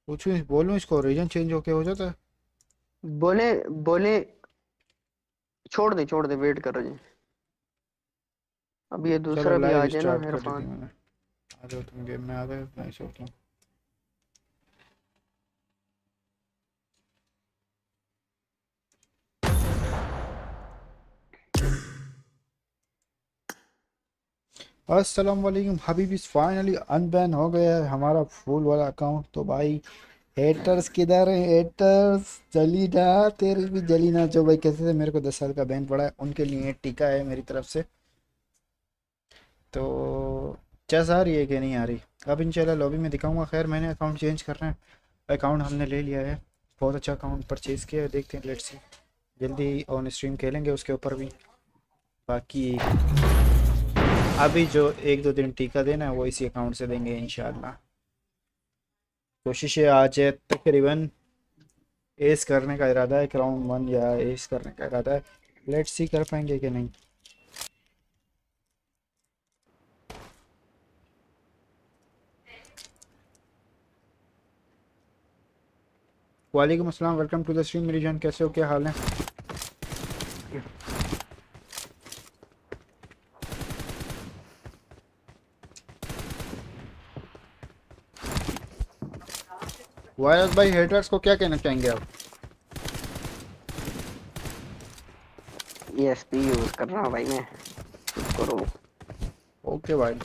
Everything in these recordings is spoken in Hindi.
पूछूं बोलूं इसको रीजन चेंज होके हो जाता है। बोले बोले छोड़ दे वेट करो जी। अब ये चलो दूसरा भी आ लाइव जाए ना स्टार्ट कर दी इरफान। मैंने। आ जाओ तुम गेम में आ गए मैं सोचता हूँ। अस्सलाम वालेकुम हबीबी फाइनली अनबैन हो गया है हमारा फुल वाला अकाउंट तो भाई। हेटर्स किधर हैं हेटर्स। जली ना तेरी भी जली ना जो भाई कहते थे मेरे को 10 साल का बैन पड़ा है उनके लिए टीका है मेरी तरफ से। तो चेस आ रही है कि नहीं आ रही। अब इंशाल्लाह लॉबी में दिखाऊंगा। खैर मैंने अकाउंट चेंज करना है। अकाउंट हमने ले लिया है। बहुत अच्छा अकाउंट परचेज़ किया है देखते हैं लेट्स सी। जल्दी ऑन स्ट्रीम खेलेंगे उसके ऊपर भी। बाकी अभी जो एक दो दिन टीका देना है वो इसी अकाउंट से देंगे इंशाल्लाह। कोशिश है आज है तकरीबन एस करने का इरादा है। राउंड 1 या एस करने का इरादा है। लेट्स सी कर पाएंगे कि नहीं। वालेकुम अस्सलाम वेलकम टू द स्ट्रीम मेरी जान कैसे हो क्या हाल है। वायरस भाई हेटर्स को क्या कहना चाहेंगे आप। ESP यूज कर रहा हूँ भाई मैं। करो। ओके भाई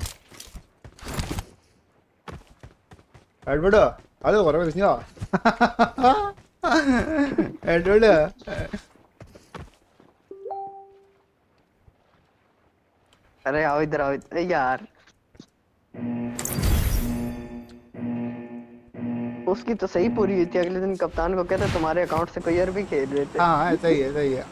एडवर्ड हेलो बरो किसने एडवर्ड अरे आओ इधर यार। उसकी तो सही पूरी हुई थी। अगले दिन कप्तान को कहते तुम्हारे अकाउंट से कोई और भी खेल रहे थे। हाँ हाँ सही है सही है।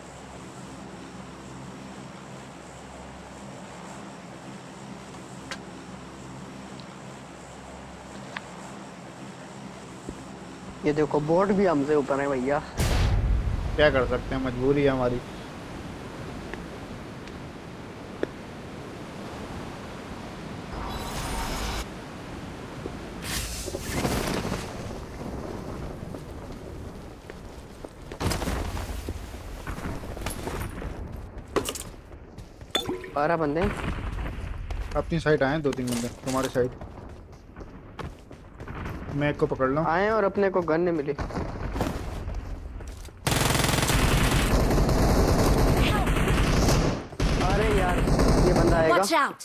ये देखो बोर्ड भी हमसे ऊपर है भैया। क्या कर सकते हैं मजबूरी है हमारी। बारह बंदे। अपनी साइड आए 2-3 बंदे तुम्हारी साइड। मैं एक को पकड़ लो। आए और अपने को गन नहीं मिली। अरे यार ये बंदा आएगा। Watch out!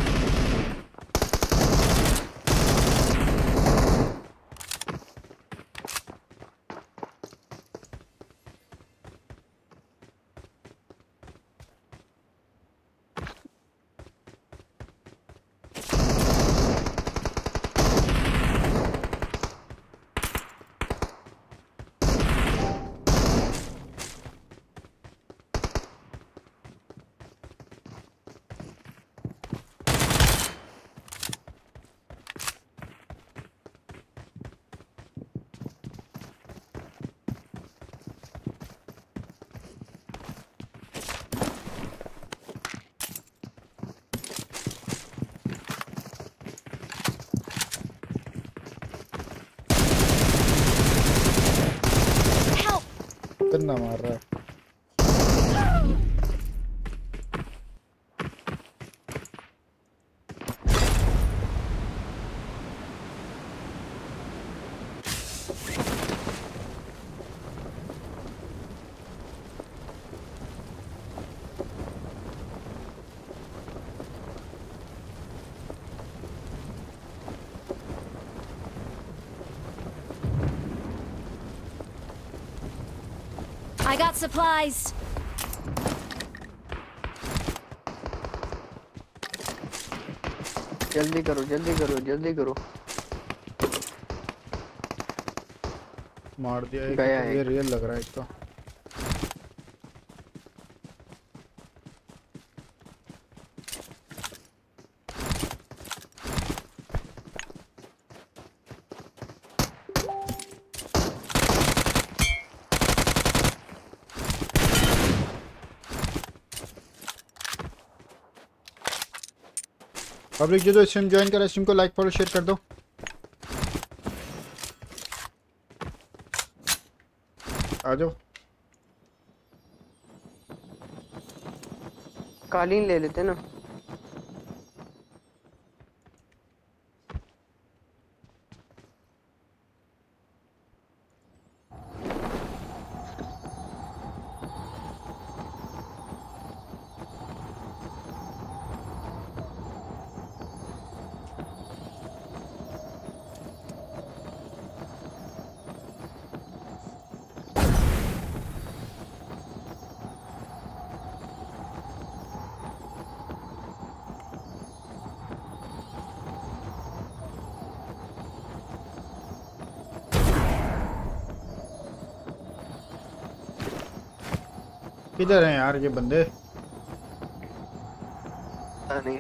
Help! कितना मार रहा है। I got supplies. जल्दी करो जल्दी करो जल्दी करो। मार दिया एक गया तो ये एक। रियल लग रहा है एक तो। पब्लिक जो स्ट्रीम ज्वाइन करा स्ट्रीम को लाइक फॉलो शेयर कर दो। आ जाओ। कालीन ले लेते ना। किधर हैं यार ये बंदे? नहीं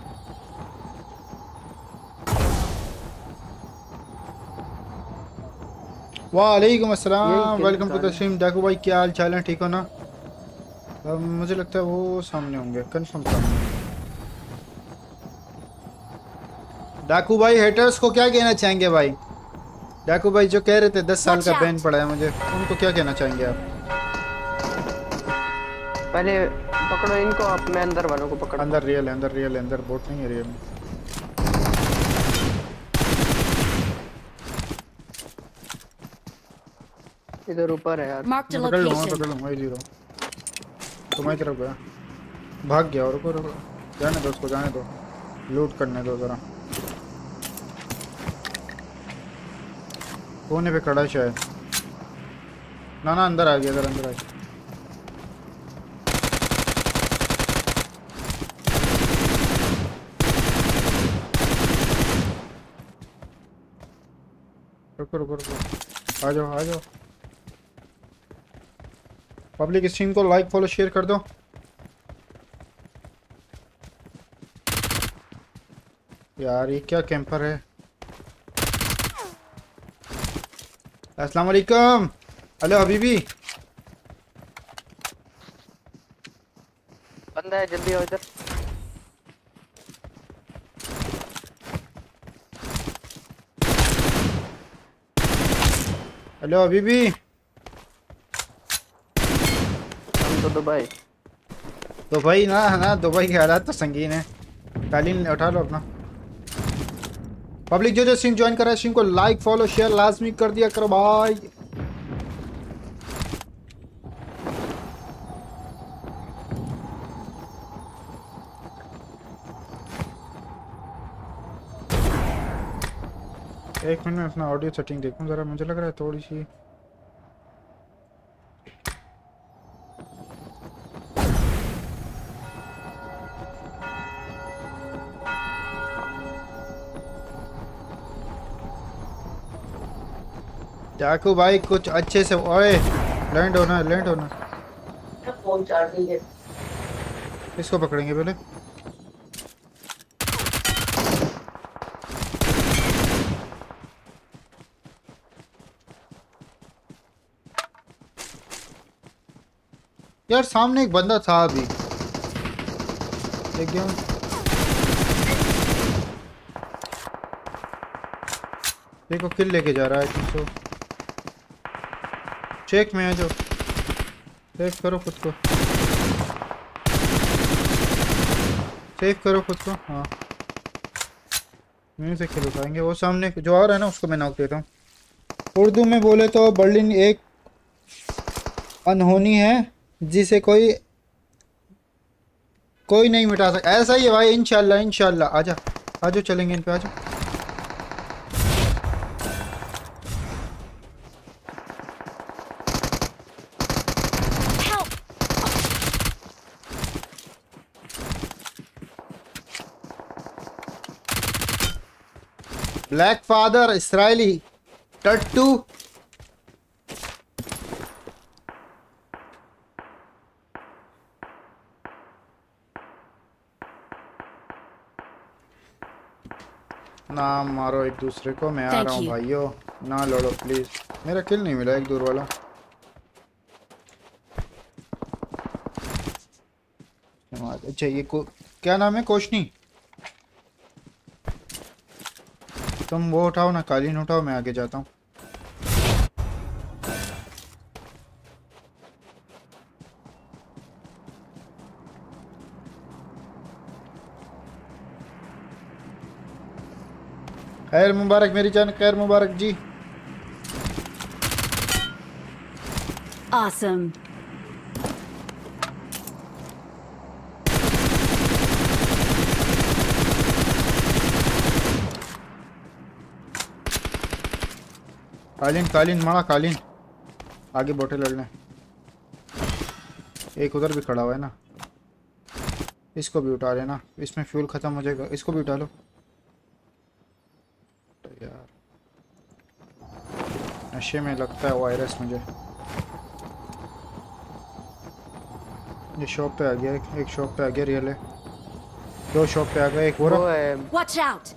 वालेकुम अस्सलाम, यही welcome to the kill stream. डाकू भाई क्या हाल चाल है, ठीक हो ना? मुझे लगता है वो सामने होंगे, कंफर्म सामने। डाकू भाई हेटर्स को क्या कहना चाहेंगे भाई? डाकू भाई जो कह रहे थे 10 साल का Watch बैन out! पड़ा है मुझे, उनको क्या कहना चाहेंगे आप? पहले पकड़ो इनको, आप मैं अंदर वालों को पकड़। अंदर रियल है, अंदर रियल है, अंदर बोट नहीं है, रियल है। इधर ऊपर है यार। Marked a मैं पकड़ location. लूँगा इजी रहो। तुम्हारी तरफ गया, भाग गया। और रुको रुको, जाने दो उसको, जाने दो, लूट करने दो ज़रा। कोने पे खड़ा है शायद। ना ना अंदर आ गया, इधर अंदर आ गया। रुको रुको रुको, आ जाओ आ जाओ। पब्लिक स्ट्रीम को लाइक फॉलो शेयर कर दो। यार ये क्या कैंपर है? अस्सलाम वालेकुम। हेलो हबीबी। बंदा है, जल्दी आओ इधर। हेलो हबीबी। हम तो दुबई। दुबई ना ना, दुबई के हालात तो संगीन है। कालीन उठा लो अपना। पब्लिक जो स्ट्रीम ज्वाइन कर रहा है, स्ट्रीम को लाइक फॉलो शेयर लाजमी कर दिया करो भाई। एक मिनट में अपना ऑडियो सेटिंग देखूं जरा, मुझे लग रहा है थोड़ी सी। डाकू भाई कुछ अच्छे से, ओए लैंड होना है, लैंड होना है। फोन चार्जिंग है। इसको पकड़ेंगे पहले। यार सामने एक बंदा था अभी, देख गया। देखो किल लेके जा रहा है 300। चेक में है जो, सेफ करो खुद को, सेफ करो खुद को। हाँ यहीं से किल उठाएंगे। वो सामने जो आ रहा है ना उसको मैं नॉक देता हूँ। उर्दू में बोले तो बर्लिन एक अनहोनी है जिसे कोई नहीं मिटा सकता। ऐसा ही है भाई, इंशाल्लाह इंशाल्लाह। आजा आजो, चलेंगे इन पे, आजो। Help! ब्लैक फादर इसराइली टट्टू। ना मारो एक दूसरे को, मैं आ Thank रहा हूँ you. भाइयों, ना लड़ो प्लीज। मेरा किल नहीं मिला एक दूर वाला। अच्छा ये क्या नाम है? कोशनी। तुम वो उठाओ ना, कालीन उठाओ, मैं आगे जाता हूँ। खैर मुबारक मेरी जान, खैर मुबारक जी। Awesome. कालीन कालीन मारा कालीन। आगे बोटे लड़ने। एक उधर भी खड़ा हुआ है ना, इसको भी उठा लेना, इसमें फ्यूल खत्म हो जाएगा, इसको भी उठा लो। तो यार नशे में लगता है वायरस मुझे। ये शॉप पे आ गया, एक शॉप पे आ गया रियल है, दो शॉप पे आ गया, एक वो और है Watch out.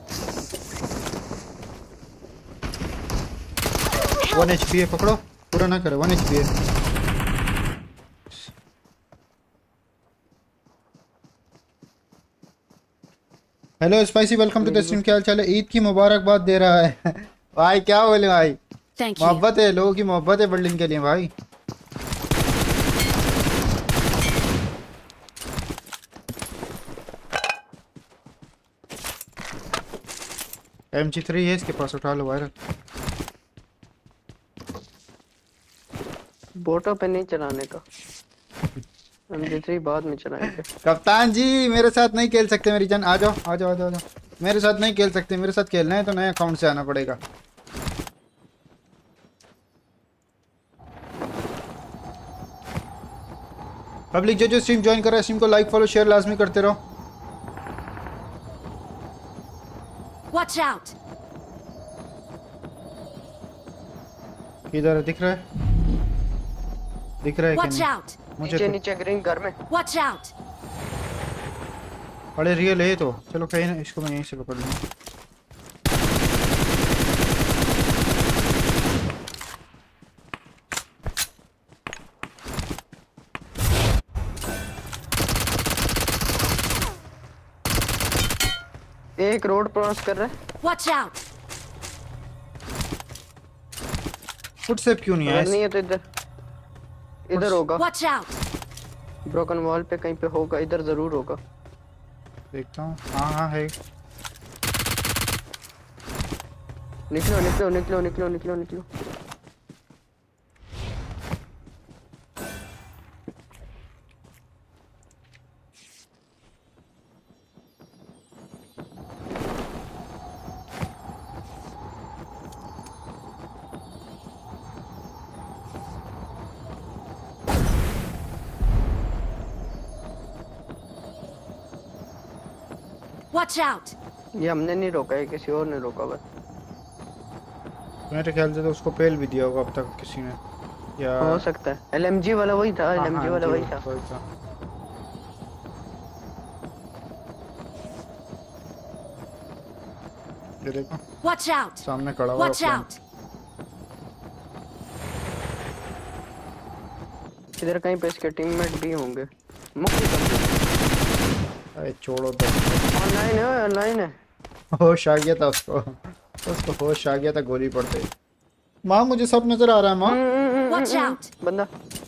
1 HP है, पकड़ो, पूरा ना करे, 1 HP है। Hello spicy, welcome to the stream. क्या हाल चाल है? ईद की मुबारकबाद दे रहा है भाई, क्या बोले भाई, Thank you. मोहब्बत है, लोगों की मोहब्बत है बर्लिन के लिए भाई। MG3 है इसके पास, उठा लो वायरल। बोटो पे नहीं चलाने का, MG3 बाद में चलाएंगे। कप्तान जी मेरे साथ नहीं खेल सकते मेरी जान, आ जाओ आ जाओ आ जाओ आ जाओ। मेरे साथ नहीं खेल सकते, मेरे साथ खेलना है तो नए अकाउंट से आना पड़ेगा। पब्लिक जो स्ट्रीम ज्वाइन कर रहा है, स्ट्रीम को लाइक फॉलो शेयर लाजमी करते रहो। Watch out. किधर है, दिख रहा है, दिख रहा है कि Watch नहीं? out. मुझे नीचे तो नीचे ग्रीन घर में। Watch out. बड़े रियल है तो चलो कहीं ना, इसको मैं यहीं से पकड़ लूँगा। एक रोड क्रॉस कर रहा है। Watch out. फुटस्टेप क्यों नहीं अगर नहीं आया? है तो इधर इधर होगा, Watch out. ब्रोकन वॉल पे कहीं पे होगा, इधर जरूर होगा। देखता हूँ, हाँ हाँ है। निकलो निकलो निकलो निकलो निकलो निकलो। Watch out. ये हमने नहीं रोका है, किसी और ने रोका बस। मेरे ख्याल से तो उसको पेल भी दिया होगा अब तक किसी ने, या हो सकता है LMG वाला वही था, हाँ, LMG हाँ, वाला जी, वही था। ये देखो Watch out. सामने खड़ा हुआ Watch है out. इधर कहीं पे इसके टीममेट भी होंगे। मुक्ति कर अरे छोड़ो तो। ऑनलाइन है, ऑनलाइन है। होश आ गया था उसको होश आ गया था गोली पड़ते ही। माँ मुझे सब नजर आ रहा है माँ। Watch out. बंदा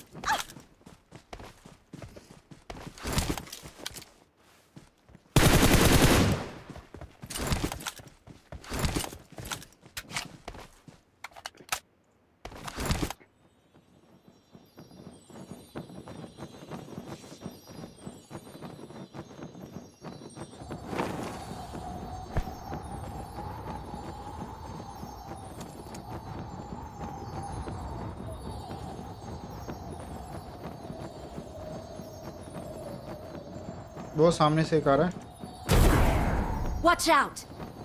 वो सामने से एक आ रहा है। Watch out.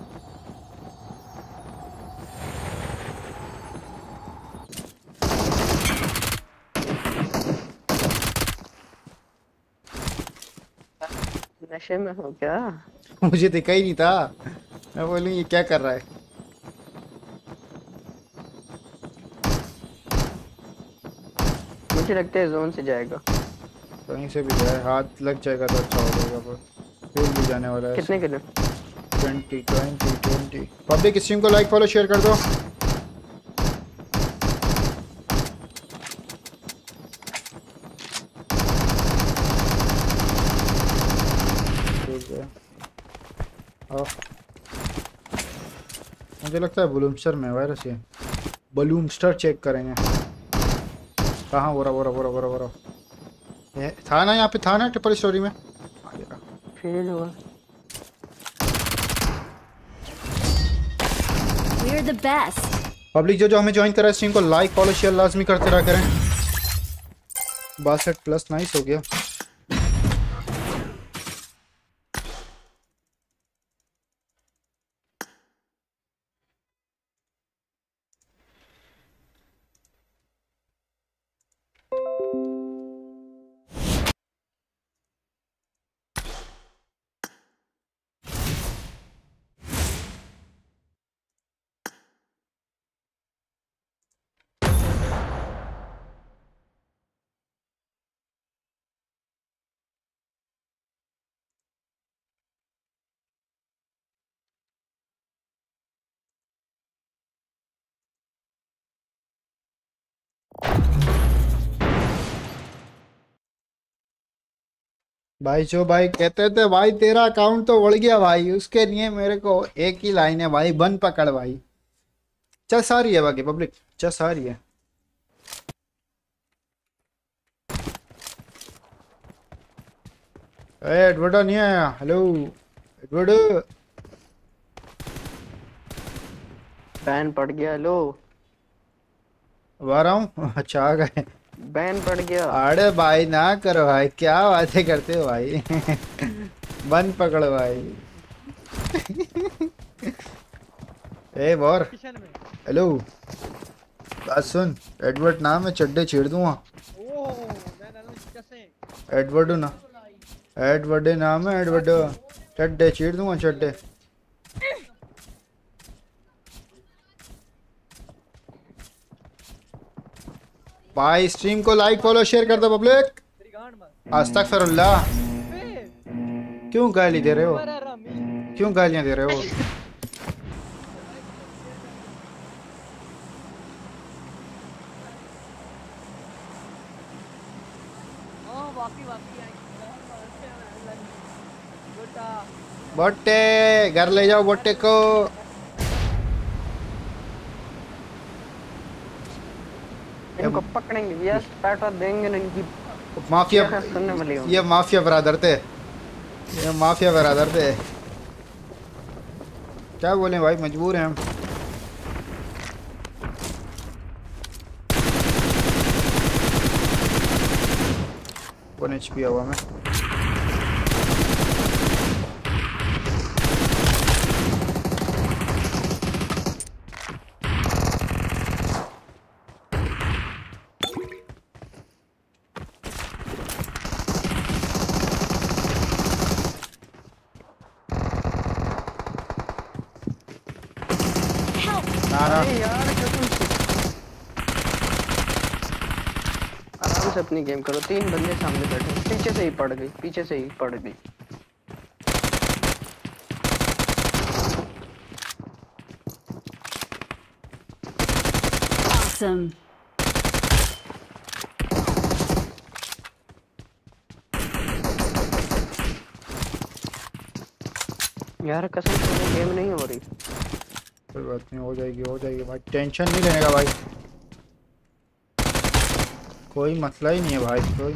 नशे में हो क्या? मुझे दिखा ही नहीं था, मैं बोलूँ ये क्या कर रहा है। मुझे लगता है जोन से जाएगा। कहीं से भी जाए, हाथ लग जाएगा तो अच्छा हो जाएगा, पर फ्यूल भी जाने वाला है। कितने किलो? 20 पब्लिक स्ट्रीम को लाइक फॉलो शेयर कर दो। मुझे लगता है ब्लूमस्टर में वायरस है। ब्लूमस्टर चेक करेंगे। कहाँ? बोरा बोरा बोरा बोरा बोरा था ना, यहाँ पे था ना ट्रिपल स्टोरी में। फेल हुआ। We're the best. पब्लिक जो जो हमें ज्वाइन करा है स्ट्रीम को लाइक फॉलो शेयर लाजमी करते रहा करें। 62+ नाइस हो गया। भाई जो भाई कहते थे भाई तेरा अकाउंट तो बढ़ गया भाई, उसके लिए मेरे को एक ही लाइन है भाई, बन पकड़ भाई। चस आ रही है बाकी पब्लिक, चस आ रही है। एडवर्डो नहीं आया। Hello Eduardo. बैन पड़ गया। लो अब आ रहा हूँ। अच्छा आ गए। बैन पड़ गया। अरे भाई ना करो भाई, क्या बातें करते हो भाई। बन पकड़ो भाई। ए बोर। हेलो बात सुन, एडवर्ड नाम है, चड्डे छेड़ दूंगा। एडवर्ड ना, एडवर्ड नाम है, एडवर्ड। चड्डे छेड़ दूंगा, चड्डे। भाई स्ट्रीम को लाइक फॉलो शेयर कर दो पब्लिक। अस्तगफिरुल्लाह। क्यों गाली दे रहे हो? क्यों गालियां दे रहे हो? बोट्टे घर ले जाओ बोट्टे को। इनको पकड़ेंगे यस, पैसा देंगे ना इनकी। माफिया, सुनने वाली हो। ये माफिया बरादर थे, ये माफिया बरादर थे। क्या बोले भाई, मजबूर हैं हम। वन HP हवा में। आराम से अपनी गेम करो। 3 बंदे सामने बैठे, पीछे से ही पड़ गई, पीछे से ही पड़ गई। Awesome. यार कसम से गेम नहीं हो रही। कोई बात नहीं, हो जाएगी हो जाएगी भाई, टेंशन नहीं लेने का भाई, कोई मसला ही नहीं है भाई कोई।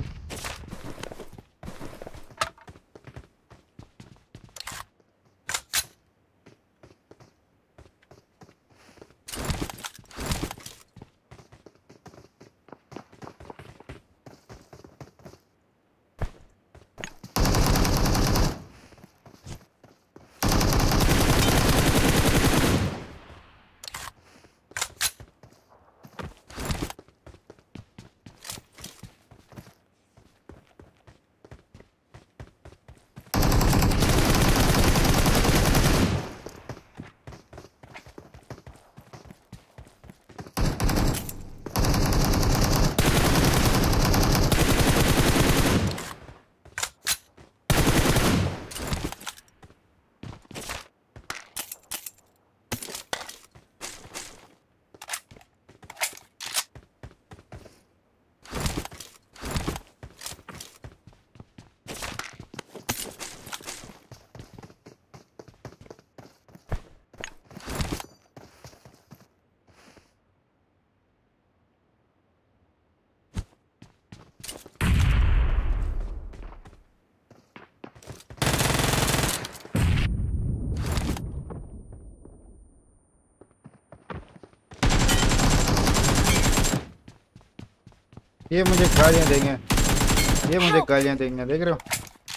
ये मुझे गालियां देंगे, ये मुझे गालियां देंगे, देख रहे हो?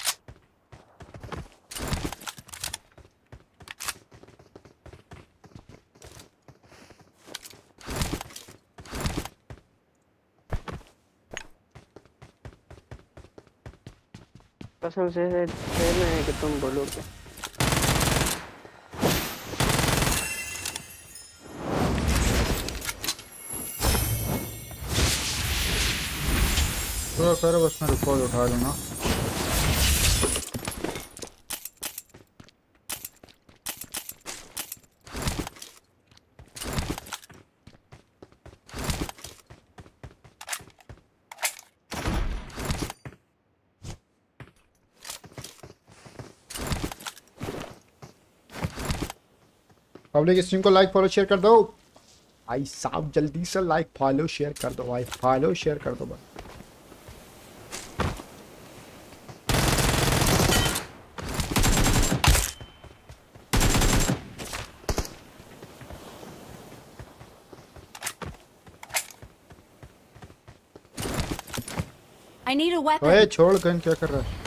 कसम से ट्रेन में है कि तुम बोलोगे। थोड़ा करो बस, मैं रिकॉर्ड उठा लूँगा। पब्लिक स्ट्रीम को लाइक फॉलो शेयर कर दो भाई साहब, जल्दी से लाइक फॉलो शेयर कर दो भाई, फॉलो शेयर कर दो भाई। I need a ओए weapon. छोड़, गन क्या कर रहा है?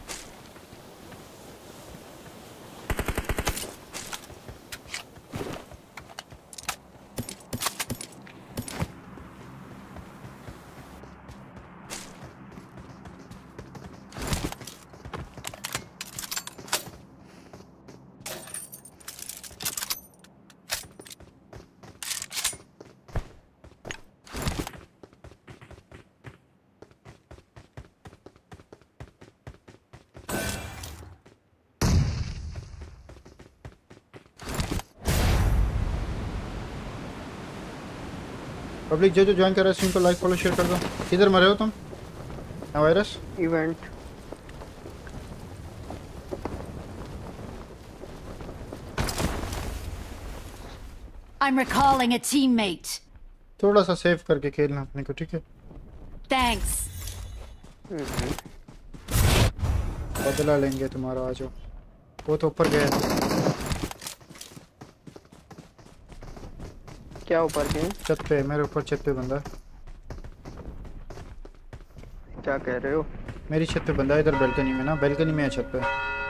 पब्लिक जो ज्वाइन कर रहा है स्ट्रीम को लाइक फॉलो शेयर कर दो। किधर मरे हो तुम virus? Event I'm recalling a teammate. थोड़ा सा सेव करके खेलना अपने को, ठीक है? Thanks. बदला लेंगे तुम्हारा, आ जाओ। वो तो ऊपर गया है। क्या ऊपर गए? छत पे, मेरे ऊपर छत पे बंदा है। क्या कह रहे हो? मेरी छत पे बंदा है, इधर बैल्कनी में ना, बैल्कनी में है छत पे।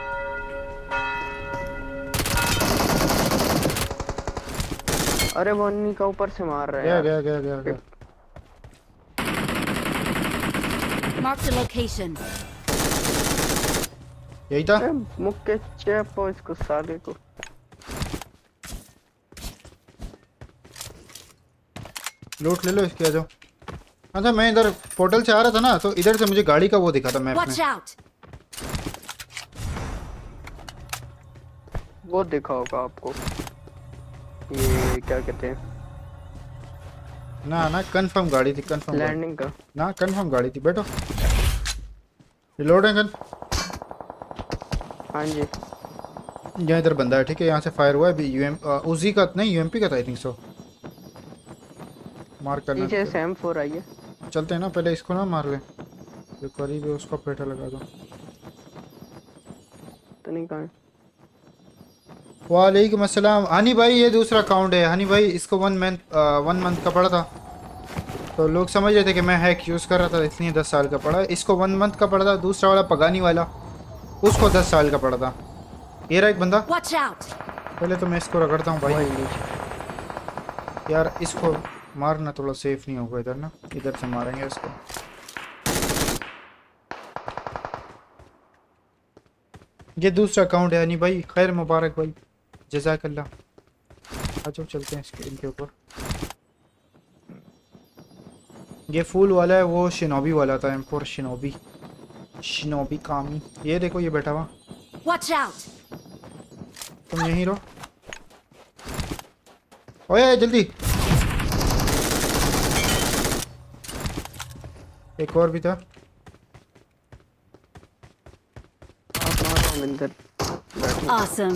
अरे वो उन्हीं का ऊपर से मार रहा है गया यार। गया गया गया गया। Marked a location. यही था। अरे मुक्के चेपो इसको साले को। लूट ले लो इसके, आ जाओ। अच्छा मैं इधर पोर्टल से आ रहा था ना, तो इधर से मुझे गाड़ी का वो दिखा था मैप Watch में। out. वो देखा होगा आपको, ये क्या कहते हैं, ना ना कंफर्म गाड़ी थी, कंफर्म लैंडिंग का। ना, कंफर्म गाड़ी थी। बैठो, रिलोड है गन। हाँ जी। यहाँ इधर बंदा है, ठीक है? यहाँ से फायर हुआ है अभी। उजी का नहीं, यूएमपी का था आई थिंक सो। मार करना पीछे से M4 आई है। चलते हैं ना, पहले इसको ना मार ले, जो करीब है उसको पेटा लगा दो। तो नहीं कहाँ है? वालेकुम अस्सलाम हनी भाई, ये दूसरा अकाउंट है हनी भाई। इसको 1 मंथ का पड़ा था, तो लोग समझ रहे थे कि मैं हैक यूज़ कर रहा था, इसलिए 10 साल का पड़ा। इसको 1 मंथ का पड़ा था। दूसरा वाला पगानी वाला, उसको 10 साल का पड़ा था। ये रहा एक बंदा। Watch out. पहले तो मैं इसको रगड़ता हूँ भाई। वही नीचे। यार इसको मारना थोड़ा सेफ नहीं होगा इधर ना, इधर से मारेंगे इसको। ये दूसरा अकाउंट है हनी भाई, खैर मुबारक भाई, जज़ाकल्लाह। आ जाओ चलते हैं इसके, इनके ऊपर। ये फूल वाला है, वो शिनोबी वाला था, M4 शिनोबी, शिनोबी कामी। ये देखो ये बैठा हुआ। Watch out. तुम यहीं रहो। ओए जल्दी। एक और भी था। आप मारो, हम इधर बैठे। Awesome.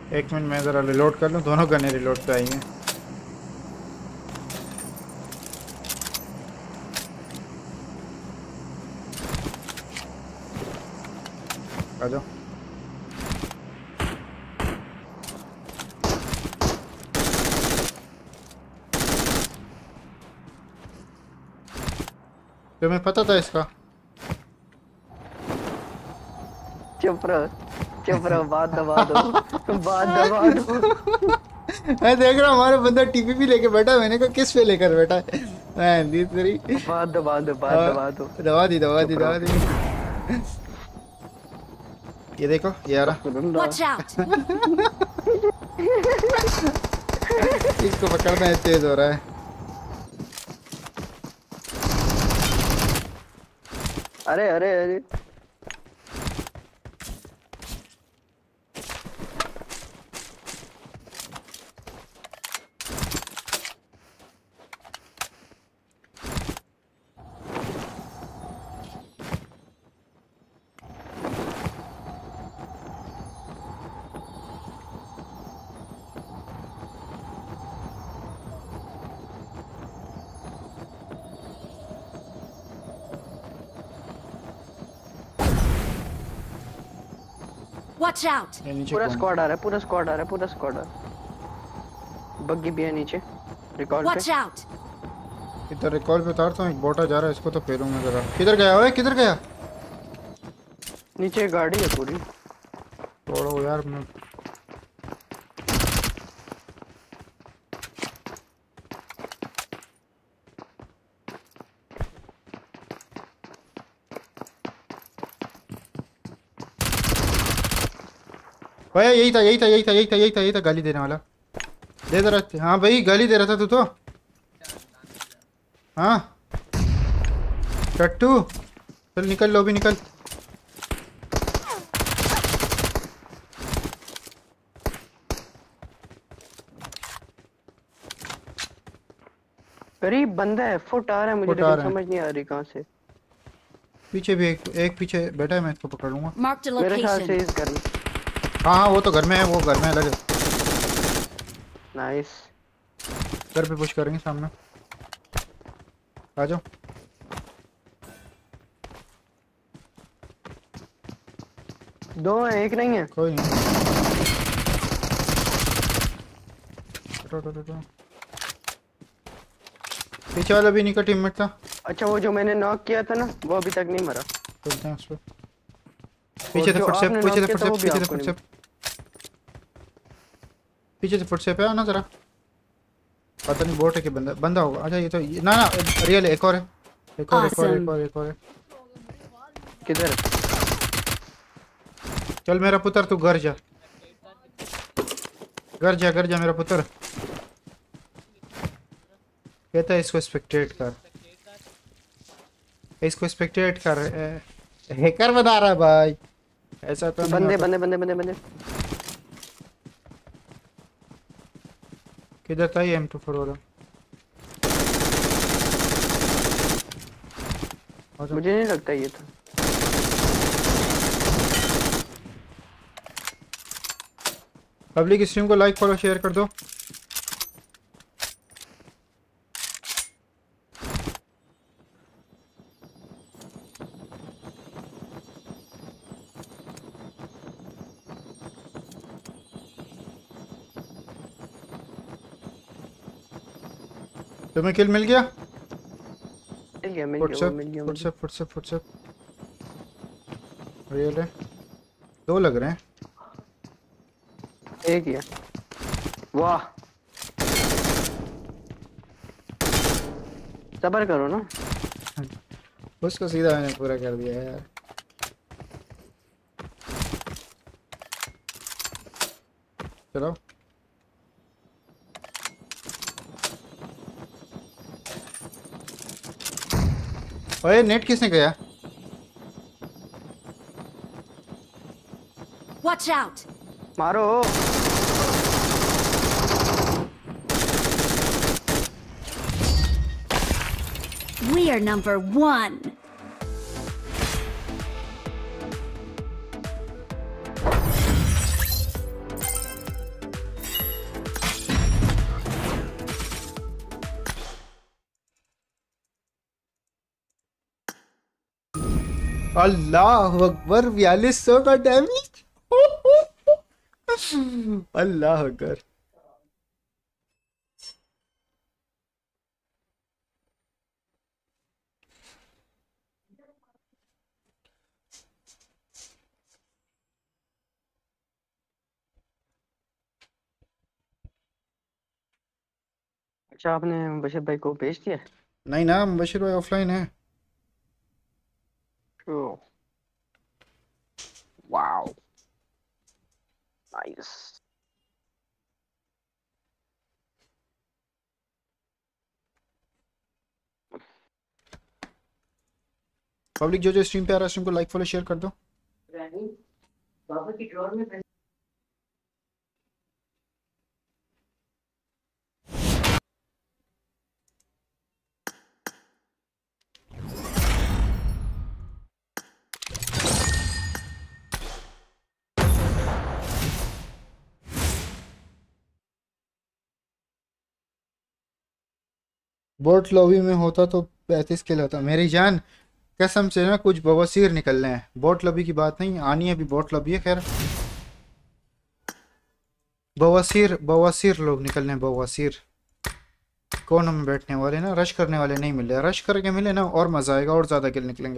एक मिनट मैं ज़रा रिलोड कर लूँ, दोनों गने रिलोड पे आई हैं। आ जाओ। तुम्हें पता था इसका? चुप रहो, बात दबा दो। बात दबा दो। मैं देख रहा हूँ हमारा बंदा टीपीपी लेके बैठा है, मैंने कहा किस पे लेकर बैठा है। मैं दी तेरी बात दबा दो, बात दबा दो। दबा दी। ये देखो ये आ रहा, Watch out! इसको पकड़ना है, तेज हो रहा है। अरे Watch out! ये नीचे पूरा कौन? स्क्वाड आ रहा है, पूरा स्क्वाड आ रहा है। बग्गी भी है नीचे रिकॉर्ड Watch पे। out! इधर रिकॉल पे उतारता हूँ, एक बोटा जा रहा है, इसको तो फेरूंगा जरा। किधर गया ओए, किधर गया? नीचे गाड़ी है पूरी। छोड़ो यार, मैं ओए यही था गाली देने वाला। दे दे रहा, हाँ भाई गाली दे रहा था तू तो। हाँ टट्टू, चल निकल, लॉबी निकल। करीब बंदा है, फुट आ रहा है मुझे, फुट आ लेकिन रहा है। समझ नहीं आ रही कहाँ से। पीछे भी एक पीछे बैठा है, मैं इसको पकड़ लूंगा। Marked a मेरे ख्याल से location. इस घर में। हाँ वो तो घर में है, वो घर में अलग है। नाइस। घर पे पुश करेंगे सामने, आ जाओ। दो है, एक नहीं है। कोई नहीं, हटो। पीछे वाला भी इन्हीं का टीममेट था। अच्छा, वो जो मैंने नॉक किया था ना, वो अभी तक नहीं मरा। चलते हैं उस पे। पीछे से जो फुटस्टेप, आपने पीछे knock से किया था, वो भी फुटस्टेप, आपको नहीं पीछे से फुटस्टेप है ना जरा। पता नहीं बोट है कि बंदा होगा। अच्छा ये तो ना रियल, एक और है, एक और है। किधर? चल मेरा पुत्र, तू घर जा मेरा पुत्र। कहता है इसको स्पेक्टेट कर, हैकर बना रहा है भाई, ऐसा तो नहीं होता। बंदे। किधर था ये M24 वाला? मुझे नहीं लगता ये था। पब्लिक स्ट्रीम को लाइक फॉलो शेयर कर दो। तुम्हें किल मिल गया? मिल गया मुझे। फुटस्टेप रियल है, दो लग रहे हैं। एक ही है। वाह, सब्र करो ना। उसको सीधा मैंने पूरा कर दिया यार। चलो ओए, नेट किसने गया? Watch out! मारो। We are number 1. अल्लाह अकबर 4200 का डैमेज। अल्लाह अकबर। अच्छा आपने बशीर भाई को भेज दिया? नहीं ना, बशीर भाई ऑफलाइन है। Oh wow nice. पब्लिक जो स्ट्रीम पे आ रहा है स्ट्रीम को लाइक फॉलो शेयर कर दो। बाबा की ड्रॉर में बोट लॉबी में होता तो 35 किल होता मेरी जान। कसम से ना कुछ बवासीर निकलने हैं। बोट लॉबी की बात नहीं आनी है, अभी बोट लॉबी है। खैर बवासीर बवासीर लोग निकलने हैं, बवासीर। कौन हम बैठने वाले ना, रश करने वाले नहीं मिले। रश करके मिले ना और मजा आएगा और ज्यादा किल निकलेंगे।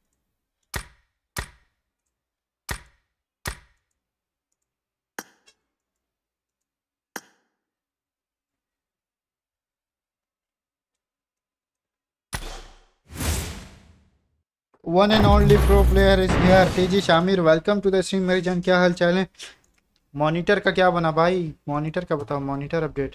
One and only pro player is here. तेजी शामिर वेलकम टू द स्ट्रीम। मेरी जान क्या हाल चाल है? मॉनिटर का क्या बना भाई? मॉनिटर का बताओ, मॉनिटर अपडेट।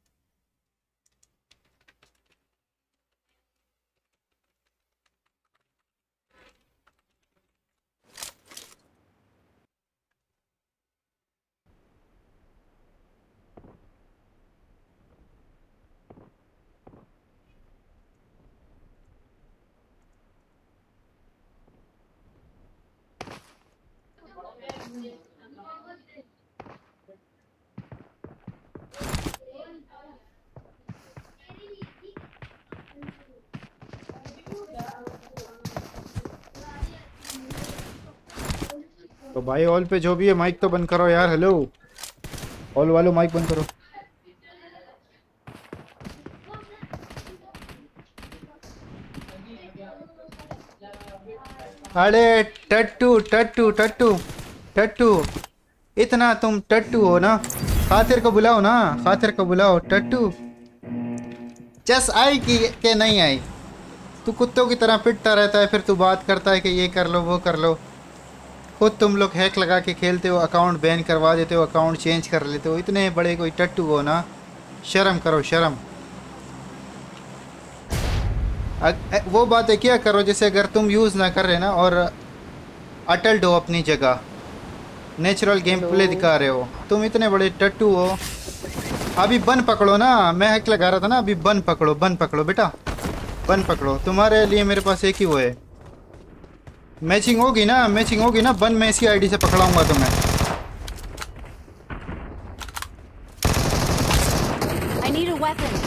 तो भाई ऑल पे जो भी है माइक तो बंद करो यार। हेलो ऑल वालों माइक बंद करो। अरे टट्टू टट्टू टट्टू टट्टू, इतना तुम टट्टू हो ना, खातिर को बुलाओ ना, खातिर को बुलाओ टट्टू। चस आई कि के नहीं आई? तू कुत्तों की तरह पिटता रहता है, फिर तू बात करता है कि ये कर लो वो कर लो। खुद तुम लोग हैक लगा के खेलते हो, अकाउंट बैन करवा देते हो, अकाउंट चेंज कर लेते हो। इतने बड़े कोई टट्टू हो ना, शर्म करो शर्म। वो बातें क्या करो जैसे अगर तुम यूज़ ना कर रहे ना और अटल्ड हो अपनी जगह, नेचुरल गेम प्ले दिखा रहे हो। तुम इतने बड़े टट्टू हो। अभी बन पकड़ो ना, मैं हैक लगा रहा था ना। अभी बन पकड़ो, बन पकड़ो बेटा, बन पकड़ो। तुम्हारे लिए मेरे पास एक ही वो है। मैचिंग होगी ना, मैचिंग होगी ना। बन मैं इसी आईडी से पकड़ाऊंगा तुम्हें। I need a weapon.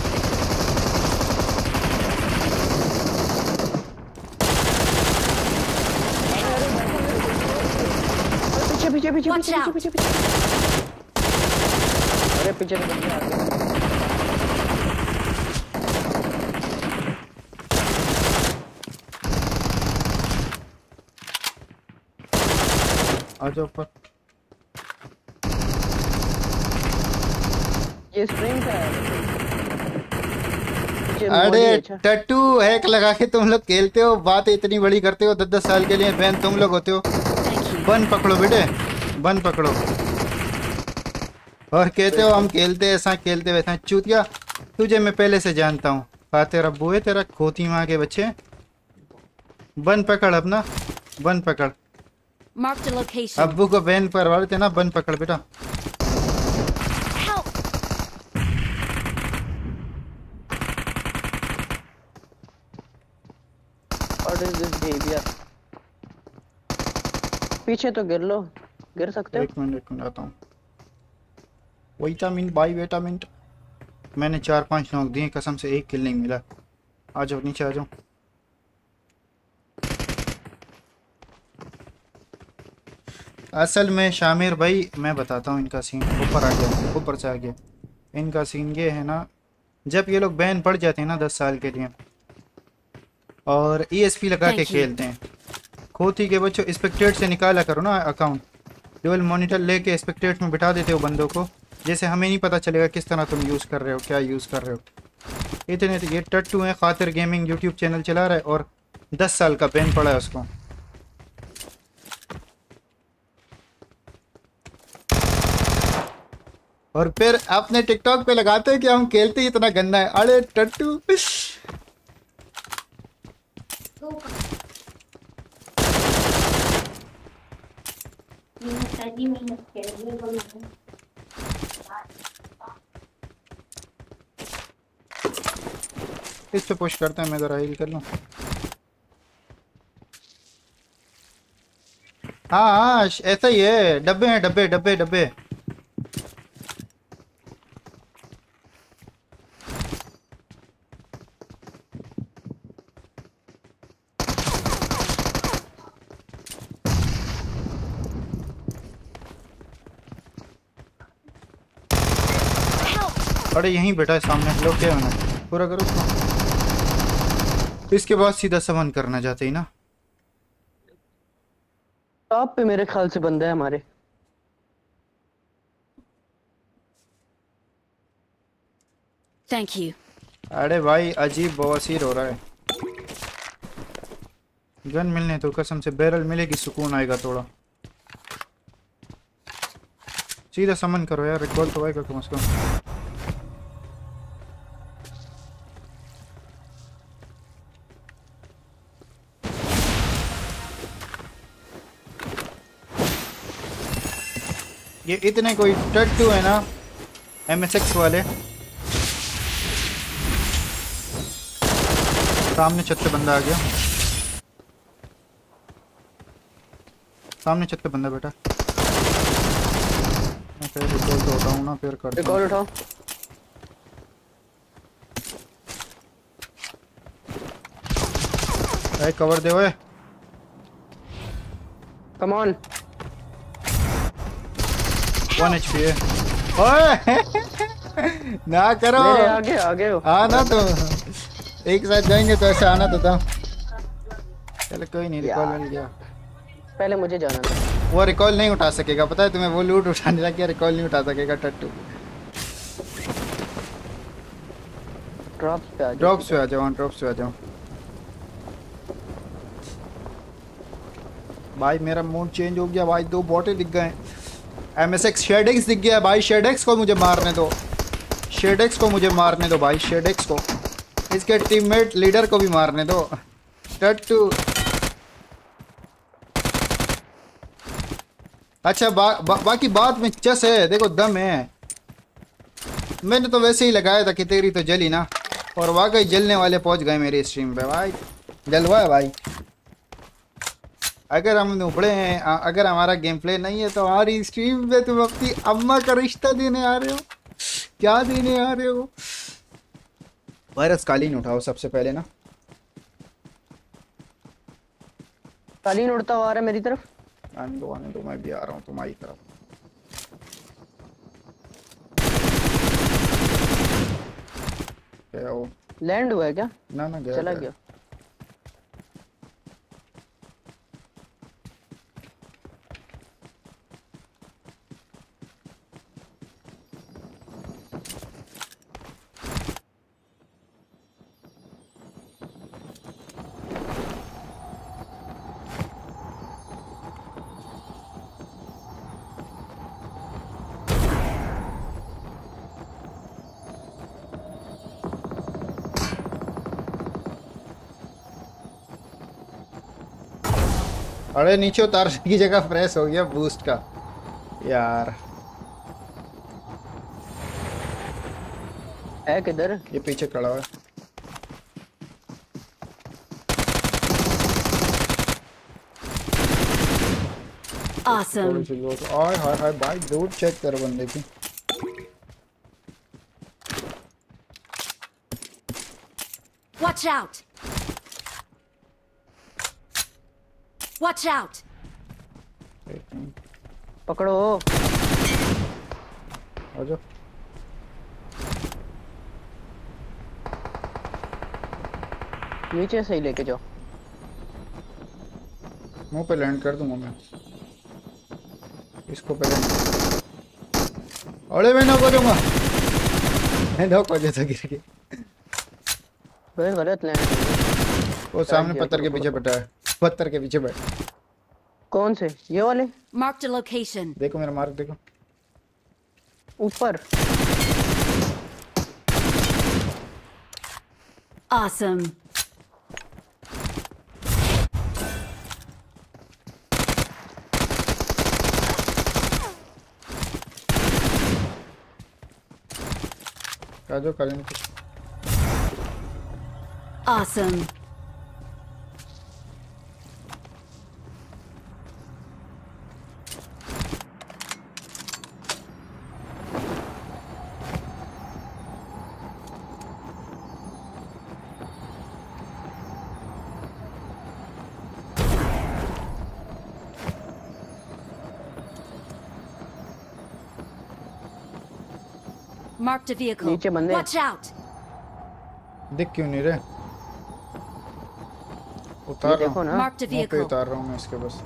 पीछे पीछे पीछे Watch पीछे out. पीछे पीछे। अरे पीछे बंदे आ गए। आ जाओ ऊपर। ये स्ट्रिंग का है। पीछे मोड़ी अरे है, अच्छा। टट्टू हैक लगा के तुम लोग खेलते हो, बात इतनी बड़ी करते हो। 10-10 साल के लिए बैन तुम लोग होते हो। Thank you. बन पकड़ो बेटे, बन पकड़ो। और कहते हो हम खेलते ऐसा खेलते वैसा। चूतिया तुझे मैं पहले से जानता हूँ। खातिर अब्बू है तेरा, खोती माँ के बच्चे। बन पकड़ अपना, बन पकड़। Marked a location. अब्बू को बैन परवा देते ना, बन पकड़ बेटा। Help! What is this behavior? पीछे तो गिर लो, गिर सकते हो। एक मिनट आता हूँ। Vitamin bye vitamin. मैंने 4-5 नॉक दिए, कसम से एक किल नहीं मिला। आ जाओ नीचे आ जाओ। असल में शामिर भाई मैं बताता हूँ इनका सीन। ऊपर आ गया, ऊपर से आ गया। इनका सीन ये है ना, जब ये लोग बैन पड़ जाते हैं ना 10 साल के लिए और ESP लगा के Thank you. खेलते हैं, खोती के बच्चों स्पेक्टेट से निकाला करो ना अकाउंट। ड्यूअल मॉनिटर लेके स्पेक्टेट में बिठा देते हो बंदों को, जैसे हमें नहीं पता चलेगा किस तरह तुम यूज़ कर रहे हो, क्या यूज़ कर रहे हो। इतने तो ये टट्टू है, खातिर गेमिंग यूट्यूब चैनल चला रहा है और 10 साल का बैन पड़ा है उसको। और फिर अपने टिकटॉक पे लगाते हैं कि हम खेलते ही इतना गंदा है। अरे टट्टू इस पे पुश करते हैं, मैं जरा हील कर लूं। हाँ हाँ ऐसा ही है, डब्बे हैं, डब्बे डब्बे डब्बे। अरे यहीं बैठा है सामने, लोग क्या होना पूरा करो उसको। इसके बाद सीधा समन करना चाहते ही ना। टॉप पे मेरे ख्याल से बंदा है हमारे। Thank you. अरे भाई अजीब बवासीर हो रहा है। गन मिलने तो कसम से बैरल मिलेगी, सुकून आएगा थोड़ा। सीधा समन करो यार, रिकॉल तो आएगा कम से कम। ये इतने कोई टट्टू है ना MSX वाले। सामने छत पे बंदा आ गया, सामने छत पे बंदा बैठा। मैं फिर रिकॉल तो उठाऊं ना, फिर कर रिकॉल उठाओ। भाई कवर दे ओए। Come on. 1 HP है। ओए ना करो। मेरे आगे आगे हो। आना तो एक साथ जाएंगे तो ऐसे आना तो था। चलो कोई नहीं, रिकॉल मिल गया। पहले मुझे जाना था। वो रिकॉल नहीं उठा सकेगा, पता है तुम्हें, वो लूट उठाने लग गया, रिकॉल नहीं उठा सकेगा टट्टू। ड्रॉप्स पे आ जाओ। ड्रॉप्स पे आ जाओ, ड्रॉप्स पे आ जाओ। भाई मेरा मूड चेंज हो गया भाई, 2 बॉटे दिख गए। MSX शेडेक्स दिख गया भाई, शेडेक्स को मुझे मारने दो, शेडेक्स को मुझे मारने दो भाई, शेडेक्स को। इसके टीममेट लीडर को भी मारने दो। टट्टू अच्छा बाकी बात में चस है, देखो दम है। मैंने तो वैसे ही लगाया था कि तेरी तो जली ना, और वाकई जलने वाले पहुंच गए मेरी स्ट्रीम पे भाई, जलवा है भाई। अगर हम नुबड़े हैं, अगर हमारा गेम प्ले नहीं है तो हमारी स्ट्रीम पे तुम अपनी अम्मा का रिश्ता देने आ रहे हो, क्या देने आ रहे हो। वायरस कालीन उठाओ सबसे पहले ना। कालीन उड़ता हुआ आ रहा है मेरी तरफ। आने दो मैं भी आ रहा हूँ तुम्हारी तरफ। क्या हो, लैंड हुआ है क्या? ना ना गया, चला गया। अरे नीचे उतारने की जगह प्रेस हो गया बूस्ट का यार। है किधर? ये पीछे खड़ा है। Awesome. हाय हाय हाय भाई, लूट चेक कर बंदे की। Watch out. Watch out. पकड़ो। आ जाओ। नीचे से ही लेके जाओ। मुंह पे लैंड कर दूंगा मैं इसको पहले। अरे मैं नॉक हो जाऊंगा। मैं नॉक हो जाता गिर के। भाई गलत लैंड। वो सामने पत्थर के पीछे बैठा है। पत्थर के पीछे बैठ। कौन से? ये वाले? Marked a location. देखो मेरा मार्क देखो। ऊपर। Awesome. आ जाओ करेंगे कुछ। Awesome. Marked a vehicle. नीचे बंदे हैं। Watch out. दिख क्यों नहीं रहे? ये उतार रहा देखो हूँ। ना। Marked a मुंह पे vehicle. उतार रहा हूँ मैं इसके बस।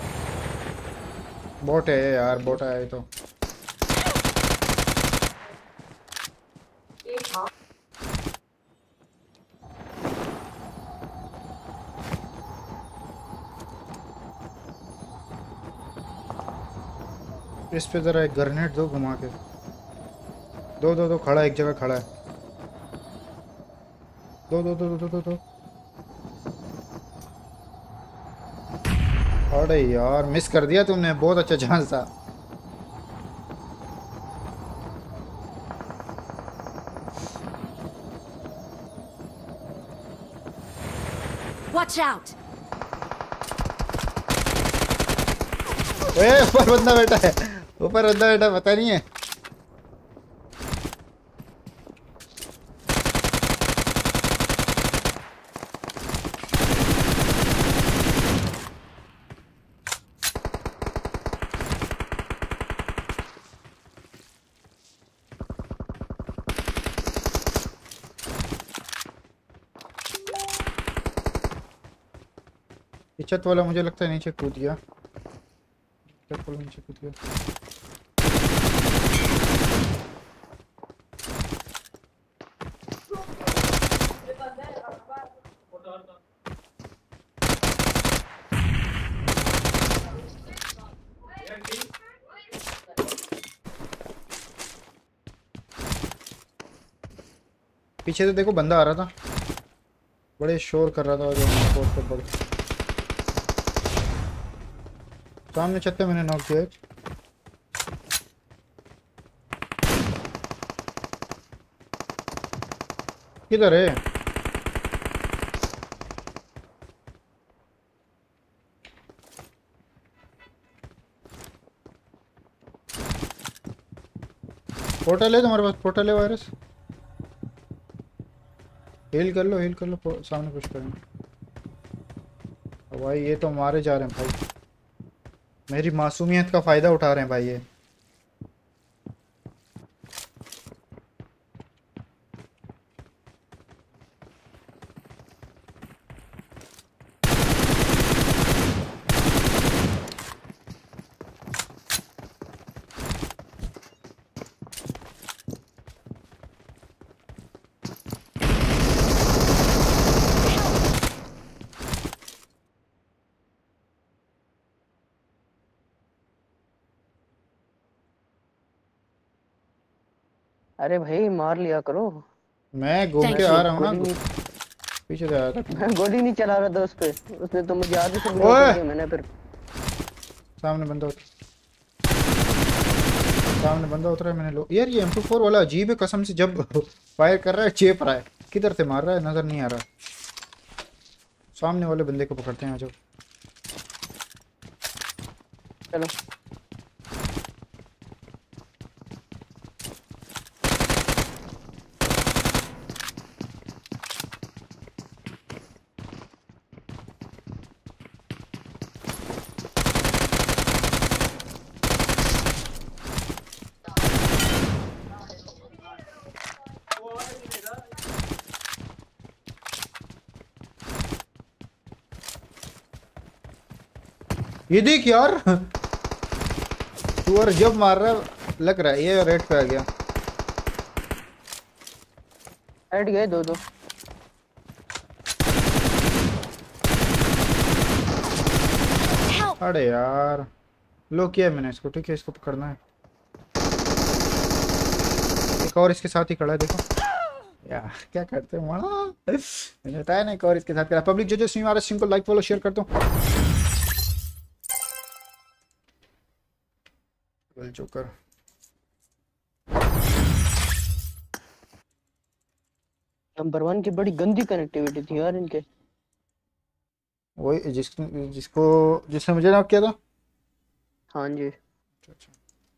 बोट है यार, बोट है ये तो। इस पे जरा एक ग्रेनेड दो घुमा के। दो दो दो, खड़ा है, एक जगह खड़ा है। दो दो दो दो दो दो। अरे यार मिस कर दिया तुमने, बहुत अच्छा चांस था। Watch out. ऊपर बंदा बैठा है, ऊपर बंदा बैठा, पता नहीं है। ये छत वाला मुझे लगता है नीचे कूद गया। छत वाला नीचे कूद गया। पीछे से देखो बंदा आ रहा था, बड़े शोर कर रहा था जो सामने छत पे मैंने नॉक किया एक। किधर है? पोर्टल है तुम्हारे पास? पोर्टल है वायरस? हील कर लो, हील कर लो, सामने पुश करेंगे। भाई ये तो मारे जा रहे हैं भाई, मेरी मासूमियत का फायदा उठा रहे हैं भाई ये। अरे भाई मार लिया करो। मैं घूम Thank के you. आ रहा हूँ ना, गोली नहीं, पीछे से आया था। मैं गोली नहीं चला रहा था उस पे, उसने तो मुझे आगे से ओए! ब्लॉक कर दिया। मैंने फिर सामने बंदा सामने बंदा उतरा है, मैंने लो यार। ये M24 वाला अजीब है कसम से, जब फायर कर रहा है चेप रहा है, किधर से मार रहा है नजर नहीं आ रहा। सामने वाले बंदे को पकड़ते हैं, आ जाओ। चलो ये देख यार सुअर जब मार रहा है लग रहा है ये रेड पे आ गया। हेड गए दो दो। Help! अरे यार लो किया है मैंने इसको, ठीक है इसको पकड़ना है। एक और इसके साथ ही खड़ा है देखो यार क्या करते हैं वहाँ। मैंने बताया ना एक और इसके साथ खड़ा। पब्लिक जो स्ट्रीम आ रहा है स्ट्रीम को लाइक फॉलो शेयर कर दो। वेल जोकर नंबर 1 की बड़ी गंदी कनेक्टिविटी थी यार इनके। वही जिसने मुझे नॉक किया था। हाँ जी। अच्छा।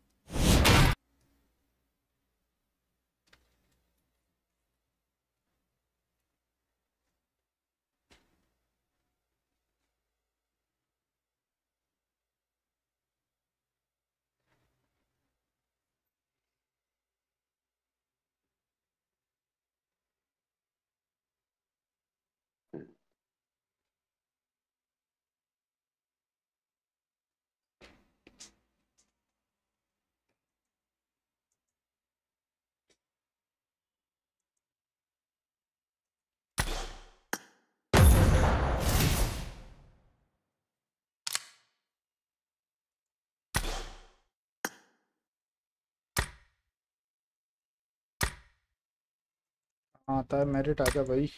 हाँ आता है मेरिट आजा भाई।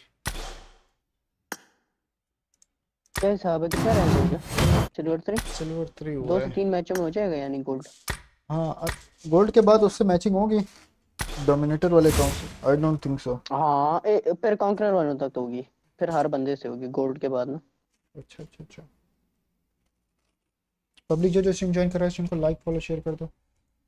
क्या हिसाब है, कितना रैंक हो गया? सिल्वर 3। सिल्वर 3 2 हुआ से है। 3 मैचों में हो जाएगा यानी गोल्ड। हाँ गोल्ड के बाद उससे मैचिंग होगी डोमिनेटर वाले अकाउंट से। I don't think so. हाँ फिर कॉन्करर वालों तक तो होगी, फिर हर बंदे से होगी गोल्ड के बाद ना। अच्छा अच्छा अच्छा। पब्लिक जो स्ट्रीम ज्वाइन कर रहा है स्ट्रीम को लाइक फॉलो शेयर कर दो।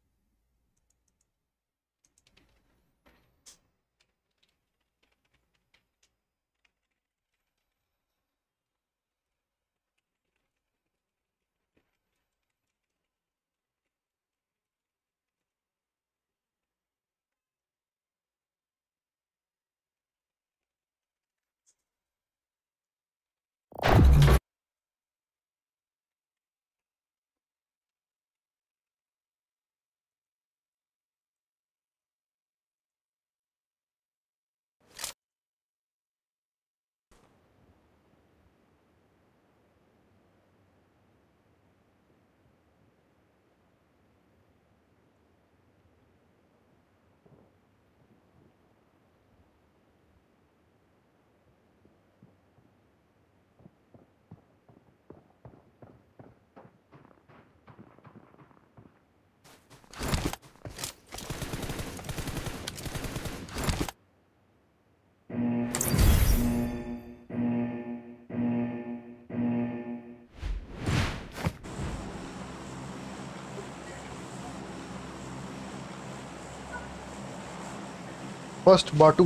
फर्स्ट बाटू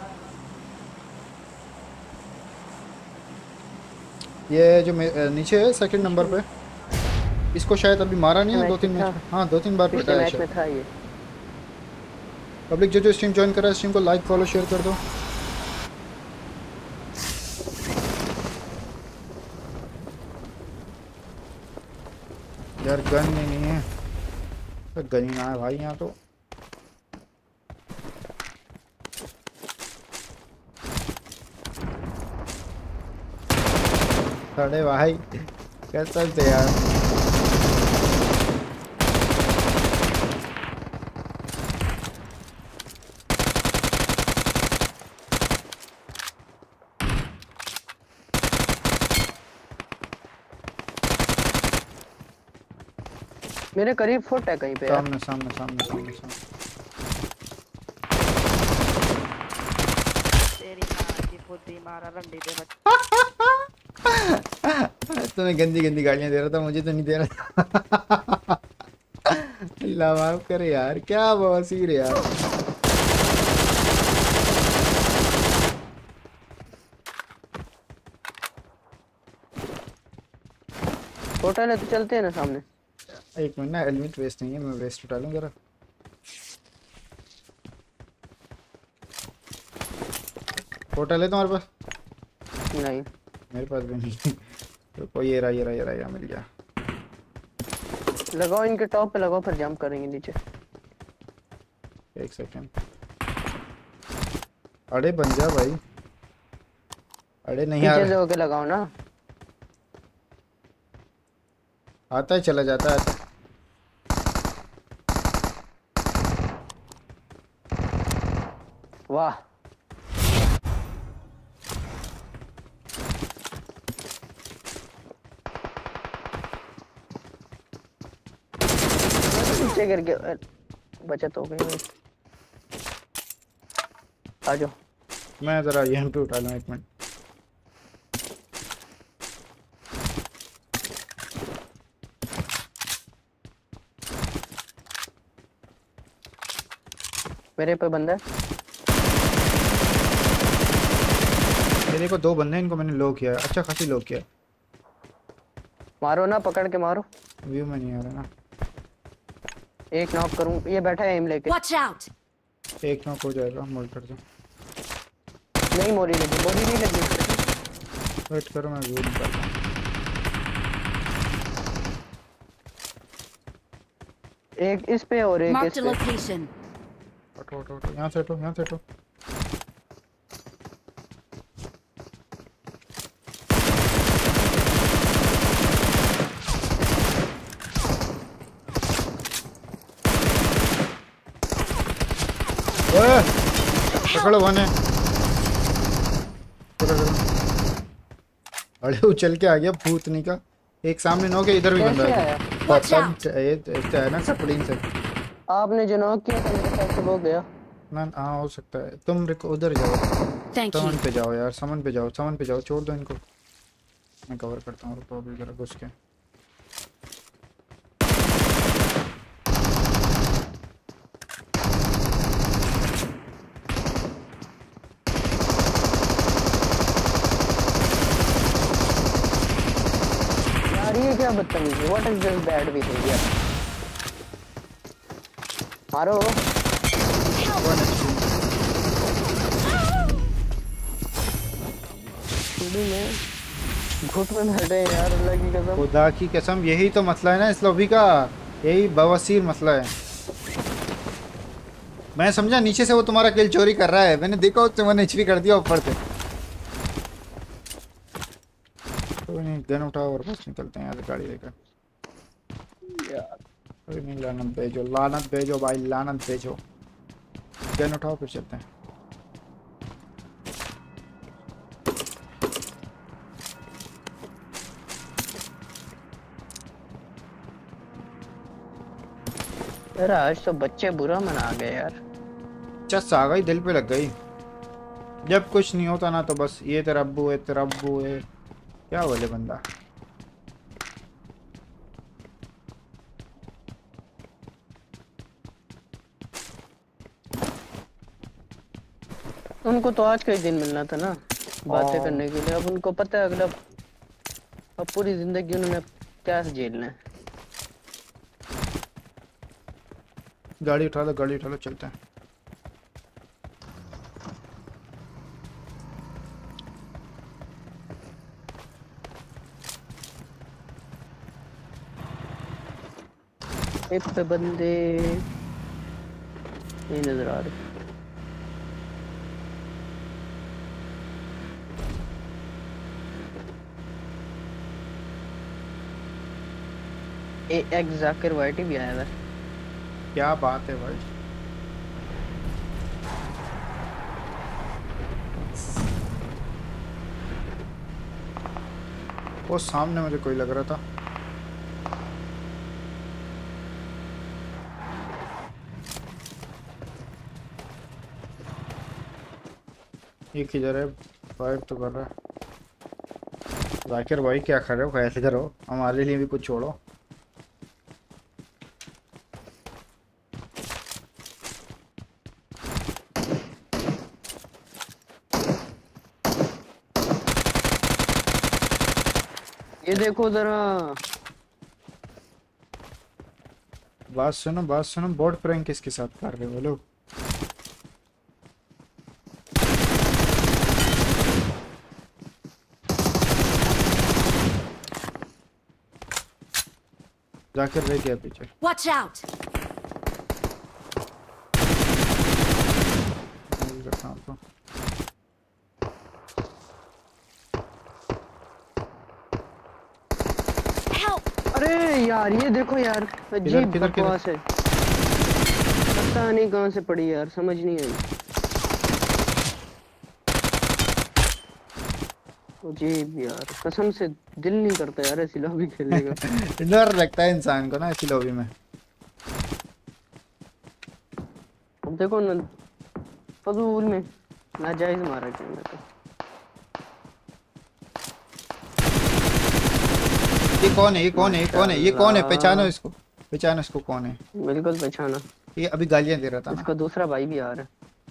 ये जो नीचे है सेकंड नंबर पे, इसको शायद अभी मारा नहीं है। 2-3 मैच में, हाँ 2-3 बार पिटा पिछले है मैच में शायद। था ये। पब्लिक जो स्ट्रीम ज्वाइन कर रहा है स्ट्रीम को लाइक फॉलो शेयर कर दो। यार गन नहीं है तो गन ही ना है भाई यहाँ तो। अरे भाई कैसा थे यार। मेरे करीब फुट है कहीं पे यार। सामने सामने सामने सामने सामने। तेरी माँ की फुद्दी मारा रंडी दे बच्चा। तुम्हें गंदी गंदी गालियां दे रहा था, मुझे तो नहीं दे रहा था। अल्लाह माफ करे यार, क्या बवासीर यार। होटल है तो चलते हैं ना सामने। एक मिनट ना, हेलमेट वेस्ट नहीं है, मैं वेस्ट उठा लूँ जरा। होटल है तुम्हारे पास? नहीं मेरे पास भी नहीं। तो कोई ये रहा मिल गया। लगाओ इनके टॉप पे लगाओ, फिर जंप करेंगे नीचे। एक सेकंड। अरे बन जा भाई। अरे नहीं पीछे यार, से होके लगाओ ना। आता है चला जाता है। वाह, पीछे करके बचत हो गई भाई। आ जाओ। मैं जरा यहाँ पे उठा लूँ, एक मिनट। मेरे पे बंदा है। मेरे को 2 बंदे हैं, इनको मैंने लो किया है, अच्छा खासी लो किया है। मारो ना, पकड़ के मारो। व्यू में नहीं आ रहा ना। एक नॉक करूं, ये बैठा है एम लेके। Watch out! एक नॉक हो जाएगा, मोल्टर से। नहीं मोरी लगी, मोरी नहीं लगी। वेट करो, मैं व्यू निकालता हूँ। एक इस पे और एक Marked इस a पे। location. हटो हटो हटो, यहाँ से हटो, यहाँ से हटो। ओए, पकड़ो वने। अरे उछल के आ गया भूतनी का। एक सामने नॉक है, इधर भी बंदा कैसे है। आया? Watch पता out! नहीं, ये है ना सपलिंग से। आपने जो नॉक किया था मेरे ख्याल से वो गया। ना हाँ, हो सकता है। तुम उधर जाओ, Thank समन you. पे जाओ यार, समन पे जाओ, समन पे जाओ, छोड़ दो इनको। मैं कवर करता हूँ, रुको अभी जरा घुस के। यार ये क्या बदतमीजी, what is this bad behaviour. मारो। शुरू में घुट में बैठे हैं यार, अल्लाह की कसम। खुदा की कसम, यही तो मसला है ना इस लॉबी का, यही बवासीर मसला है। मैं समझा नीचे से वो तुम्हारा किल चोरी कर रहा है, मैंने देखा उससे 1 HP कर दिया ऊपर से। कोई नहीं, गन उठाओ और बस निकलते हैं यहाँ से गाड़ी लेकर। कोई नहीं, लानत भेजो, लानत भेजो भाई, लानत भेजो। गन उठाओ फिर चलते हैं। यार आज तो बच्चे बुरा मना गए यार। चस आ गई, दिल पे लग गई। जब कुछ नहीं होता ना तो बस ये तेरा अब्बू है, तेरा अब्बू है, क्या बोले बंदा। उनको तो आज का ही दिन मिलना था ना बातें करने के लिए। अब उनको पता है अगला, अब पूरी जिंदगी उन्होंने क्या झेलना है। गाड़ी उठा लो, गाड़ी उठा लो, चलते हैं। एक पे बंदे नहीं नजर आ रहे। एक जाकिर वाइटी भी आया था। क्या बात है भाई। वो सामने मुझे कोई लग रहा था। ये किधर है? फायर तो कर रहा है। जाकिर भाई क्या कर रहे हो, कैसे करो, हमारे लिए भी कुछ छोड़ो। ये देखो जरा। बात सुनो, बात सुनो, बोर्ड प्रैंक किसके साथ कर रहे हो लोग? जाकिर रह गया पीछे। Watch out! नहीं रखा आपको। Help! अरे यार ये देखो यार, अजीब किधर? बकवास है। पता नहीं कहाँ से पड़ी यार, समझ नहीं आई। अजीब यार, कसम से दिल नहीं करता यार ऐसी लॉबी खेलने का। डर लगता है इंसान को ना ऐसी लॉबी में। अब देखो ना, फजूल में नाजायज मारा क्या मैं तो। ये कौन है? ये कौन है? ये कौन है? ये कौन है? पहचानो इसको, पहचानो इसको, कौन है? बिल्कुल पहचाना। ये अभी गालियां दे रहा था ना। इसका दूसरा भाई भी आ रहा है।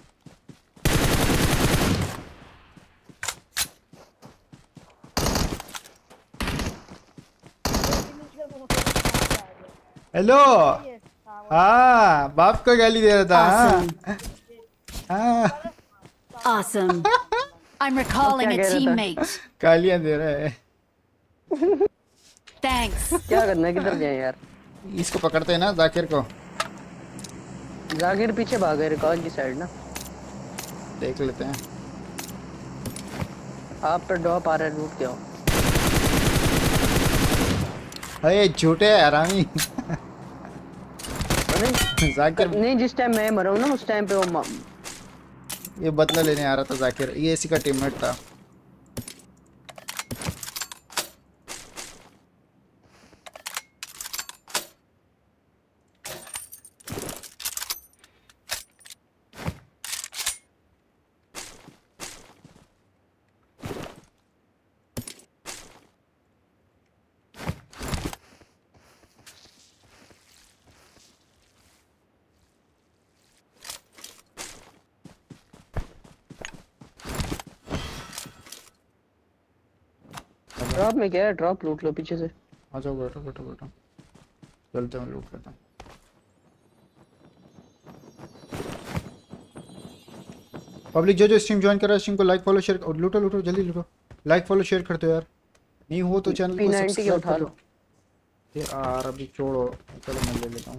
हेलो। हाँ, बाप को गाली दे रहा था। Awesome. हाँ, Awesome. I'm recalling a क्या कह रहा था? teammate. गालियां दे रहा है। Thanks. क्या करना है, किधर जाए यार? इसको पकड़ते हैं ना, जाकिर को। जाकिर पीछे भाग गए रिकॉल की साइड ना। देख लेते हैं। आप पर ड्रॉप आ रहा है, लूट के आओ। अरे झूठे हरामी। अरे जाकिर नहीं, जिस टाइम मैं मरा हूं ना उस टाइम पे वो ये बदला लेने आ रहा था। जाकिर ये इसी का टीममेट था। ड्रॉप में क्या है? ड्रॉप लूट लो पीछे से। आ जाओ, बैठो बैठो बैठो, चलते हैं, लूट लेता हूँ। पब्लिक जो स्ट्रीम ज्वाइन कर रहा है, स्ट्रीम को लाइक फॉलो शेयर और लूटो लूटो, जल्दी लूटो। लाइक फॉलो शेयर कर दो यार, नहीं हो तो चैनल को P90 के सब्सक्राइब उठा कर लो। दो यार। अभी छोड़ो, चलो मैं ले लेता हूँ।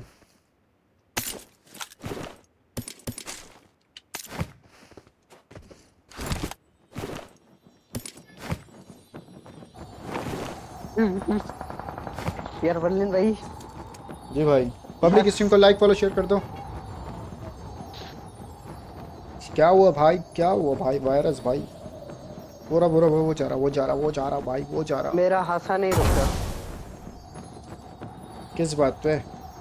यार वरलिन भाई, जी भाई, पब्लिक स्ट्रीम को लाइक फॉलो शेयर कर दो। क्या हुआ भाई? क्या हुआ भाई? वायरस भाई, बुरा बुरा, वो जा रहा, वो जा रहा, वो जा रहा भाई, वो जा रहा। मेरा हासा नहीं रुका। किस बात पे?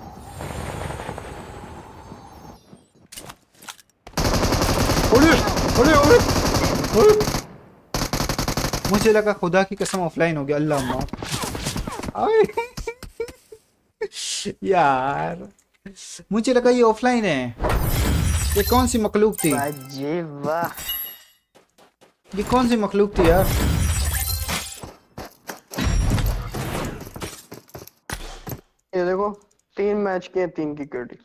अरे अरे अरे अरे! मुझे लगा खुदा की कसम ऑफलाइन हो गया। अल्लाह माफ। आए! यार मुझे लगा ये ऑफलाइन है। ये कौन सी मखलूक थी? जी वाह, ये कौन सी मखलूक थी यार? ये देखो 3 मैच के 3 की केडी।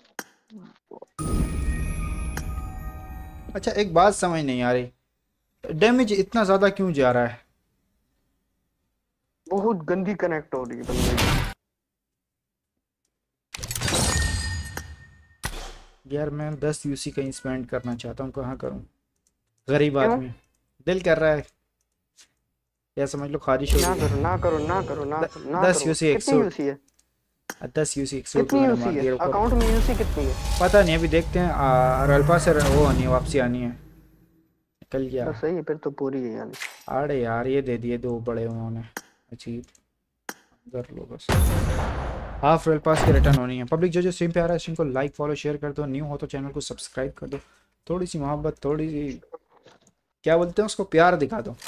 अच्छा एक बात समझ नहीं आ रही, डैमेज इतना ज्यादा क्यों जा रहा है? बहुत गंदी कनेक्ट हो रही है बंदे की। यार मैं 10 यूसी कहीं स्पेंड करना चाहता हूँ, कहाँ करूँ? गरीब क्यों? आदमी, दिल कर रहा है। या समझ लो खारिश हो ना गई। करो ना करो ना करो ना करो ना 10 करो। यूसी एक कितनी सूट, यूसी है? 10 यूसी एक सूट कितनी मैंने यूसी मार है दिया। रुको, अकाउंट में? यूसी कितनी है? पता नहीं, अभी देखते हैं। रल्पा से वो आनी है, वापसी आनी है। निकल गया। तो सही है, फिर तो पूरी है यानी। अरे यार ये दे दिए दो बड़े उन्होंने, अजीब। कर लो बस, हाफ रॉयल पास की रिटर्न होनी है। पब्लिक जो स्ट्रीम पे आ रहा है, स्ट्रीम को लाइक फॉलो शेयर कर दो। न्यू हो तो चैनल को सब्सक्राइब कर दो। थोड़ी सी मोहब्बत, थोड़ी सी क्या बोलते हैं उसको, प्यार दिखा दो।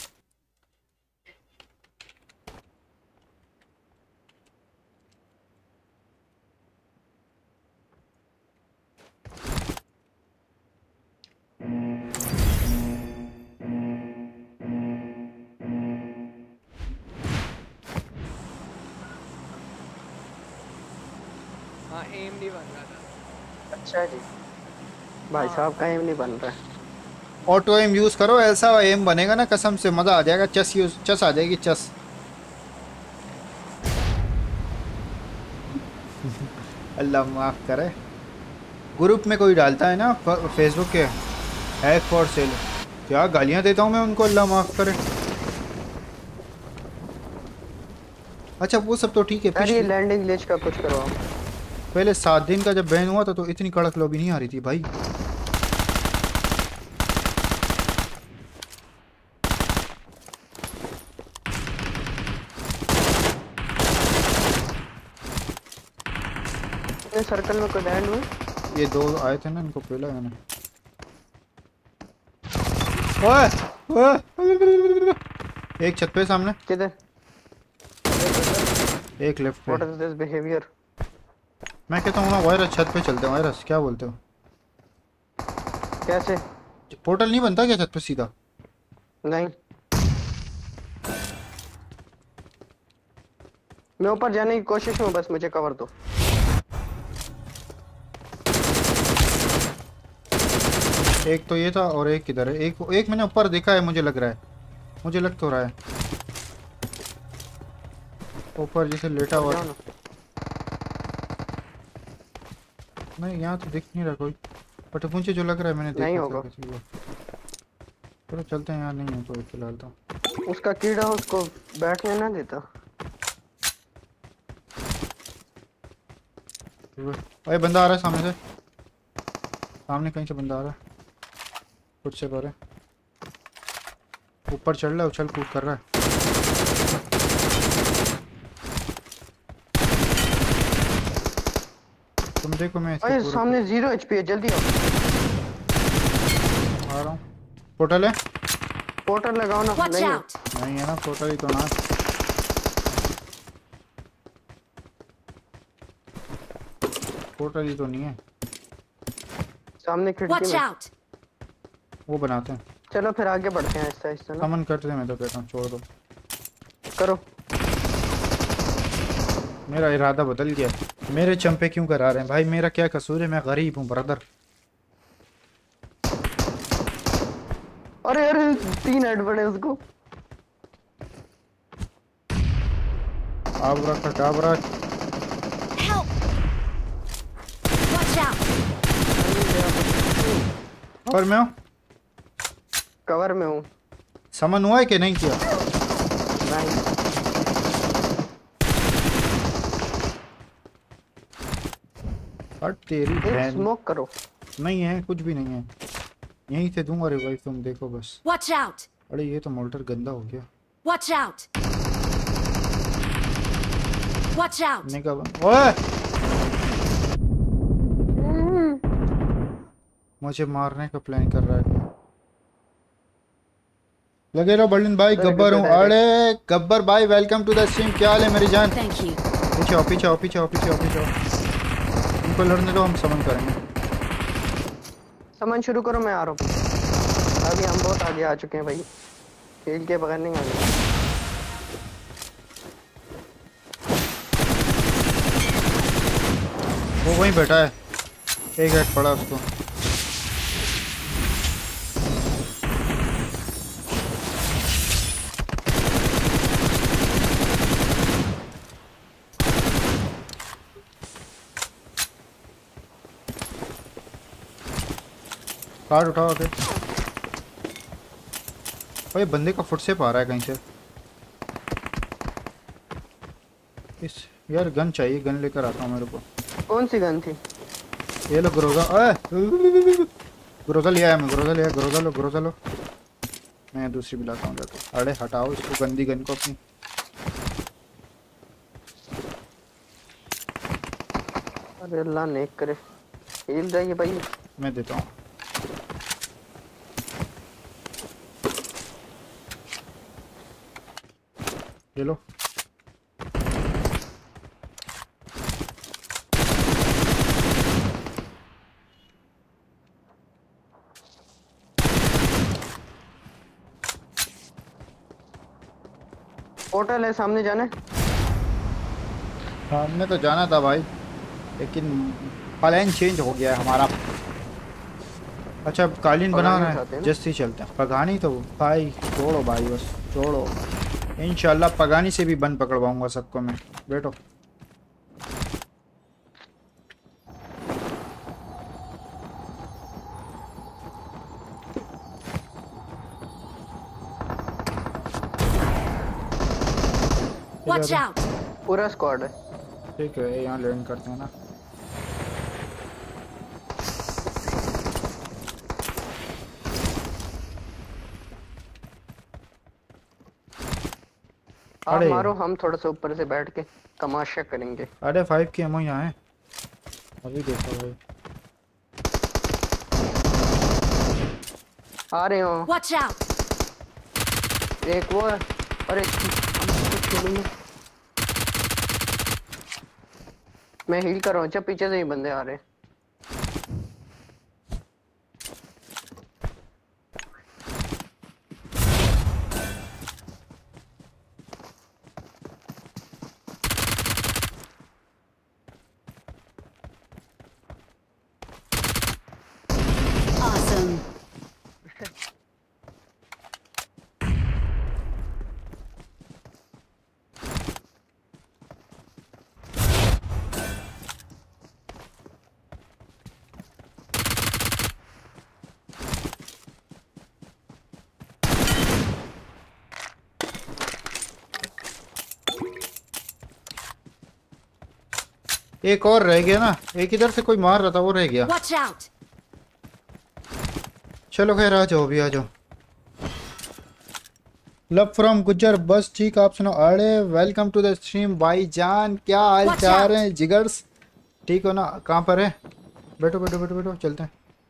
हाँ एम नहीं बन रहा था। अच्छा जी, भाई साहब का एम नहीं बन रहा है। ऑटो एम यूज करो, ऐसा एम बनेगा ना कसम से मजा आ जाएगा। चस यूज, चस आ जाएगी, चस। अल्लाह माफ़ करे। ग्रुप में कोई डालता है ना फेसबुक के हैक फॉर सेल, क्या गालियां देता हूँ मैं उनको, अल्लाह माफ़ करे। अच्छा वो सब तो ठीक है, अरे ये लैंडिंग ग्लिच का कुछ करवाओ। पहले 7 दिन का जब बैन हुआ था तो इतनी कड़क लॉबी नहीं आ रही थी भाई। सर्कल में कोई लैंड हुए? ये 2 आए थे ना, इनको पहला है मैंने। ओए ओए एक छत पे सामने, किधर? एक लेफ्ट पे। What is this behaviour? मैं कहता हूँ ना वायरस छत पे चलते हैं। वायरस क्या बोलते हो? कैसे? पोर्टल नहीं बनता क्या छत पे सीधा? नहीं, मैं ऊपर जाने की कोशिश में, बस मुझे कवर दो। एक तो ये था और एक किधर है? एक मैंने ऊपर देखा है, मुझे लग रहा है, मुझे लग तो रहा है ऊपर जैसे लेटा हुआ। नहीं यहाँ तो दिख नहीं रहा कोई, बट मुझे जो लग रहा है मैंने देखा नहीं था होगा। किसी को। चलो चलते हैं, यहाँ नहीं है तो फिलहाल तो। उसका कीड़ा उसको बैठने ना देता। अरे बंदा आ रहा है सामने से, सामने कहीं से बंदा आ रहा है, कुछ से परे ऊपर चढ़ रहा है, उछल कूद कर रहा है। तुम देखो मैं इसके अरे पूरे सामने 0 HP है, जल्दी आओ। आ रहा हूँ। पोर्टल है? पोर्टल लगाओ ना। Watch नहीं है। out! नहीं है ना पोर्टल ही तो ना। पोर्टल ही तो नहीं है। सामने खिड़की Watch में। out! वो बनाते हैं, चलो फिर आगे बढ़ते हैं आहिस्ता आहिस्ता ना। सामान करते हैं। मैं तो कहता हूँ छोड़ दो, करो। मेरा इरादा बदल गया। मेरे चंपे क्यों करा रहे हैं भाई? मेरा क्या कसूर है? मैं गरीब हूँ ब्रदर। अरे अरे 3 हेड पड़े उसको। आबरा कटाबरा। Help! Watch out! और मैं हूँ, कवर में हूँ। समन हुआ है कि नहीं किया? नहीं, हट तेरी एक बहन। स्मोक करो। नहीं है, कुछ भी नहीं है, यहीं से दूंगा रिवाइव, तुम देखो बस। Watch out! अरे ये तो मोल्टर गंदा हो गया। Watch out! Watch out! निका बंद। ओए मुझे मारने का प्लान कर रहा है। लगे रहो बर्लिन भाई, गब्बर हूँ। अरे गब्बर भाई वेलकम टू द स्ट्रीम। क्या हाल है मेरी जान? Thank you. पीछे आओ पीछे आओ पीछे आओ पीछे आओ पीछे आओ। उनको लड़ने दो, हम समन करेंगे। सामान शुरू करो, मैं आ रहा हूँ। अभी हम बहुत आगे आ चुके हैं भाई, खेल के बगैर नहीं आगे। वो वहीं बैठा है, एक हेड पड़ा उसको। कार्ड उठाओ आके। भाई बंदे का फुट से आ रहा है कहीं से। इस यार गन चाहिए, गन लेकर आता हूँ मेरे को। कौन सी गन थी? ये लो ग्रोजा। ओए ग्रोजा लिया है मैं, ग्रोजा लिया, ग्रोजा लो ग्रोजा लो। मैं दूसरी भी लाता हूँ जाकर। अरे हटाओ इसको, गंदी गन को अपनी। अरे अल्लाह नेक करे, हिल जाइए भाई। मैं देता हूँ। ये लो। पोर्टल है सामने, जाने। हमने तो जाना था भाई, लेकिन प्लान चेंज हो गया है हमारा। अच्छा कालीन बना पगानी रहे उठाते हैं, हैं ना? जस्ट ही चलते हैं। पगानी तो भाई छोड़ो भाई, बस छोड़ो। इंशाल्लाह पगानी से भी बन पकड़वाऊंगा सबको मैं। बैठो। Watch जा out! पूरा स्क्वाड है। ठीक है यहाँ लैंड करते हैं ना। आप अरे मारो, हम थोड़ा सा ऊपर से बैठ के तमाशा करेंगे। अरे 5 की एमओ यहाँ है, अभी देखो भाई। आ रहे हो। Watch out! एक वो है और एक छोड़ूंगा। मैं हील कर रहा हूँ। अच्छा पीछे से ही बंदे आ रहे हैं। Awesome! एक और रह गया ना, एक इधर से कोई मार रहा था वो रह गया। Watch out! चलो खैर आ जाओ, अभी आ जाओ। लव फ्रॉम गुज्जर, बस ठीक आप सुनो। अरे वेलकम टू द स्ट्रीम भाई जान, क्या हाल Watch चाल है जिगर्स? ठीक हो ना? कहाँ पर है? बैठो बैठो बैठो बैठो, चलते हैं।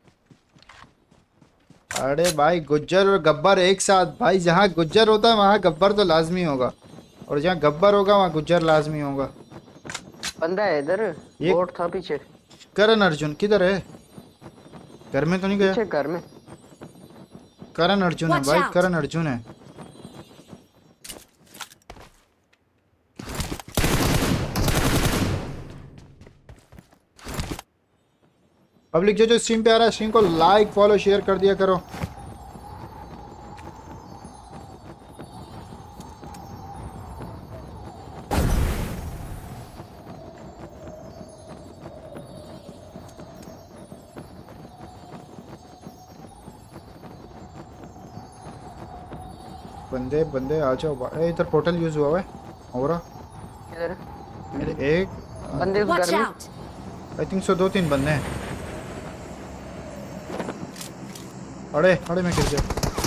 अरे भाई गुज्जर और गब्बर एक साथ भाई, जहाँ गुज्जर होता है वहाँ गब्बर तो लाजमी होगा, और जहाँ गब्बर होगा वहाँ गुज्जर लाजमी होगा। बंदा है इधर, ये- बोट था पीछे। करण अर्जुन किधर है? घर में तो नहीं गया? पीछे घर में। करण अर्जुन है Watch भाई, out. करण अर्जुन है। पब्लिक जो स्ट्रीम पे आ रहा है, स्ट्रीम को लाइक फॉलो शेयर कर दिया करो। बंदे बंदे आ जाओ। इधर पोर्टल यूज हुआ है हो रहा। इधर अरे एक बंदे उस Watch घर में। out! आई थिंक सो 2-3 बंदे हैं। अरे अरे मैं गिर गया।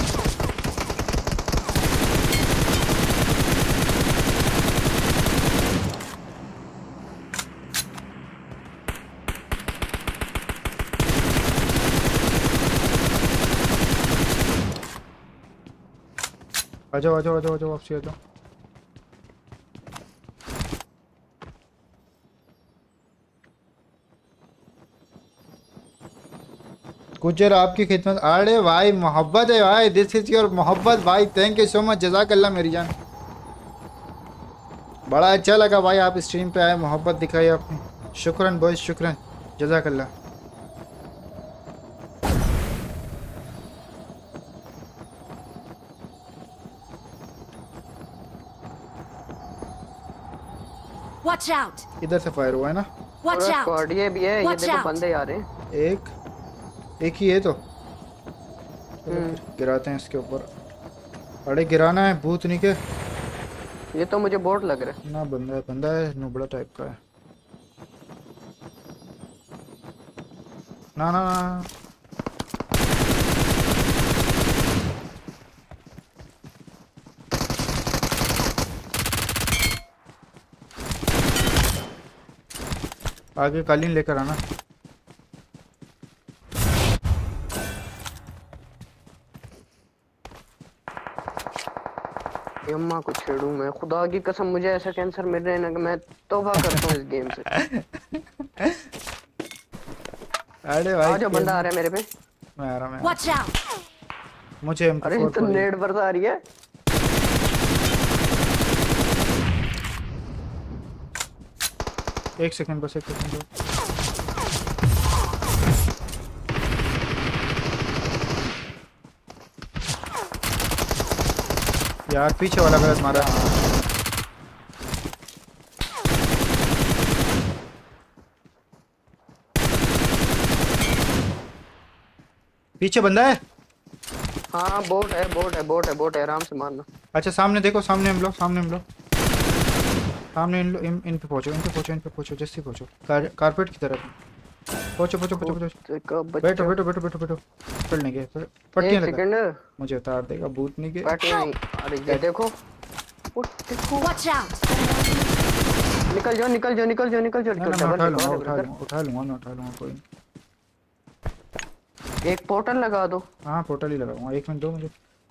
आ जाओ आ जाओ आ जाओ आ जाओ, वापसी आ जाओ। गुज्जर आपकी खिदमत। अरे भाई मोहब्बत है भाई, दिस इज योर मोहब्बत भाई, थैंक यू सो मच, जज़ाकल्लाह मेरी जान। बड़ा अच्छा लगा भाई आप स्ट्रीम पे आए, मोहब्बत दिखाई आपने, शुक्रन बॉयज शुक्रन, जज़ाकल्लाह। Watch out! इधर से फायर हुआ है ना? Watch पूरा out! स्क्वाड ये भी है। ये Watch देखो out. बंदे आ रहे हैं। एक ही है तो गिराते हैं इसके ऊपर। अरे गिराना है भूत नहीं के। ये तो मुझे बोट लग रहा है। ना बंदा है नुबड़ा टाइप का है। ना ना ना आगे कालीन लेकर आना। अम्मा को छेड़ू मैं, खुदा की कसम मुझे ऐसा कैंसर मिल रहा है ना कि मैं तौबा करता हूँ इस गेम से। अरे भाई आ जाओ, बंदा आ रहा है मेरे पे। मैं आ रहा मैं Watch out! मुझे अरे M4 तो नेट पर आ रही है। एक सेकंड बस, एक सेकंड। यार पीछे वाला गलत मारा। पीछे बंदा है। हाँ बोट है, बोट है, बोट है, बोट है, आराम से मारना। अच्छा सामने देखो, सामने हम लोग, सामने हम लोग। सामने इन पे पहुंचो, इन पे पहुंचो, जैसे पहुंचो कारपेट की तरफ पहुंचो पहुंचो पहुंचो पहुंचो। बैठो बैठो बैठो बैठो बैठो। पढ़ने के पट्टियां एक लगा, सेकंड। मुझे उतार देगा भूतनी के। पट्टियां नहीं, अरे ये देखो। वो देखो, Watch out! निकल जाओ निकल जाओ निकल जाओ निकल जाओ। ना ना मैं डबल उठा लूंगा रिकॉर्ड है उठा ब्रदर। लूंगा उठा लूंगा मैं उठा लूंगा कोई नहीं। एक पोर्टल लगा दो। हाँ पोर्टल ही लगाऊंगा, 1 मिनट दो मुझे।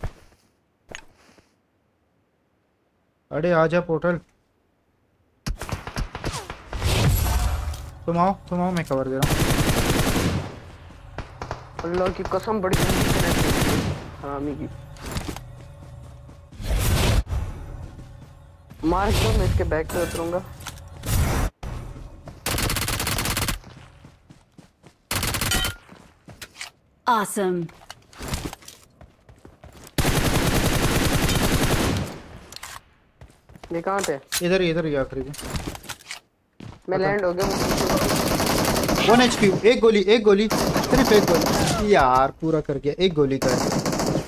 अरे आजा पोर्टल। तुम आओ मैं कवर दे रहा हूँ। अल्लाह की कसम बड़ी जल्दी से रहती है हरामी की। मार दो, मैं इसके बैक पे उतरूंगा। Awesome. ये कहाँ थे? इधर ही आखिरी पे। मैं लैंड हो गया। 1 HP, एक गोली सिर्फ एक गोली यार, पूरा कर गया, एक गोली का है।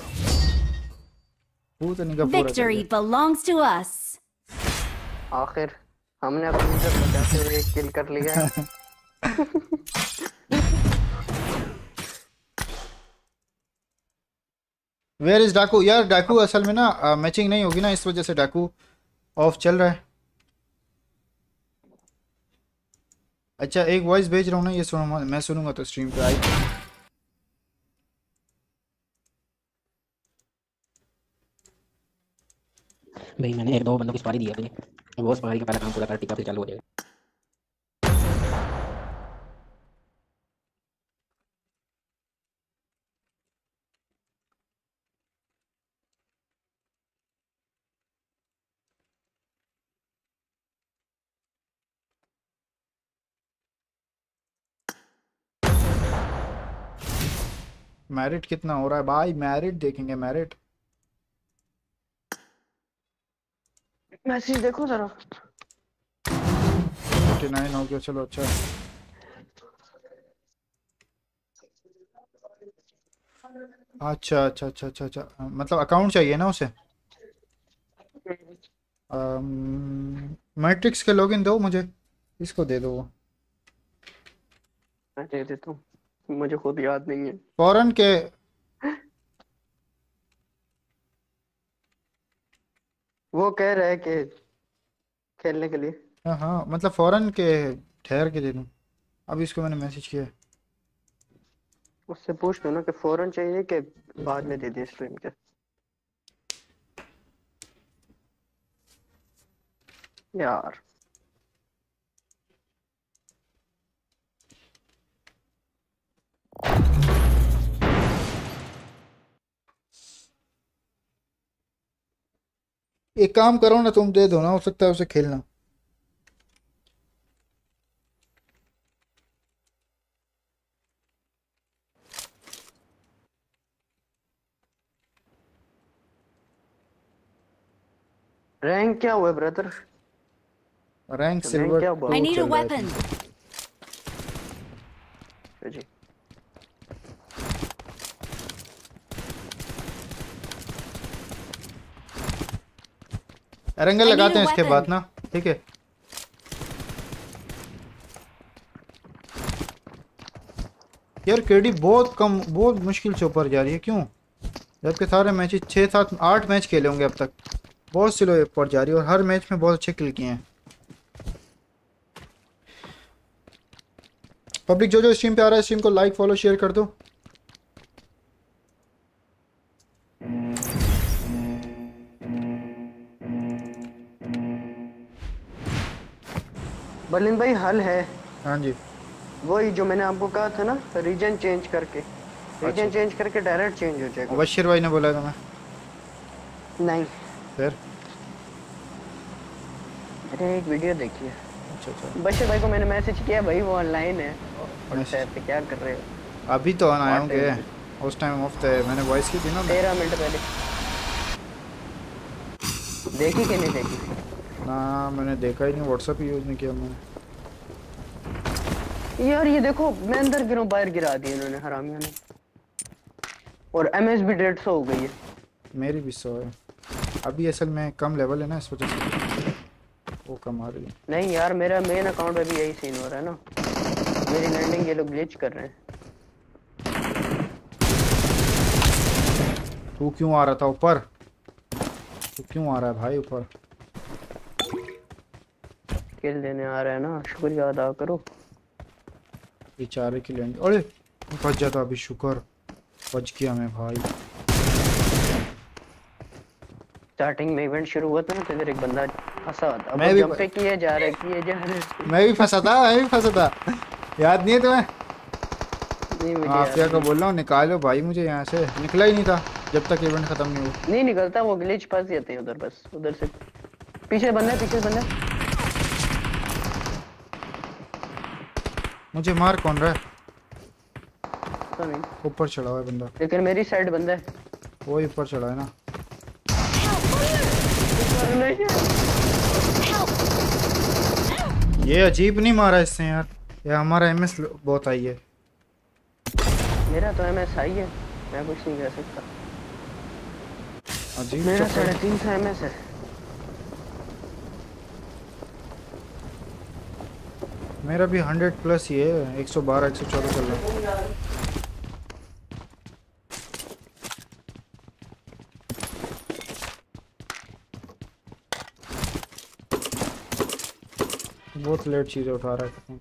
भूतनी का पूरा कर Victory गया। belongs to us. आखिर हमने अपनी इज्जत बचाते हुए एक किल कर लिया। वेयर इज डाकू? यार डाकू असल में ना मैचिंग नहीं होगी ना, इस वजह से डाकू ऑफ चल रहा है। अच्छा एक वॉइस भेज रहा हूँ ना, ये सुनो, मैं सुनूंगा तो स्ट्रीम पे आई। भाई मैंने 1-2 बंदों की सवारी दी है भाई, वो सवारी का पहला काम पूरा कर, टिका फिर चालू हो जाएगा। मैरिट कितना हो रहा है भाई? मैरिट देखेंगे मैरिट। मैसेज देखो जरा। 49 हो गया, चलो अच्छा। अच्छा, मतलब अकाउंट चाहिए ना उसे। मैट्रिक्स के लॉगिन दो मुझे, इसको दे दो वो। मैं दे देता हूँ, मुझे खुद याद नहीं है। फॉरन के वो कह रहा है कि खेलने के लिए। हाँ हाँ, मतलब फॉरन के ठहर के दे दूँ। अब इसको मैंने मैसेज किया है। उससे पूछ लो ना कि फौरन चाहिए कि बाद में दे दे स्ट्रीम के। यार एक काम करो ना, तुम दे दो ना, हो सकता है उसे खेलना। रैंक क्या हुआ ब्रदर? रैंक रैंक सिल्वर क्या हुआ? I 2 need a चल रहा है weapon. जी एरंगल I need लगाते a हैं इसके weapon. बाद ना, ठीक है। यार केडी बहुत कम, बहुत मुश्किल से ऊपर जा रही है, क्यों? जबकि सारे मैच 6 7 8 मैच खेले होंगे अब तक, बहुत स्लो ऊपर जा रही है और हर मैच में बहुत अच्छे किल किए हैं। पब्लिक जो स्ट्रीम पे आ रहा है, स्ट्रीम को लाइक फॉलो शेयर कर दो। बर्लिन भाई हल है हाँ जी, वही जो मैंने आपको कहा था ना, रीजन चेंज करके। रीजन चेंज करके डायरेक्ट चेंज हो जाएगा। बशीर भाई ने बोला था मैं। नहीं फिर मैंने एक वीडियो देखी है। अच्छा बशीर भाई को मैंने मैसेज किया, भाई वो ऑनलाइन है मैसेज- व्हाट्सएप पे, क्या कर रहे हो? अभी तो ऑन आए होंगे, उस टाइम ऑफ थे, मैंने वॉइस की थी ना। 13 मिनट पहले देखी कि नहीं देखी? ना मैंने देखा ही नहीं, व्हाट्सएप ही यूज़ नहीं किया मैंने। यार ये देखो, मैं अंदर गिरूं, बाहर गिरा दिया इन्होंने हरामियों ने। और एमएस भी 150 हो गई है। मेरी भी 100 है। अभी असल में कम लेवल है ना, इस वजह से। वो कमा रही है। नहीं यार मेरा मेन अकाउंट पे भी यही सीन हो रहा है ना, मेरी लैंडिंग ये लोग ग्लिच कर रहे हैं। तू क्यों आ रहा था ऊपर? तू क्यों आ रहा है भाई ऊपर? किल देने आ रहा है ना, शुक्रिया अदा करो। बेचारे की लैंड। अरे बच जाता अभी, शुक्र बच गया मैं भाई। स्टार्टिंग में इवेंट शुरू हुआ था ना तो इधर एक बंदा फंसा था, मैं अब भी जंप पे किए जा रहे मैं भी फंसा था, मैं भी फंसा था। याद नहीं है तुम्हें? नहीं मुझे आफिया याद को बोल रहा हूँ निकालो भाई मुझे यहाँ से। निकला ही नहीं था जब तक इवेंट खत्म नहीं हुआ। नहीं निकलता, वो ग्लिच फंस जाते हैं उधर, बस उधर से। पीछे बंदा है, पीछे बंदा है। मुझे मार कौन रहा है? तो नहीं, ऊपर चढ़ा हुआ है बंदा। लेकिन मेरी साइड बंदा है। वो ऊपर चढ़ा है ना। ये अजीब नहीं मारा इसने यार, ये हमारा एमएस बहुत आई है। मेरा तो एमएस आई है, मैं कुछ नहीं कह सकता। अजीब मेरा चक्कर। 350 एमएस है। मेरा भी 100 प्लस ही है, 112 114 चल रहा है। बहुत लेट चीजें उठा रहा है।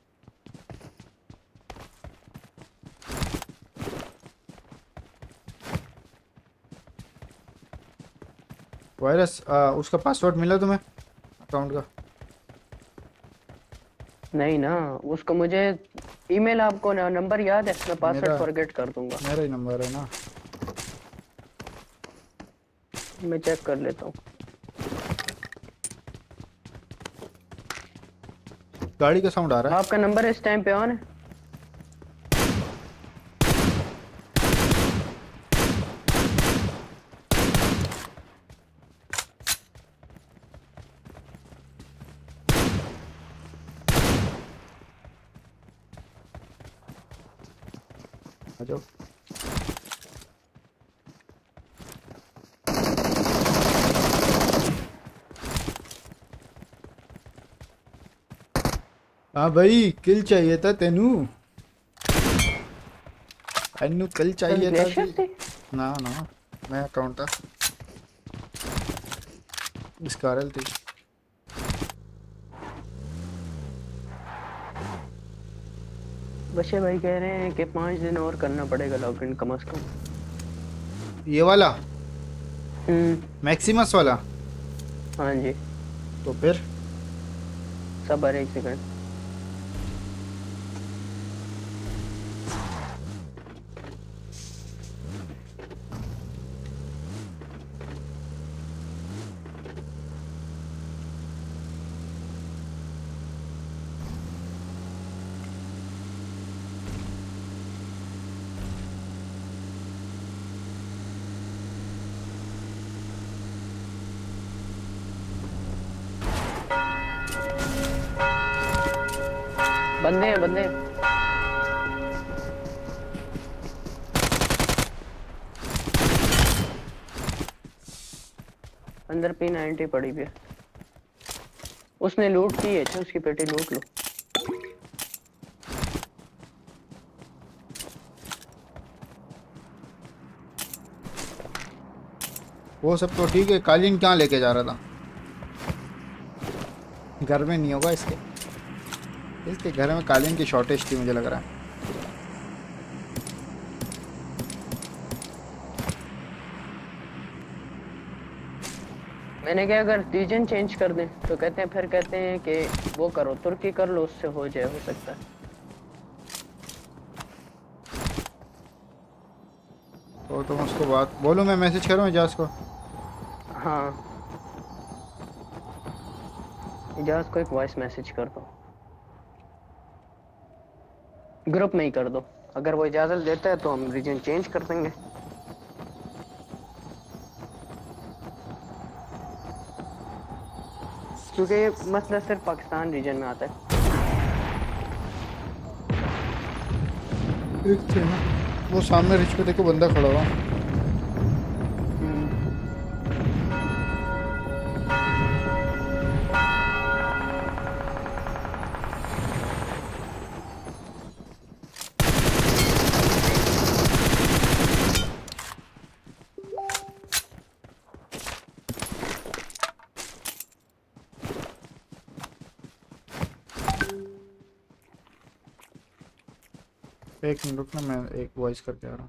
वायरस उसका पासवर्ड मिला तुम्हें अकाउंट का? नहीं ना, उसको मुझे ईमेल, आपको नंबर याद है? मैं पासवर्ड मेरा- फॉरगेट कर दूंगा। मेरा ही नंबर है ना। मैं चेक कर लेता हूँ। गाड़ी का साउंड आ रहा है। आपका नंबर इस टाइम पे ऑन है? आ जाओ। हाँ भाई किल चाहिए था तेनू, तेनू किल चाहिए था ग्लेशियर जी। से? ना ना मैं अकाउंट था स्कारल थी। बशे भाई कह रहे हैं कि 5 दिन और करना पड़ेगा लॉगिन कम से कम। ये वाला मैक्सिमस वाला? हाँ जी। तो फिर सबर एक सेकंड। बंदे हैं, बंदे हैं। अंदर P90 पड़ी भी है। उसने लूट की है, उसकी पेटी लूट लो। वो सब तो ठीक है, कालीन क्या लेके जा रहा था? घर में नहीं होगा इसके, इसके घर में कालीन की शॉर्टेज थी मुझे लग रहा है। मैंने कहा अगर रीजन चेंज कर दें तो कहते हैं, फिर कहते हैं कि वो करो, तुर्की कर लो, उससे हो जाए, हो सकता है। तो तुम उसको बात बोलो, मैं मैसेज करूँ इजाज को? हाँ, इजाज को एक वॉइस मैसेज कर दो, ग्रुप में ही कर दो। अगर वो इजाजत देता है तो हम रीजन चेंज कर देंगे। क्योंकि ये मसला सिर्फ पाकिस्तान रीजन में आता है। एक थे ना वो सामने रिच पे देखो बंदा खड़ा हुआ। एक मिनट रुकना, मैं एक वॉइस करके आ रहा हूँ।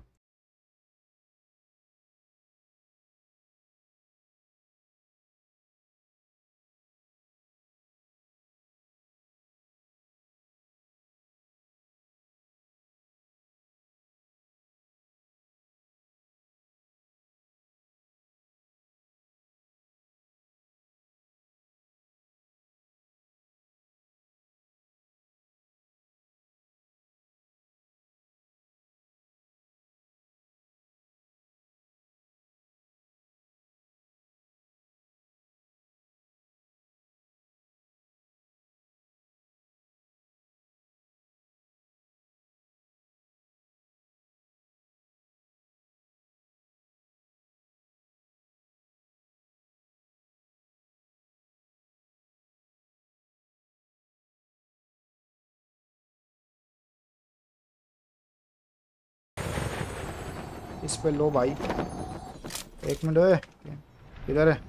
इस पे लो भाई, एक मिनट। ओए किधर है?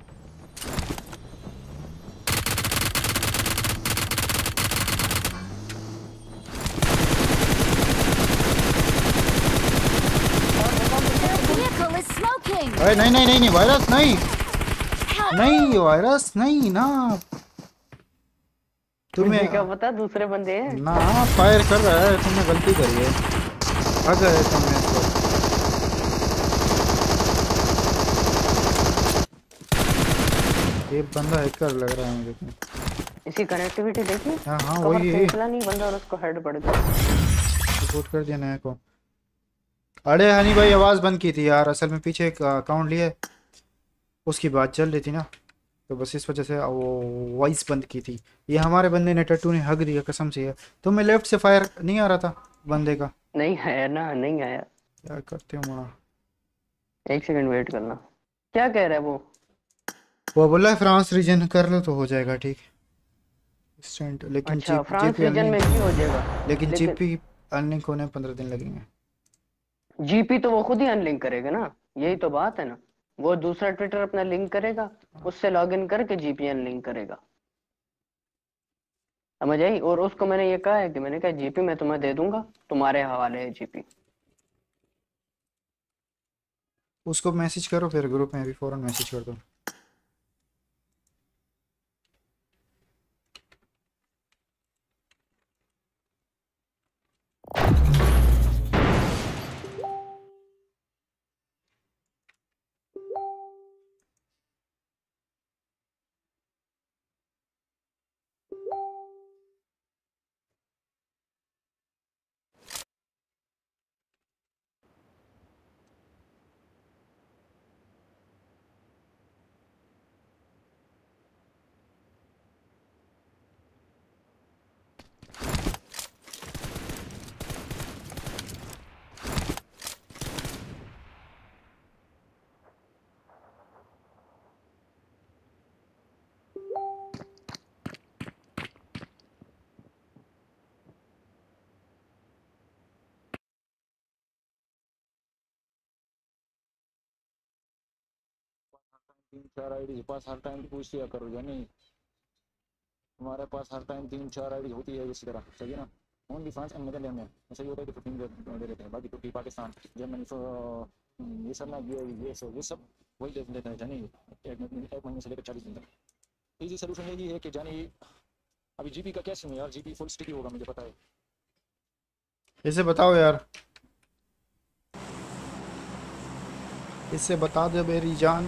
Vehicle is smoking. अरे नहीं नहीं नहीं नहीं, वायरस नहीं, Help. नहीं वायरस नहीं ना। मुझे क्या तुम्हें पता दूसरे बंदे हैं। ना फायर कर रहा है, तुमने गलती करी है। अगर तुमने इसको ये बंदा हैकर लग रहा है मुझे। इसकी कनेक्टिविटी देखी, हाँ हाँ कवर वही है, निकला नहीं बंदा और उसको हेड पड़ गया। रिपोर्ट कर दिया नया को। अरे हनी भाई आवाज़ बंद की थी यार, असल में पीछे एक अकाउंट लिया है, उसकी बात चल रही थी ना, तो बस इस वजह से वो वॉइस बंद की थी। ये हमारे बंदे ने टट्टू ने हक दिया कसम से। है तो मैं लेफ्ट से फायर नहीं आ रहा था बंदे का। नहीं आया ना, नहीं आया। क्या करते हो मोड़ा? एक सेकंड वेट करना। क्या कह रहा है वो बोला है फ्रांस रीजन कर लो तो हो जाएगा ठीक। इंस्टेंट, लेकिन अच्छा, फ्रांस जीपी रीजन में भी हो जाएगा, लेकिन लेकिन जीपी अनलिंक होने में 15 दिन लगेंगे। जीपी तो वो खुद ही अनलिंक करेगा ना, यही तो बात है ना। वो दूसरा ट्विटर अपना लिंक करेगा, उससे लॉगिन करके जीपी अनलिंक करेगा, समझ आई। और उसको मैंने ये कहा है कि मैंने कहा जीपी मैं तुम्हें दे दूंगा, तुम्हारे हवाले है जीपी। उसको मैसेज करो फिर ग्रुप में, अभी फौरन मैसेज कर दो। तीन चार आईडी पास हर टाइम पूछ लिया करो, यानी हमारे पास हर टाइम 3-4 आईडी होती है इसी तरह, सही है ना। ओनली फ्रांस एंड नीदरलैंड में ऐसा ही होता है कि 15 दे देते हैं, बाकी तुर्की पाकिस्तान जर्मनी ये सब ना ये सब वही दे देते हैं जानी, एक महीने से लेकर 40 दिन तक। ईजी सोल्यूशन यही है कि जानी अभी जीपी का क्या सीन है यार, जीपी फुल स्टिकी होगा मुझे पता है। इसे बताओ यार, इससे बता दो मेरी जान।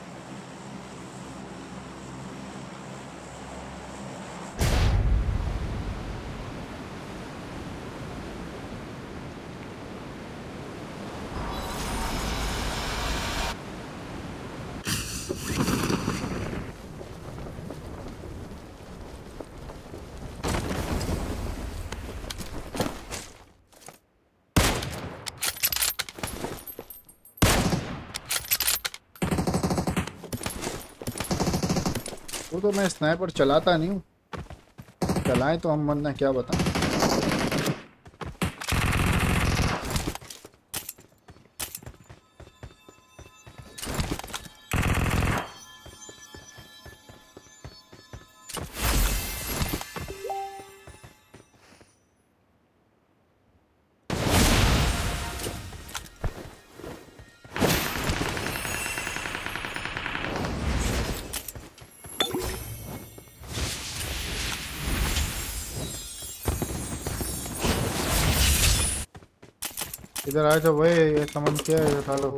वो तो मैं स्नाइपर चलाता नहीं हूँ, चलाएं तो हम वरना क्या बताएं। इधर आ जाओ भाई, ये सामान क्या है, उठा लो।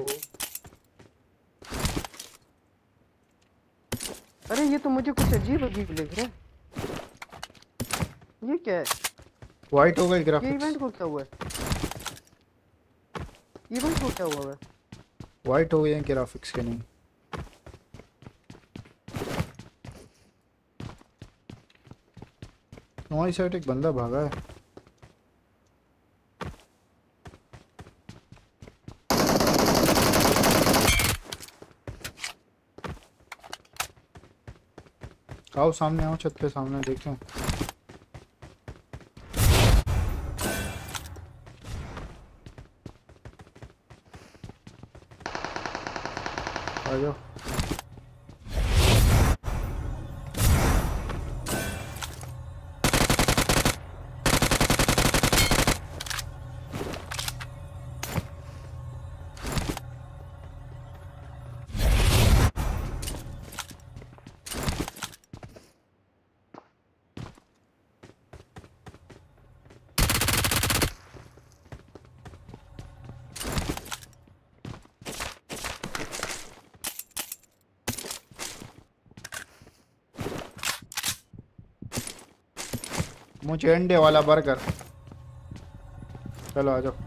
अरे ये तो मुझे कुछ अजीब अजीब लग रहा है। ये क्या है? वाइट हो गई ये ग्राफिक्स, इवेंट को क्या हुआ है? इवेंट को क्या हुआ है? वाइट हो गए हैं ग्राफिक्स के नहीं। हमारी साइड एक बंदा भागा है। आओ सामने आओ, छत पे सामने देखो। आ जाओ। मुझे अंडे वाला बर्गर, चलो आ जाओ।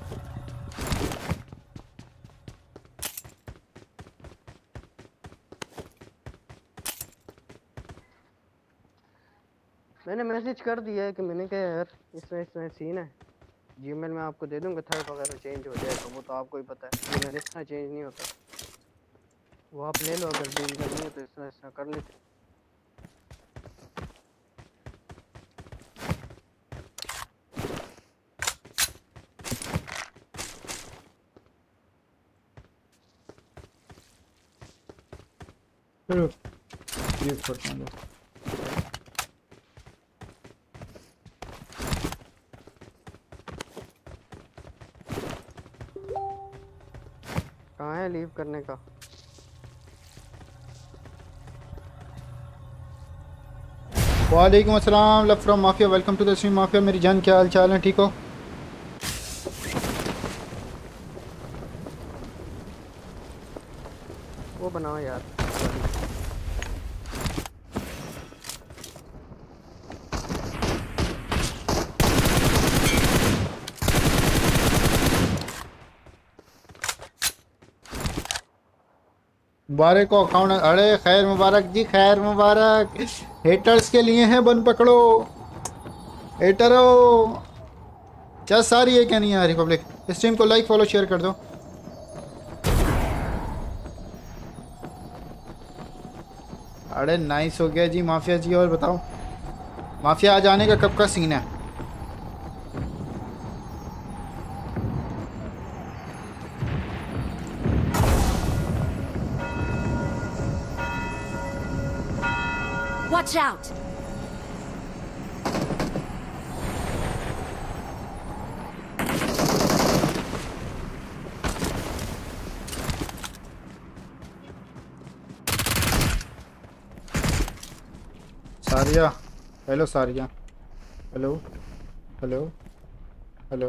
मैंने मैसेज कर दिया है कि मैंने कहा यार इसमें सीन है। जीमेल में आपको दे दूंगा, थर्ड वगैरह चेंज हो जाए तो वो तो आपको ही पता है। जीमेल इतना चेंज नहीं होता, वो आप ले लो। अगर डील करनी है तो इतना कर लेते। चलो यूज करते हैं। कहाँ है लीव करने का? वालेकुम अस्सलाम, love from mafia, welcome to the stream mafia. मेरी जान क्या हाल चाल है, ठीक हो? वो बनाओ यार। मुबारक को अकाउंट, अरे खैर मुबारक जी, खैर मुबारक। हेटर्स के लिए हैं, बन पकड़ो हेटरो। चस आ रही है क्या नहीं आ रही पब्लिक? स्ट्रीम को लाइक फॉलो शेयर कर दो। अरे नाइस हो गया जी माफिया जी। और बताओ माफिया आज आने का कब का सीन है? Watch out! सारिया, हेलो सारिया, हेलो हेलो हेलो।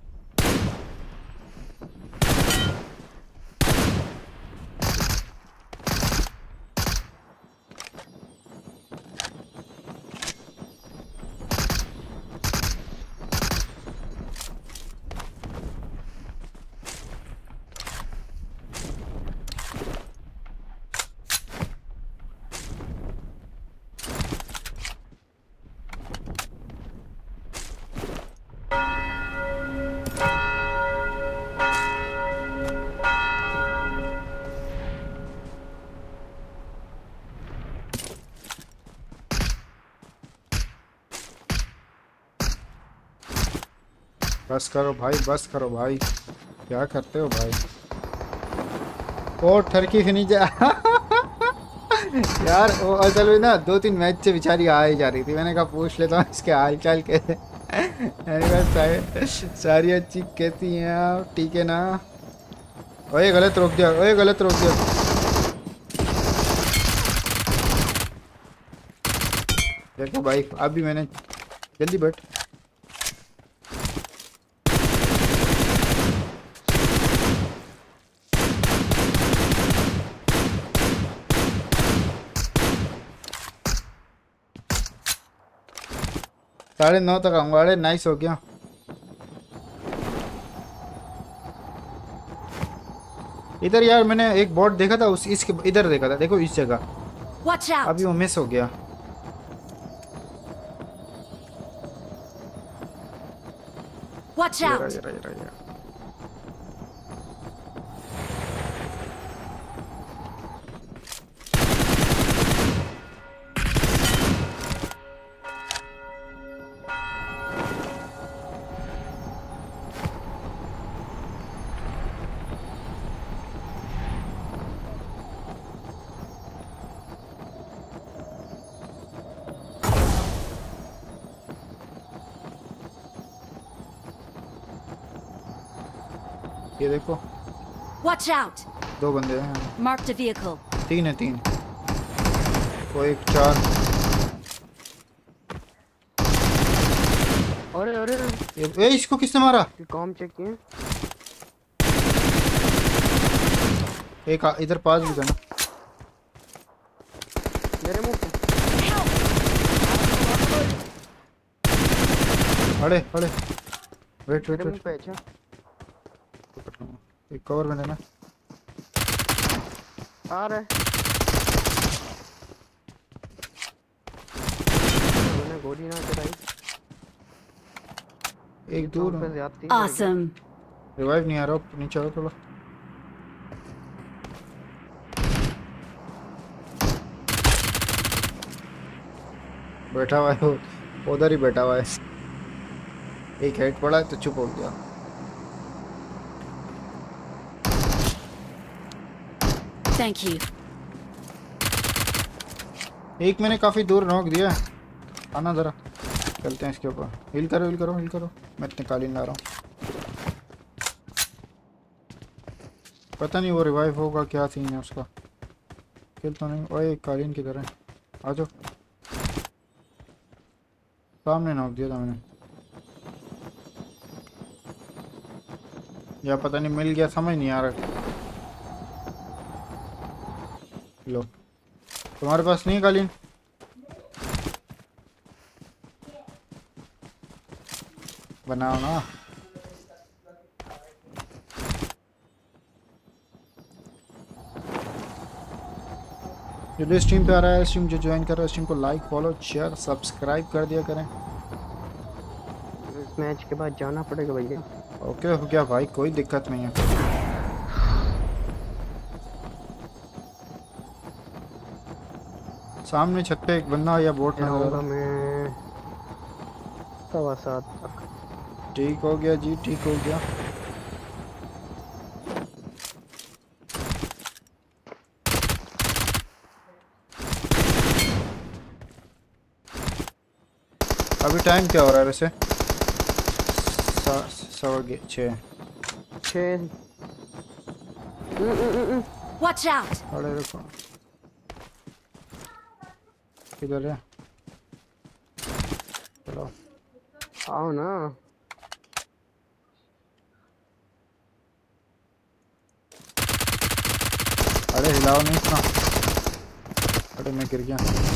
बस करो भाई, बस करो भाई, क्या करते हो भाई? और ठरकी फिनी जा यार वो असल में ना 2-3 मैच से बेचारी आ ही जा रही थी। मैंने कहा पूछ लेता हूँ इसके हाल चाल कैसे। मैंने कहा सारी अच्छी कैसी हैं आप, ठीक है ना? ओए गलत रोक दिया, ओए गलत रोक दिया। देखो भाई अभी मैंने जल्दी बैठ। 9:30 तक आऊंगा। अरे नाइस हो गया। इधर यार मैंने एक बॉट देखा था, उस इसके इधर देखा था, देखो इस जगह। Watch out! अभी वो मिस हो गया। Watch ये रहा, out! ये रहा, ये रहा, ये रहा। ये देखो Watch out! 2 बंदे हैं। Marked a vehicle. 3 है, 3। वो एक 4। अरे अरे ए इसको किसने मारा? ये काम चेक किए। एक इधर पास भी था ना। मेरे मुंह पे अरे अरे वेट वेट मेरे मुंह वेट, पे अच्छा। एक कवर में लेना। आ रहा है। मैंने गोली ना चलाई। एक दूर पे ज्यादती करेगी। Awesome. रिवाइव नहीं आ रहा, नीचे आओ थोड़ा। बैठा हुआ है वो, उधर ही बैठा हुआ है। एक हेड पड़ा है तो चुप हो गया। Thank you. एक मैंने काफी दूर नॉक दिया। आना जरा, चलते हैं इसके ऊपर। हिल करो हिल करो हिल करो, मैं इतने कालीन ला रहा हूँ। पता नहीं वो रिवाइव होगा, क्या सीन है उसका। किल तो नहीं। ओए कालीन किधर है? आ जाओ। सामने नॉक दिया था मैंने, या पता नहीं मिल गया, समझ नहीं आ रहा। लो, तुम्हारे पास नहीं है कालीन? बनाओ ना। जो स्ट्रीम पे आ रहा है, स्ट्रीम जो ज्वाइन कर रहा है, स्ट्रीम को लाइक फॉलो शेयर सब्सक्राइब कर दिया करें। इस मैच के बाद जाना पड़ेगा भैया। ओके हो गया भाई, कोई दिक्कत नहीं है। सामने छत पे एक बंदा या बोट नजर आ आऊंगा रहा। मैं 7:15 तक। ठीक हो गया जी, ठीक हो गया। अभी टाइम क्या हो रहा है वैसे? 6:15। 6। Watch out! अरे रुको, किधर है? चलो आओ ना। अरे हिलाओ नहीं इतना। अरे मैं गिर गया।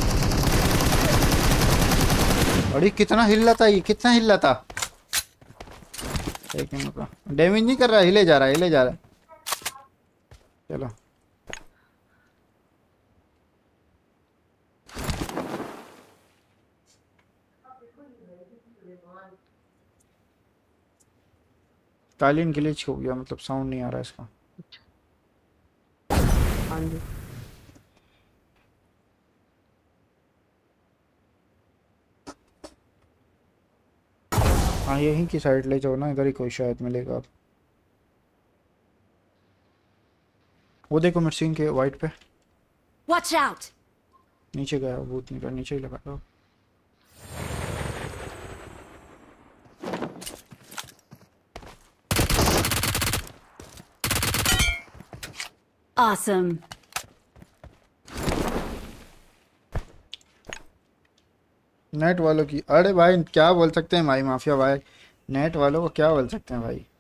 अरे कितना हिल रहा था ये, कितना हिल रहा था। एक मिनट का डैमेज नहीं कर रहा, हिले जा रहा है, हिले जा रहा है। चलो कालीन ग्लिच हो गया, मतलब साउंड नहीं आ रहा इसका। हाँ जी। हाँ यहीं की साइड ले जाओ ना, इधर ही कोई शायद मिलेगा। आप वो देखो मर्सिंग के वाइट पे Watch out! नीचे गया, भूत निकल नीचे ही लगा दो। Awesome. नेट वालों की, अरे भाई क्या बोल सकते हैं भाई, माफिया भाई, नेट वालों को क्या बोल सकते हैं भाई।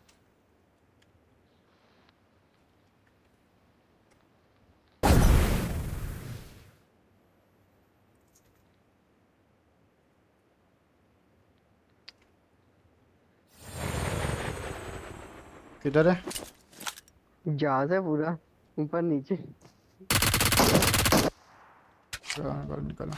किधर है? जहाज है पूरा ऊपर नीचे। निकलो निकलो।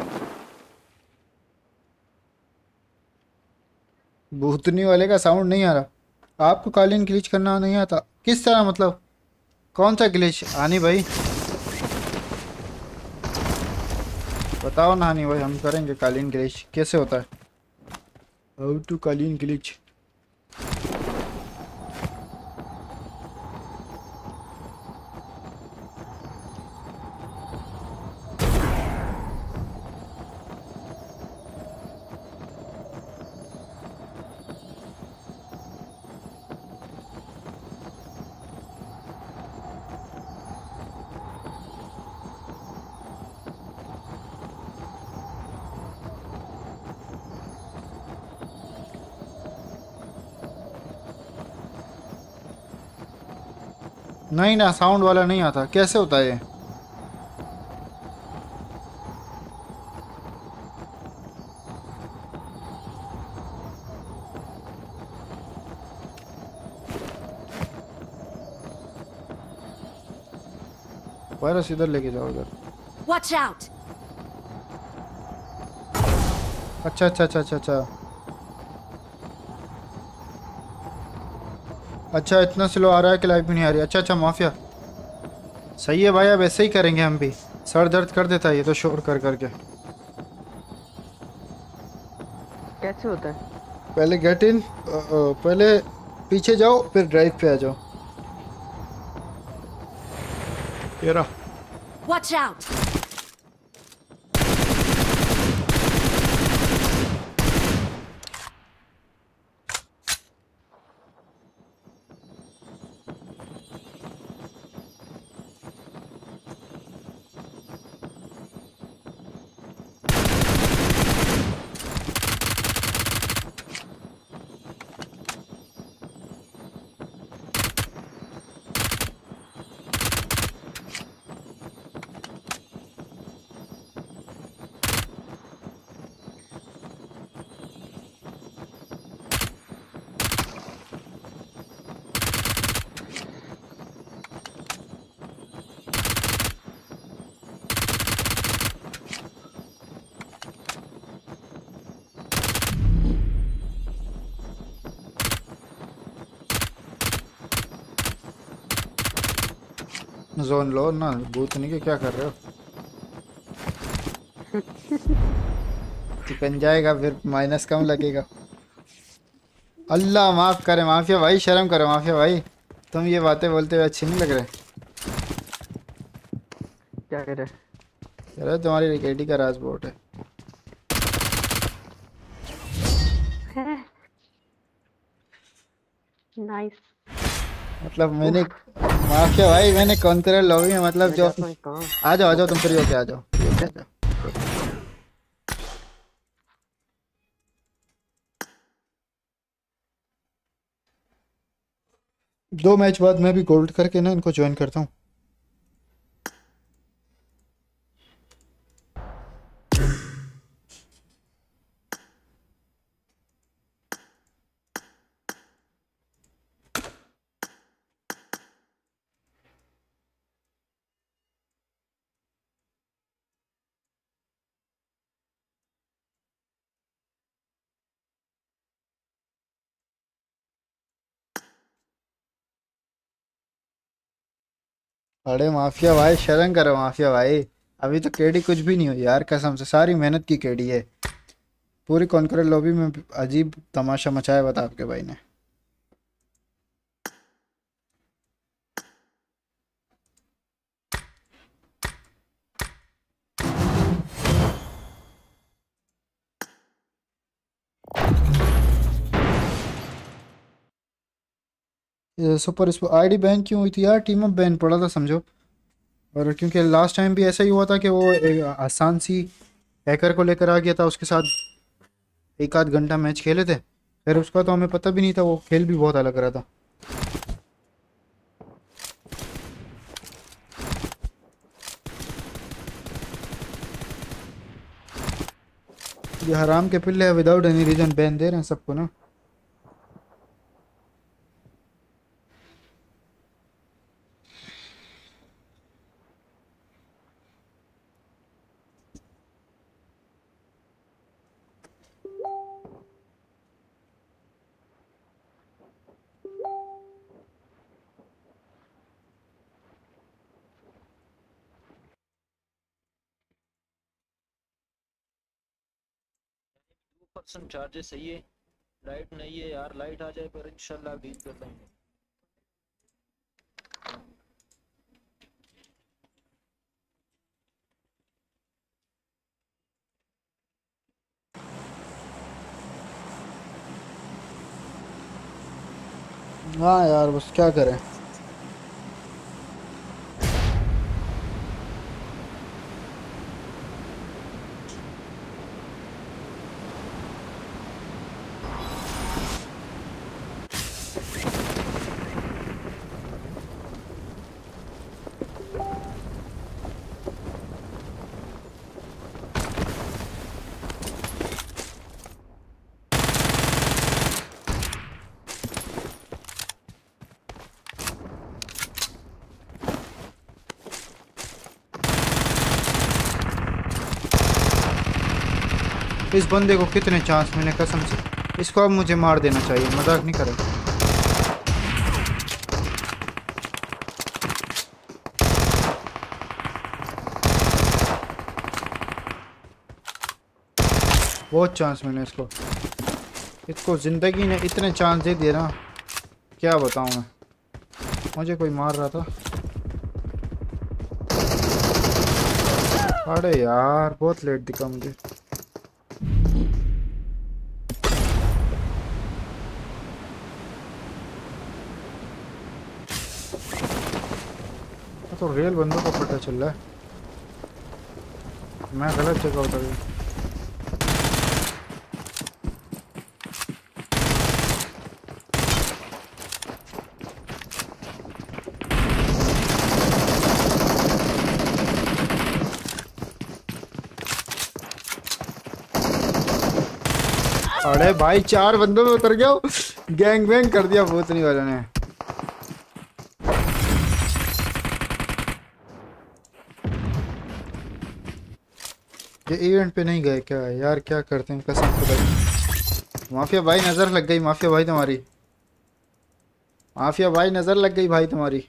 भूतनी वाले का साउंड नहीं आ रहा। आपको कालीन ग्लिच करना नहीं आता? किस तरह मतलब? कौन सा ग्लिच आनी भाई? बताओ ना हानी भाई, हम करेंगे कालीन ग्लिच। कैसे होता है? हाउ टू कालीन ग्लिच? नहीं ना, साउंड वाला नहीं आता। कैसे होता है ये? वायरस इधर लेके जाओ इधर। Watch out! अच्छा अच्छा अच्छा अच्छा अच्छा अच्छा, इतना स्लो आ रहा है कि लाइफ भी नहीं आ रही। अच्छा अच्छा माफिया, सही है भाई। अब ऐसे ही करेंगे हम भी। सर दर्द कर देता है ये तो शोर कर करके। कैसे होता है? पहले गेट इन, पहले पीछे जाओ फिर ड्राइव पे आ जाओ। ये रहा। Watch out! जोन लो ना, भूत नहीं के क्या कर रहे हो? चिकन जाएगा फिर माइनस कम लगेगा। अल्लाह माफ करे माफिया भाई, शर्म करो माफिया भाई। तुम ये बातें बोलते हुए अच्छी नहीं लग रहे। क्या करे? कह रहे तुम्हारी रिकेटी का राजबोट है। नाइस। मतलब मैंने माफिया भाई, मैंने कॉन्करर लॉबी में मतलब मैं जो। जाता हूँ कहाँ? आ जाओ तुम फ्री होके आ जाओ, free होके आ जाओ। 2 मैच बाद मैं भी गोल्ड करके ना इनको ज्वाइन करता हूँ। अरे माफिया भाई शर्म करो माफिया भाई। अभी तो केडी कुछ भी नहीं हुई यार, कसम से सारी मेहनत की केडी है। पूरी कॉन्करर लॉबी में अजीब तमाशा मचाया बता आपके भाई ने। ये सुपर आईडी बैन क्यों हुई थी यार? टीम अप बैन पड़ा था समझो। और क्योंकि लास्ट टाइम भी ऐसा ही हुआ था कि वो एक आसान सी हैकर को लेकर आ गया था, उसके साथ एक आध घंटा मैच खेले थे। फिर उसका तो हमें पता भी नहीं था, वो खेल भी बहुत अलग रहा था। ये हराम के पिल्ले विदाउट एनी रीजन बैन दे रहे हैं सबको ना। 100% चार्जेस सही है। लाइट नहीं है यार, लाइट आ जाए पर इंशाल्लाह डील कर लेंगे। हाँ यार बस क्या करें। इस बंदे को कितने चांस मिले कसम से। इसको अब मुझे मार देना चाहिए, मजाक नहीं करें। बहुत चांस मिले इसको। इसको ज़िंदगी ने इतने चांस दे दिए ना, क्या बताऊं मैं। मुझे कोई मार रहा था। अरे यार बहुत लेट दिखा मुझे। तो रियल बंदों को पता चल रहा है, मैं गलत जगह उतर गया। अरे भाई 4 बंदों में उतर गया। गैंग वैंग कर दिया भूतनी वालों ने। ये इवेंट पे नहीं गए क्या यार, क्या करते हैं कसम खुदा की। माफिया भाई नजर लग गई, माफिया भाई तुम्हारी, माफिया भाई नजर लग गई भाई तुम्हारी।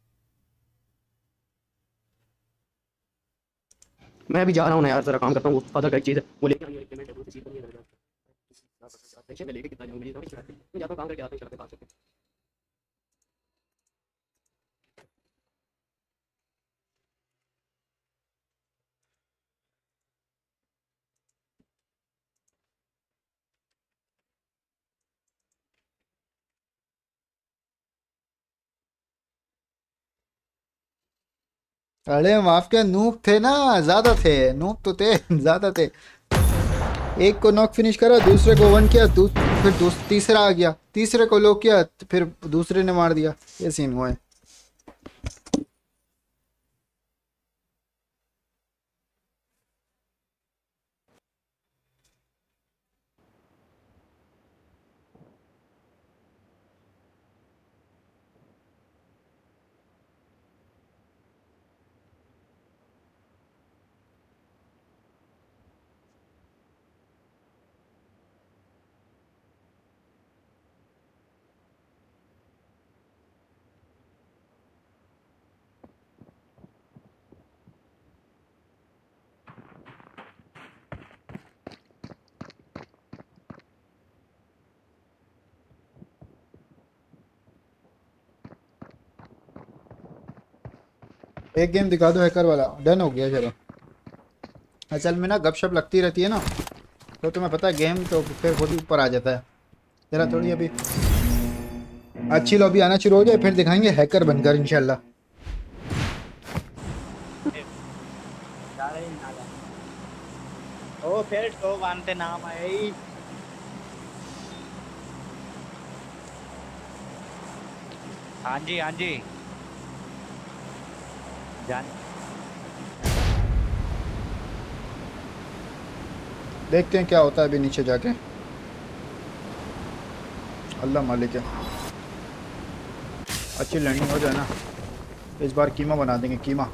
मैं भी जा रहा हूँ ना यार, जरा काम करता हूँ। फादर का एक चीज़ है वो लेके आई है, पेमेंट है वो चीज़ नहीं है। मैं लेके कितना जाऊँ, मुझे मैं जाता हूँ काम करके आता हूँ, चलते बात करते हैं। अरे माफिया नूब थे ना, ज्यादा थे नूब तो थे ज्यादा थे। एक को नॉक फिनिश करा, दूसरे को वन किया, फिर तीसरा आ गया, तीसरे को लो किया, फिर दूसरे ने मार दिया। ये सीन हुआ है। एक गेम दिखा दो हैकर वाला, डन हो गया। चलो असल में ना गपशप लगती रहती है ना, तो तुम्हें पता है गेम तो फिर खुद ही ऊपर आ जाता है। तेरा थोड़ी अभी अच्छी लॉबी आना शुरू हो जाए, फिर दिखाएंगे हैकर बनकर इंशाल्लाह। ओ फिर तो बांधते नाम आए। हाँ जी हाँ जी जान। देखते हैं क्या होता है अभी नीचे जाके। अल्लाह मालिक है, अच्छी लैंडिंग हो जाए ना, इस बार कीमा बना देंगे कीमा।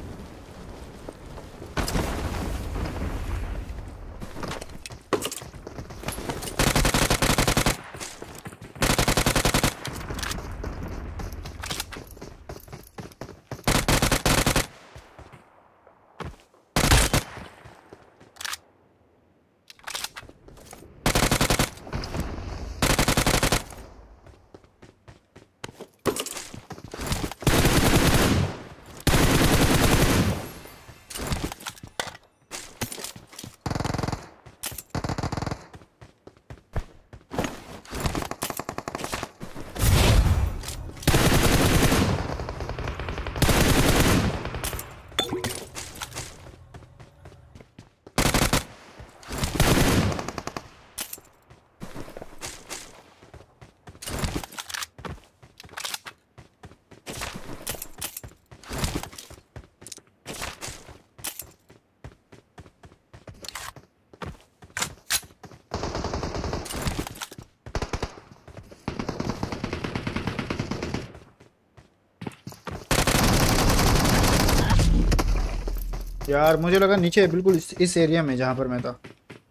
यार मुझे लगा नीचे बिल्कुल इस एरिया में जहाँ पर मैं था।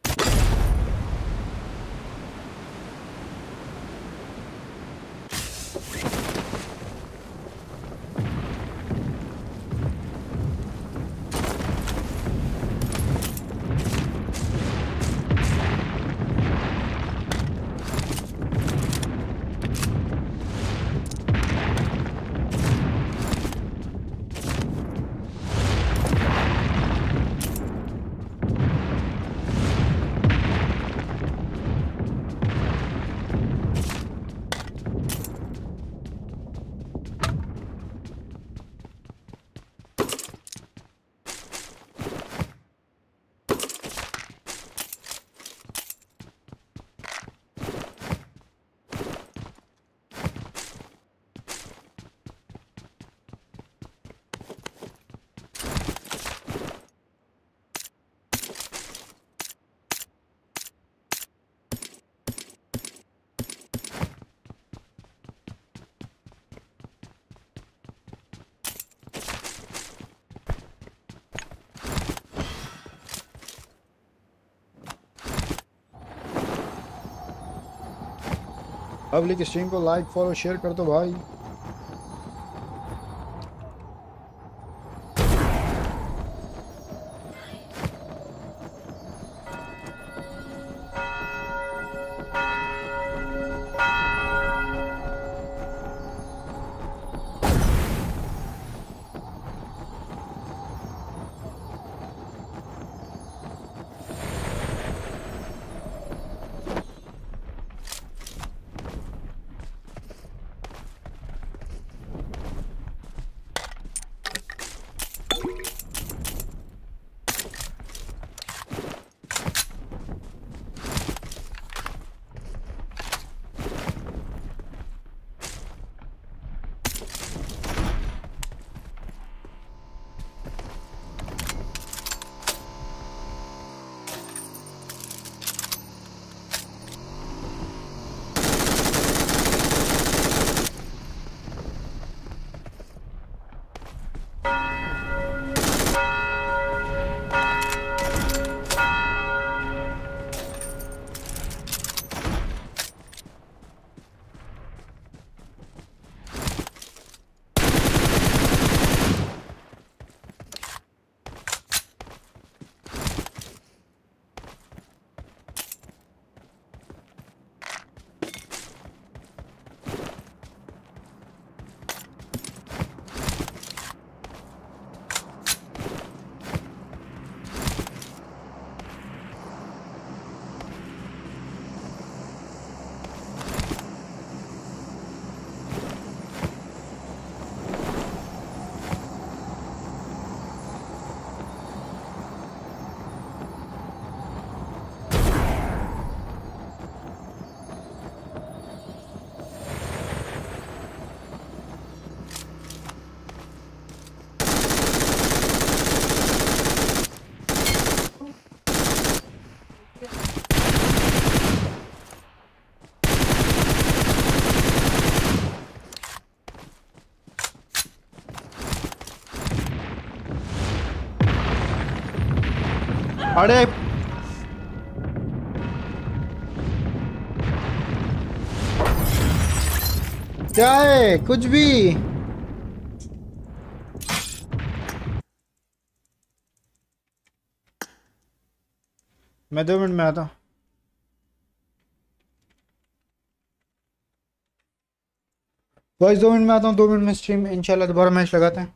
पब्लिक स्ट्रीम को लाइक फॉलो शेयर कर दो भाई। अरे क्या है कुछ भी। मैं 2 मिनट में आता हूँ। बस 2 मिनट में आता हूँ। 2 मिनट में स्ट्रीम इंशाल्लाह दोबारा मैच लगाते हैं।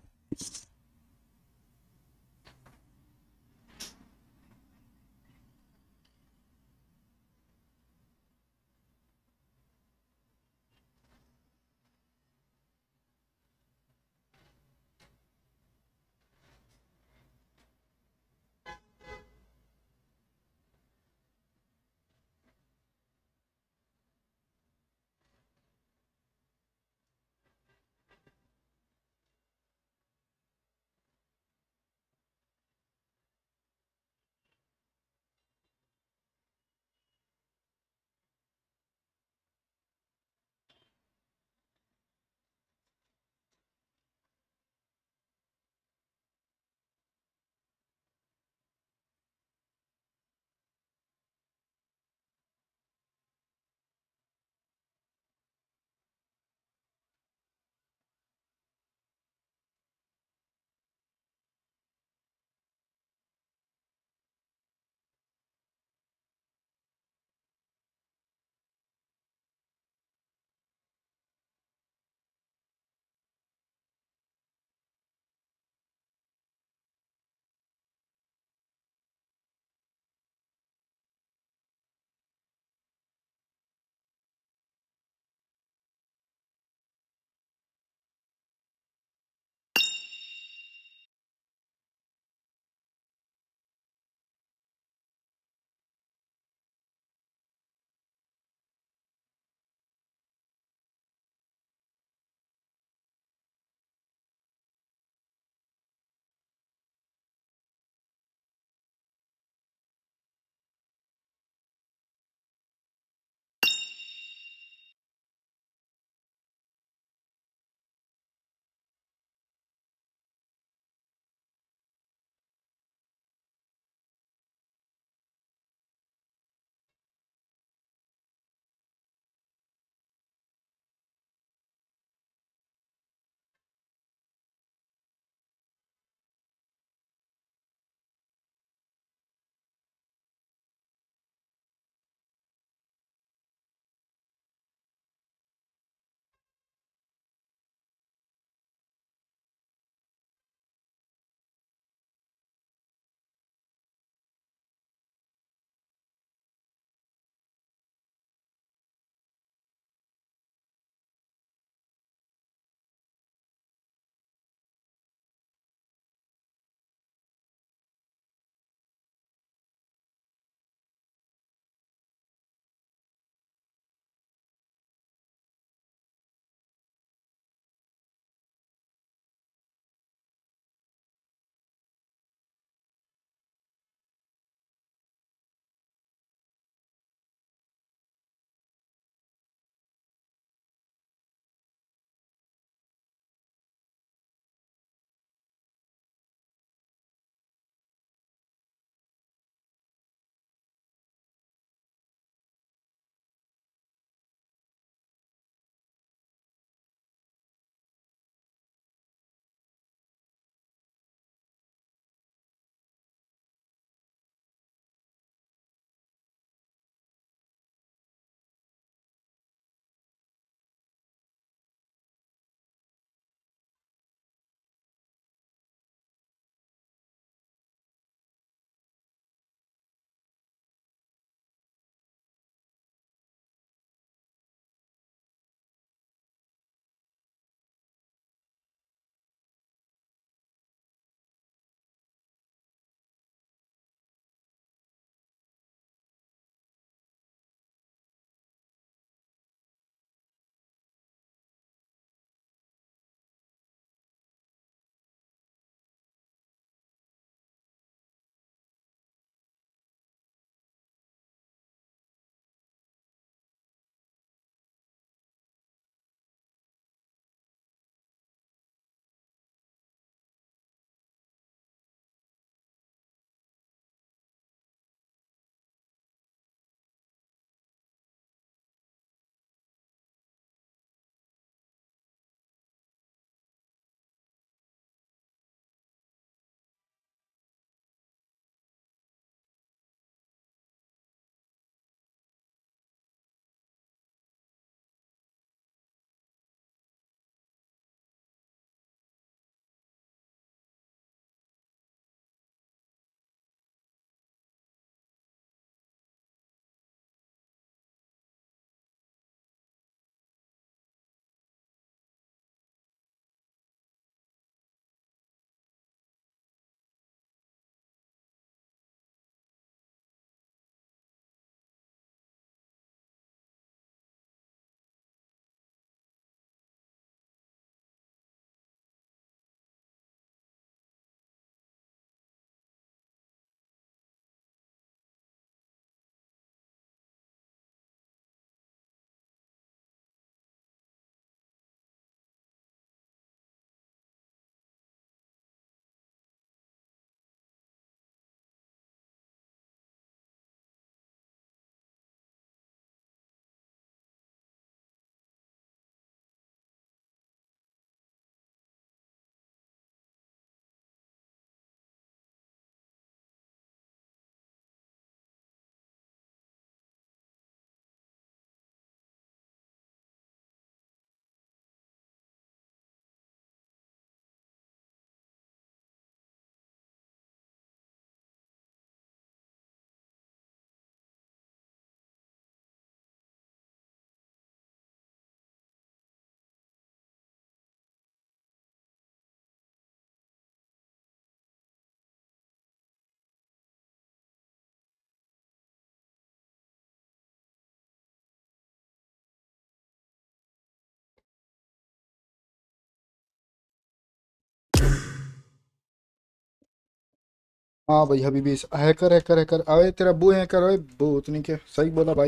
हाँ भाई हबीबी हैकर हैकर हैकर अबे तेरा बू हैकर ओए बू उतनी के सही बोला भाई।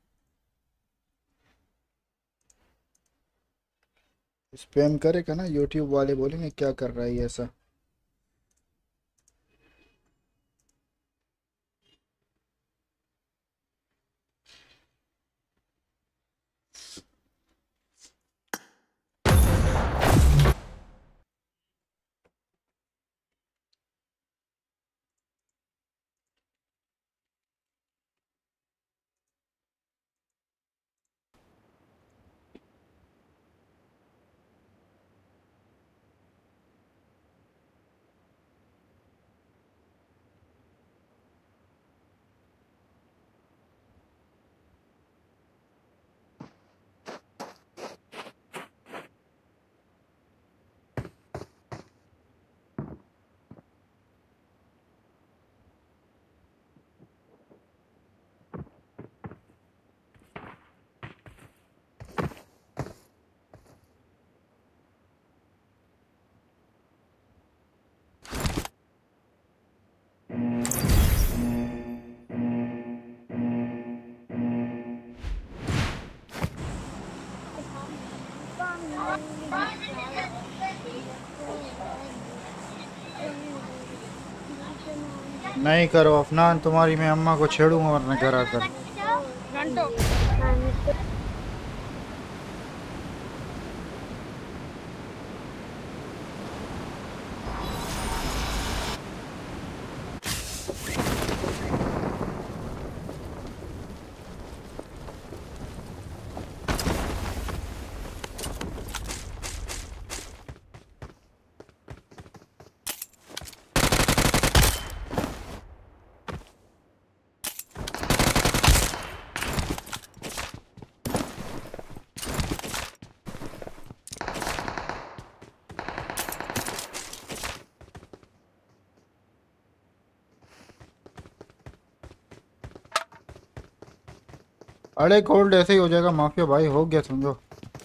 स्पैम करेगा ना यूट्यूब वाले बोलेंगे क्या कर रहा है ये ऐसा। नहीं करो अफनान तुम्हारी मैं अम्मा को छेड़ूंगा वरना घर आकर। अरे कोल्ड ऐसे ही हो जाएगा माफिया भाई हो गया समझो।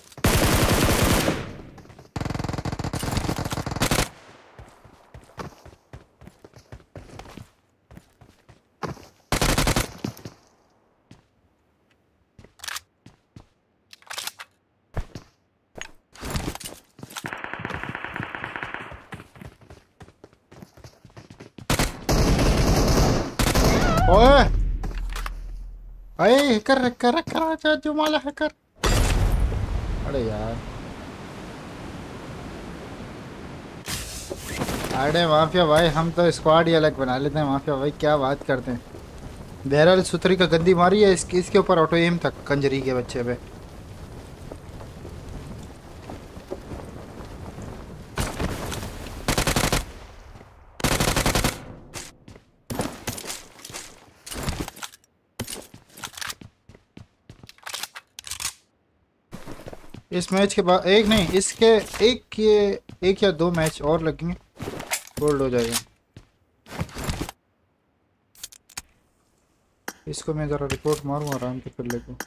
ओए अरे हैकर हैकर हैकर आजा जो माला हैकर। अरे यार अरे माफिया भाई हम तो स्क्वाड ही अलग बना लेते हैं माफिया भाई क्या बात करते हैं। बहरहाल सुथरी का गंदी मारी है इसके ऊपर ऑटो एम तक कंजरी के बच्चे पे। इस मैच के बाद एक नहीं इसके एक या दो मैच और लगेंगे गोल्ड हो जाएगा। इसको मैं ज़रा रिपोर्ट मारूँ आराम से कर लेता हूँ।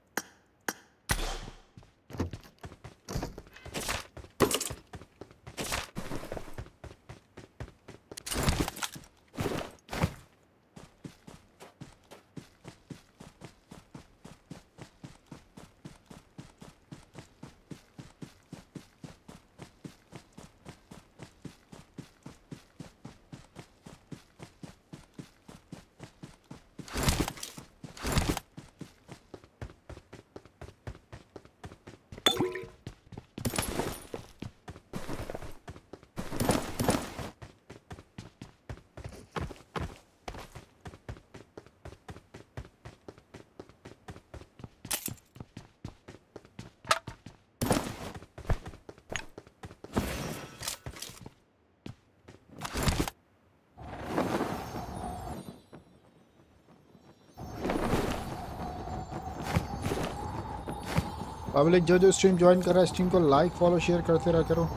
पब्लिक जो स्ट्रीम ज्वाइन कर रहा है स्ट्रीम को लाइक फॉलो शेयर करते रहा करो।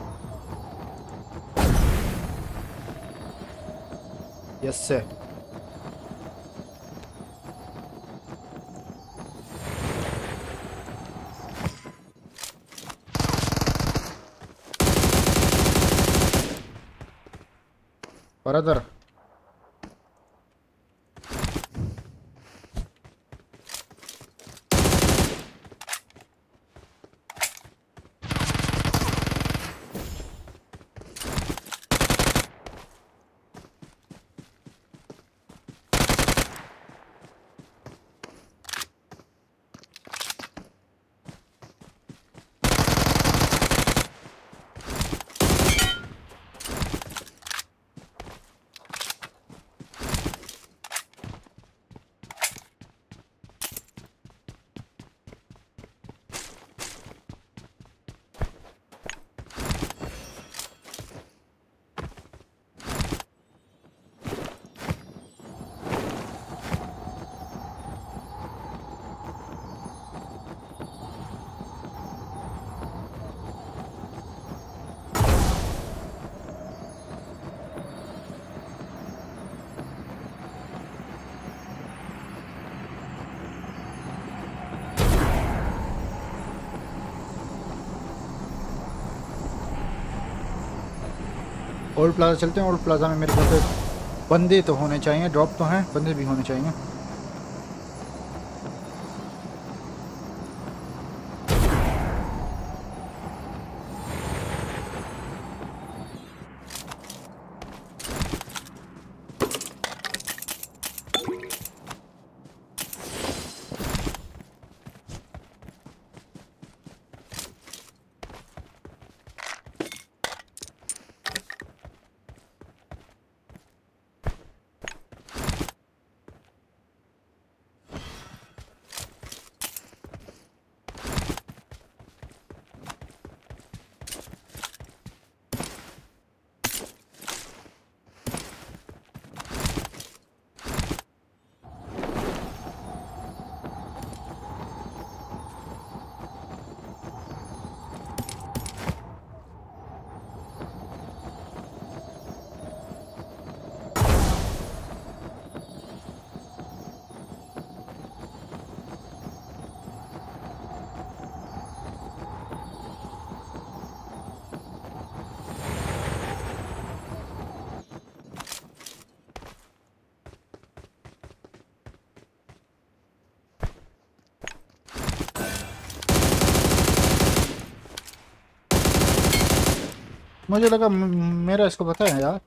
Yes sir brother old plaza चलते हैं। ओल्ड प्लाजा में मेरे ख्याल से बंदे तो होने चाहिए, ड्रॉप तो हैं, बंदे भी होने चाहिए। मुझे लगा मेरा इसको पता है यार।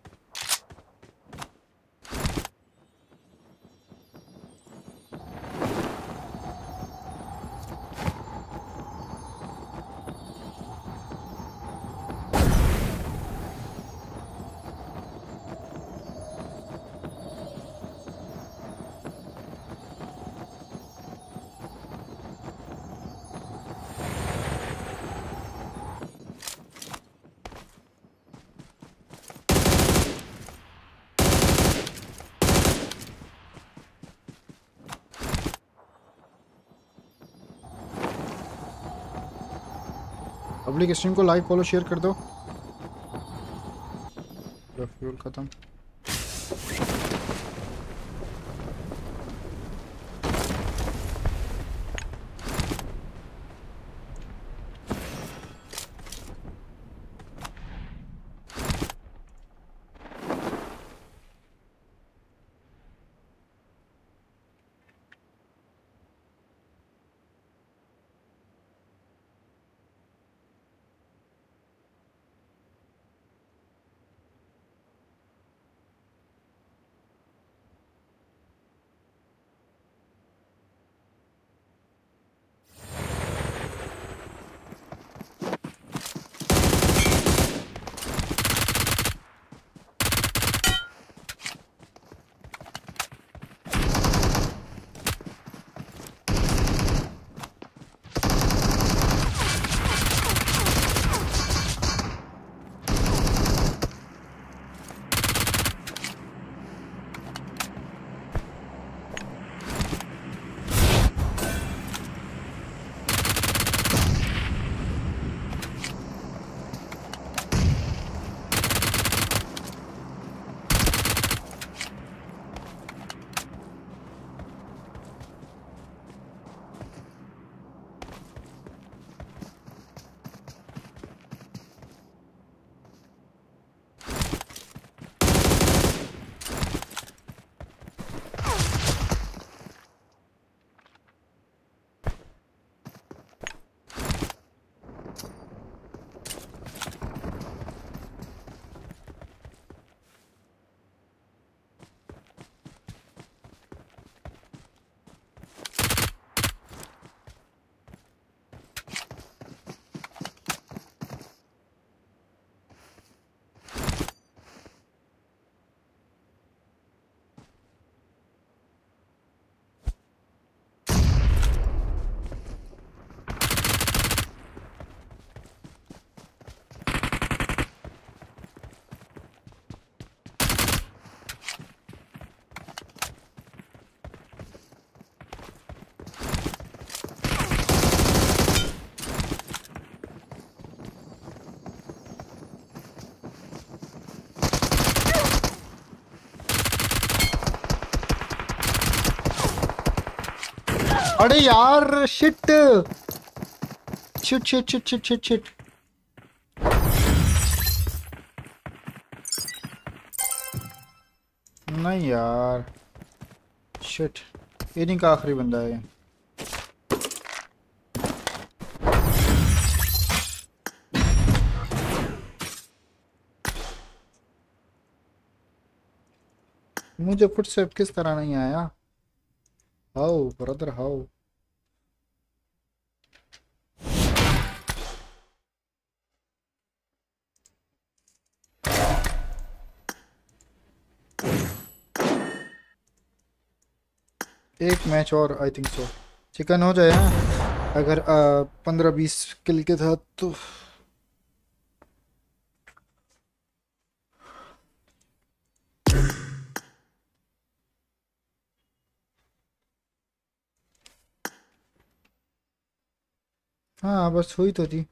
पब्लिक स्ट्रीम को लाइक फॉलो शेयर कर दो। फ्यूल खत्म। अरे यार shit shit shit shit shit shit shit. नहीं यार, शिट, इन्हीं का आखिरी बंदा है। मुझे फुटस्टेप किस तरह नहीं आया? How brother how? एक मैच और आई थिंक सो चिकन हो जाए। हाँ अगर 15-20 किल के साथ तो हाँ बस हुई तो थी।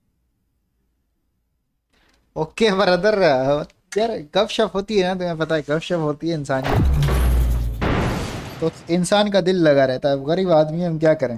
ओके ब्रदर, यार गपशप होती है ना, तुम्हें पता है गपशप होती है इंसान की, तो इंसान का दिल लगा रहता है। गरीब आदमी है, हम क्या करें।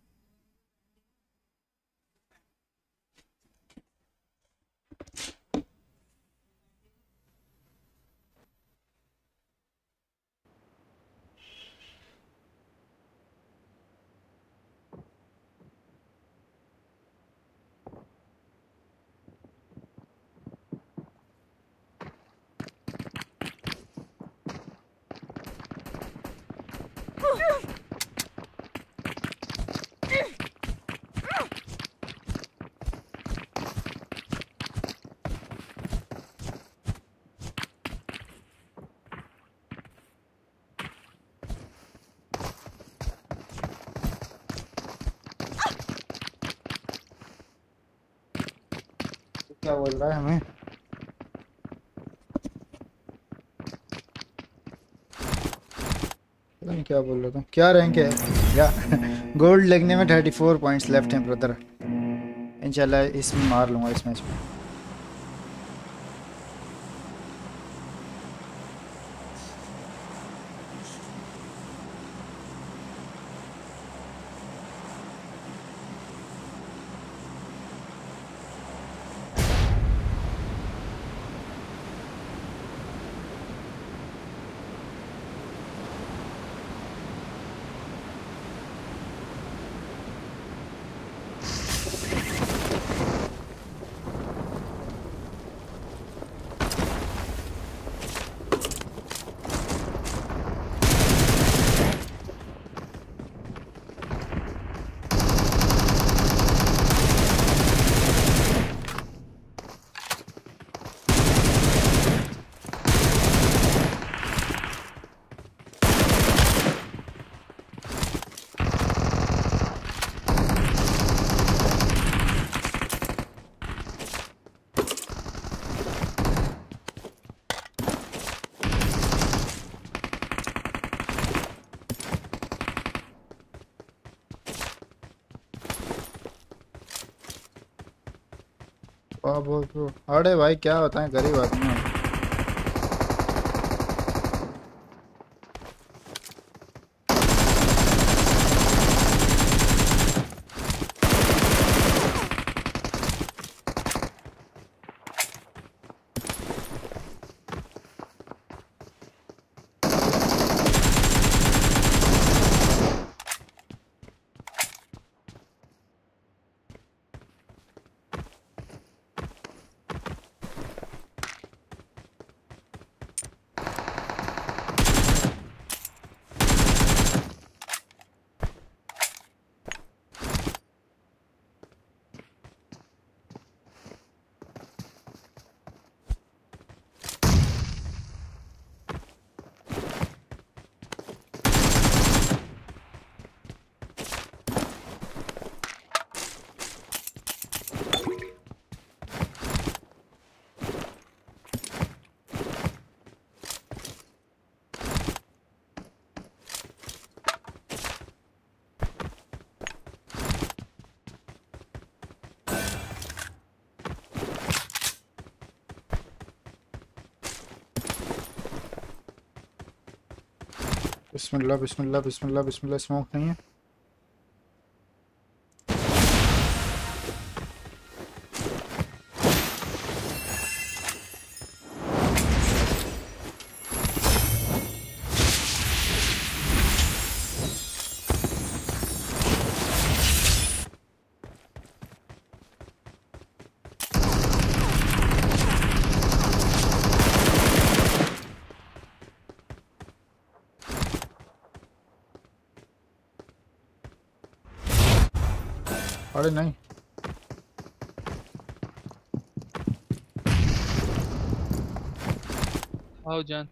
क्या बोल रहा है हमें? पता नहीं क्या बोल रहा था। क्या रैंक है या गोल्ड लगने में 34 पॉइंट्स लेफ्ट हैं ब्रदर। इंशाल्लाह इसमें मार लूँगा इस मैच में। वाह बहुत अरे भाई क्या बताएं, गरीब आदमी है। बिस्मिल्लाह बिस्मिल्लाह बिस्मिल्लाह बिस्मिल्लाह। स्मोक नहीं है। अरे नहीं आओ जान।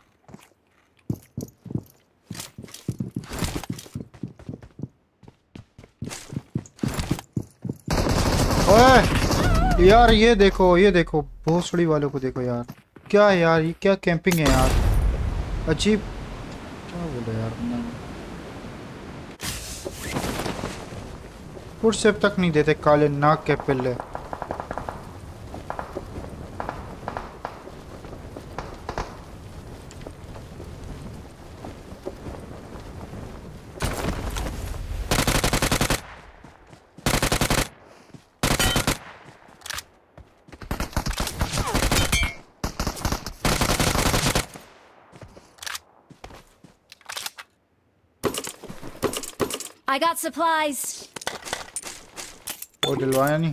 ओए यार ये देखो भोसड़ी वालों को देखो यार, क्या है यार, ये क्या कैंपिंग है यार, अजीब। क्या बोले यार, फुटस्टेप तक नहीं देते काले नाक के पिल्ले। I got supplies. वो दिलवाया नहीं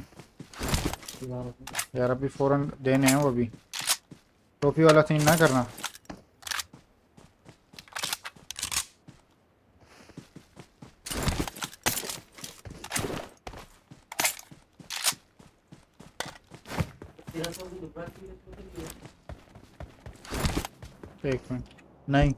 यार, अभी फौरन देने हैं वो अभी। टोपी वाला सीन ना करना। एक मिनट, नहीं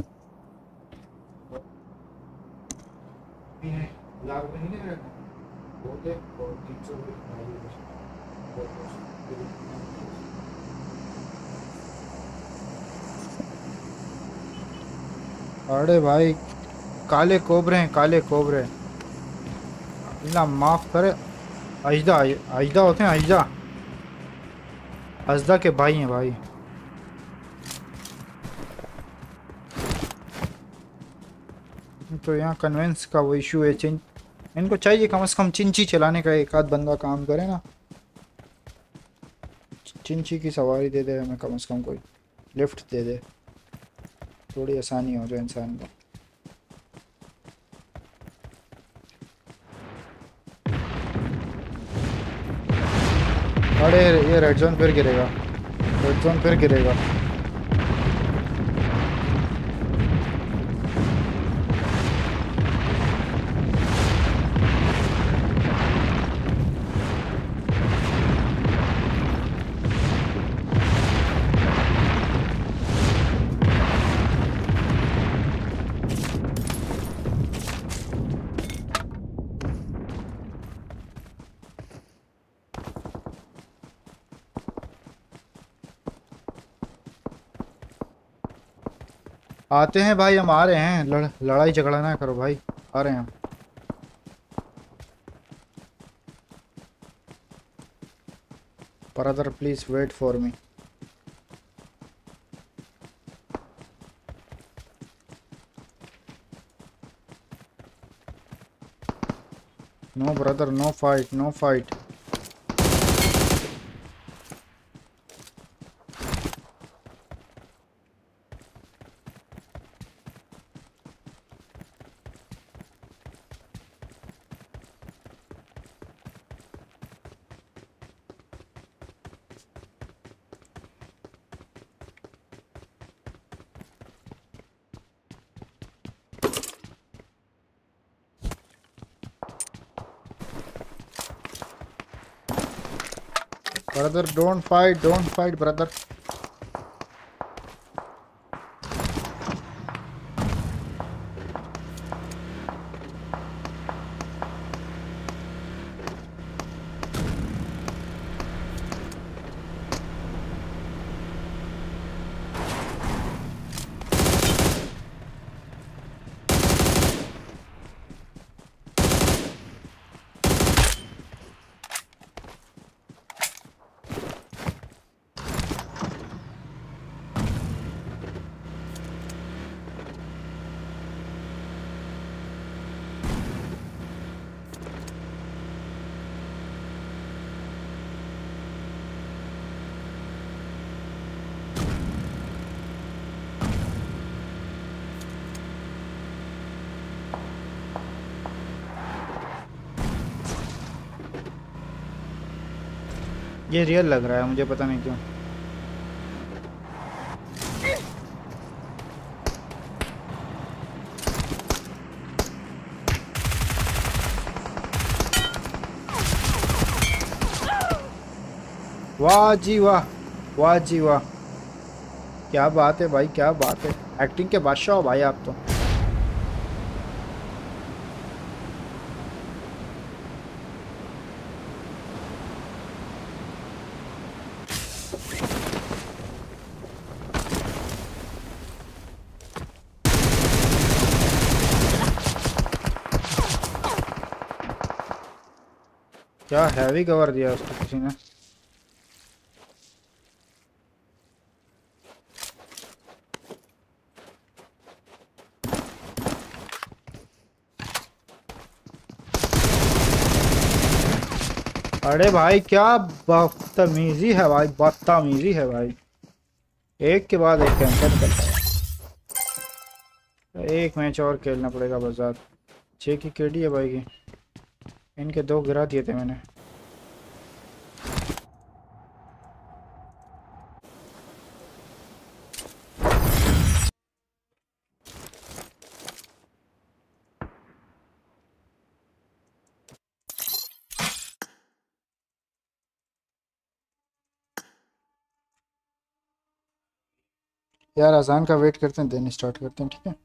अरे भाई काले कोबरे हैं, काले कोबरे। अल्लाह माफ करे। अजदा अजदा होते हैं, अजदा अजदा के भाई हैं भाई। तो यहाँ कन्वेंस का वो इशू है। इनको चाहिए कम से कम चिंची चलाने का एक आध बंदा काम करे ना, चिंची की सवारी दे दे हमें, कम से कम कोई लिफ्ट दे दे, थोड़ी आसानी हो जाए इंसान को। अरे ये रेड जोन फिर गिरेगा, रेड जोन फिर गिरेगा। आते हैं भाई, हम आ रहे हैं। लड़ाई झगड़ा ना करो भाई, आ रहे हैं हम। Brother please wait for me. No brother, no fight, no fight. Brother, don't fight, brother. ये रियल लग रहा है मुझे, पता नहीं क्यों। वाह जी वाह, वाह जी वाह, क्या बात है भाई, क्या बात है। एक्टिंग के बादशाह हो भाई आप तो। क्या हैवी कवर दिया उसको किसी ने। अरे भाई क्या बदतमीजी है भाई, बदतमीजी है भाई। एक के बाद एक कैंसिल करता है। एक मैच और खेलना पड़ेगा बाजार। 6 की केडी है भाई की। इनके 2 गिरा दिए थे मैंने। यार अजान का वेट करते हैं, देन स्टार्ट करते हैं, ठीक है।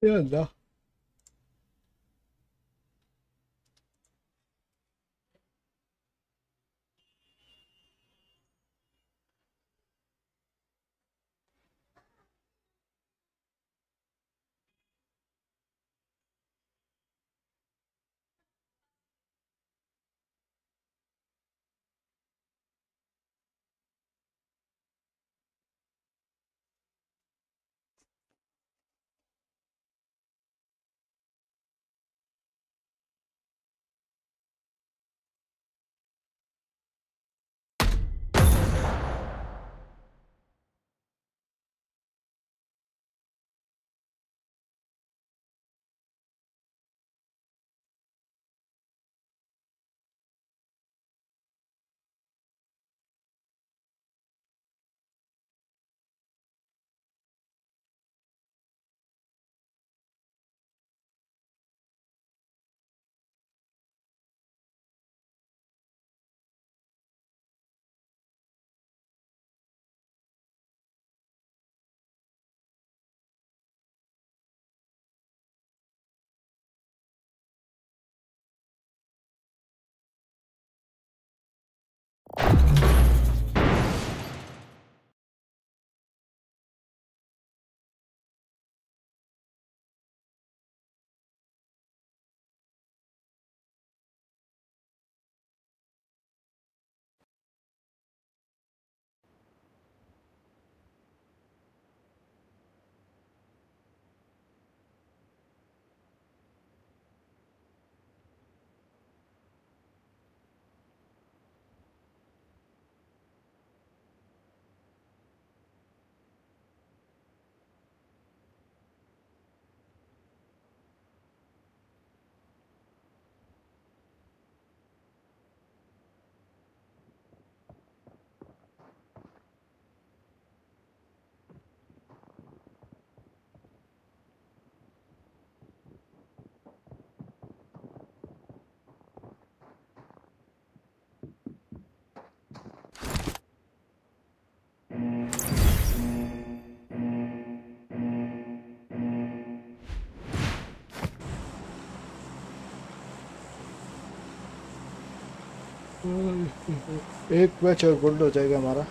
या अल्लाह। एक मैच और गोल्ड हो जाएगा हमारा।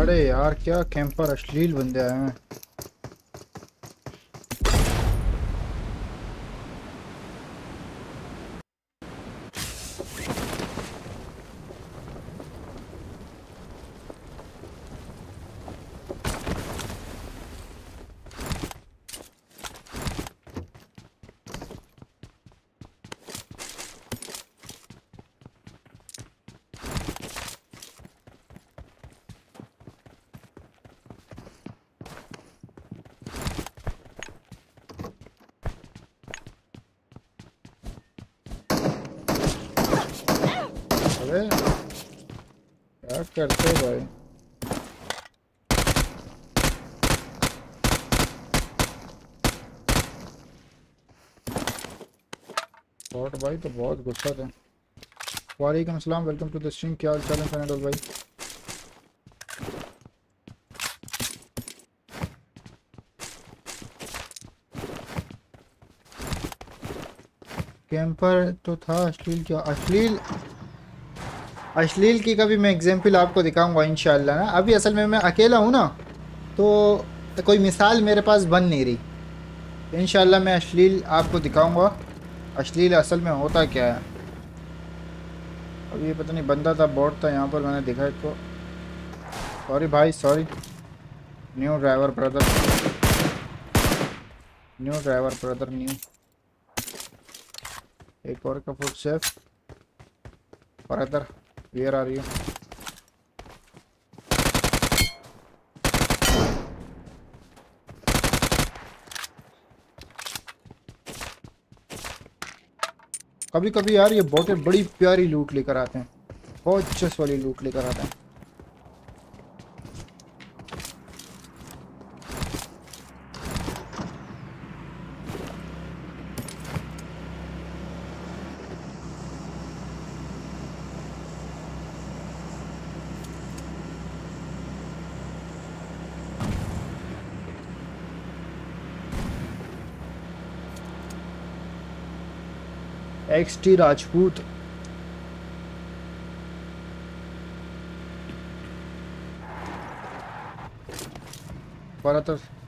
अरे यार क्या कैंपर अश्लील बंदे आए हैं। अरे क्या करते हो भाई? बॉट भाई तो बहुत गुस्सा थे। वालेकुम अस्सलाम, वेलकम टू द स्ट्रीम। क्या हाल चाल है फैनल भाई? कैंपर तो था, अश्लील क्या? अश्लील की कभी मैं एग्जांपल आपको दिखाऊंगा इंशाल्लाह ना। अभी असल में मैं अकेला हूँ ना, तो कोई मिसाल मेरे पास बन नहीं रही। इंशाल्लाह मैं अश्लील आपको दिखाऊंगा, अश्लील असल में होता क्या है। अभी ये पता नहीं बंदा था बॉट था यहाँ पर, मैंने देखा इसको। सॉरी भाई sorry. New driver brother, new driver brother new. एक और का foot safe brother, where are you? कभी कभी यार ये बॉटे बड़ी प्यारी लूट लेकर आते हैं, बहुत चस वाली लूट लेकर आते हैं। XT राजपूत, भारत।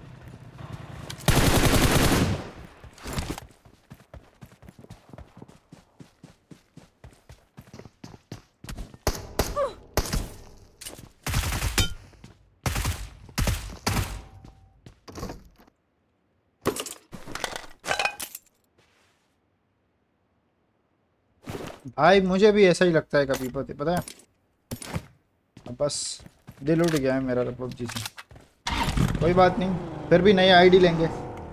भाई मुझे भी ऐसा ही लगता है कभी, पता है। अब बस दिल उठ गया है मेरा पबजी से। कोई बात नहीं, फिर भी नई आईडी लेंगे।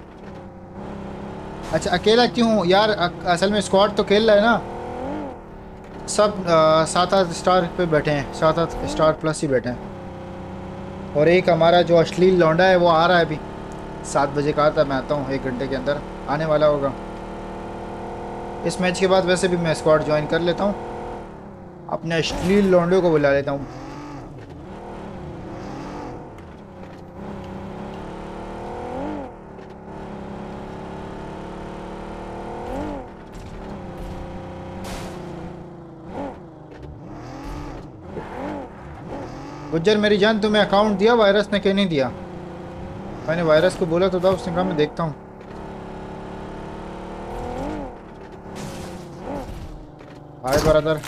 अच्छा अकेला क्यों यार? असल में स्क्वाड तो खेल रहा है ना, सब 7-8 स्टार पे बैठे हैं, 7-8 स्टार प्लस ही बैठे हैं। और एक हमारा जो अश्लील लौंडा है वो आ रहा है अभी 7 बजे का था। मैं आता हूँ 1 घंटे के अंदर आने वाला होगा। इस मैच के बाद वैसे भी मैं स्क्वाड ज्वाइन कर लेता हूँ, अपने अश्लील लौंडों को बुला लेता हूँ। गुज्जर मेरी जान, तुम्हें अकाउंट दिया वायरस ने कि नहीं दिया? मैंने वायरस को बोला तो था, उसने कहा मैं देखता हूँ। Hi brother.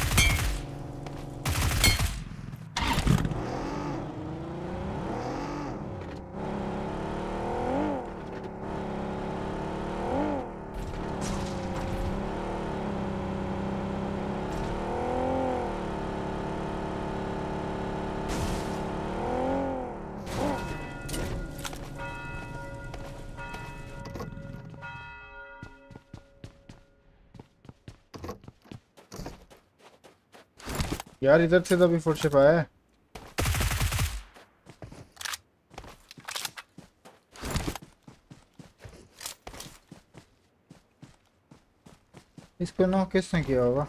यार इधर से तो अभी फुटशिप आया है। इसको ना किसने किया होगा?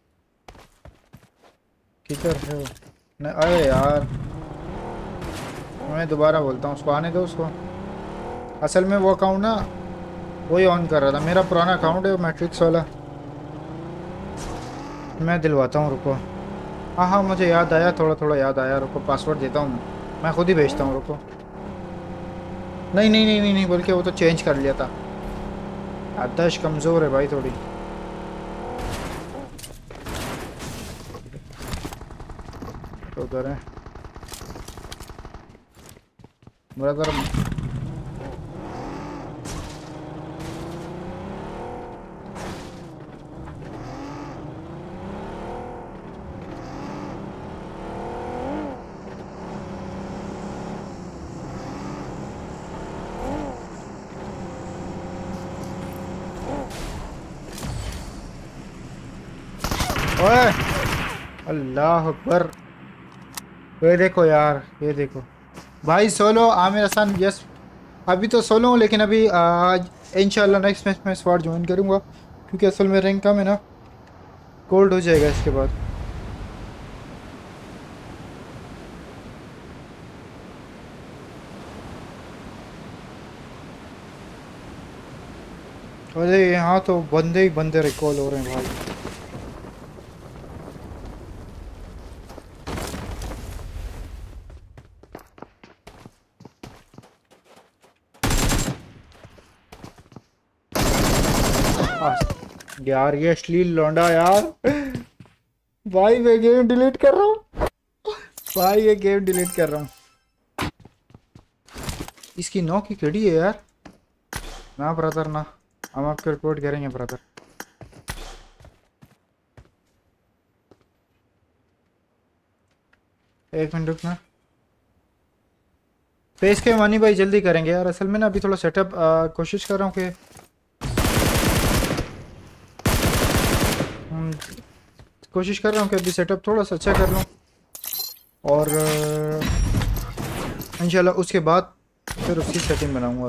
किधर है वो? नहीं, अरे यार मैं दोबारा बोलता हूँ, उसको आने दो उसको। असल में वो अकाउंट ना वही ऑन कर रहा था, मेरा पुराना अकाउंट है वो मैट्रिक्स वाला। मैं दिलवाता हूँ, रुको। हाँ हाँ, मुझे याद आया, थोड़ा थोड़ा याद आया। रुको पासवर्ड देता हूँ, मैं खुद ही भेजता हूँ, रुको। नहीं नहीं नहीं नहीं नहीं, बल्कि वो तो चेंज कर लिया था। याददाश्त कमज़ोर है भाई थोड़ी। तो उधर है ब्रदर। ओए, अल्लाह अकबर। ये देखो यार, ये देखो भाई, सोलो आमिर हसन, यस। अभी तो सोलो हूँ, लेकिन अभी आज इंशाल्लाह नेक्स्ट मैच में स्क्वाड ज्वाइन करूँगा, क्योंकि असल में रैंक कम है ना, गोल्ड हो जाएगा इसके बाद। अरे यहाँ तो बंदे ही बंदे रिकॉल हो रहे हैं भाई। यार ये अश्लील लौंडा यार। भाई मैं गेम डिलीट कर रहा हूँ, भाई ये गेम डिलीट कर रहा हूँ। इसकी नौ की कड़ी है यार। ना ब्रदर ना, हम आपको रिपोर्ट करेंगे ब्रदर। एक मिनट रुकना। फेस के मानी भाई जल्दी करेंगे यार, असल में ना अभी थोड़ा सेटअप कोशिश कर रहा हूँ कि हम्म, कोशिश कर रहा हूँ कि अभी सेटअप थोड़ा सा अच्छा कर लूँ, और इंशाल्लाह उसके बाद फिर उसकी सेटिंग बनाऊँगा।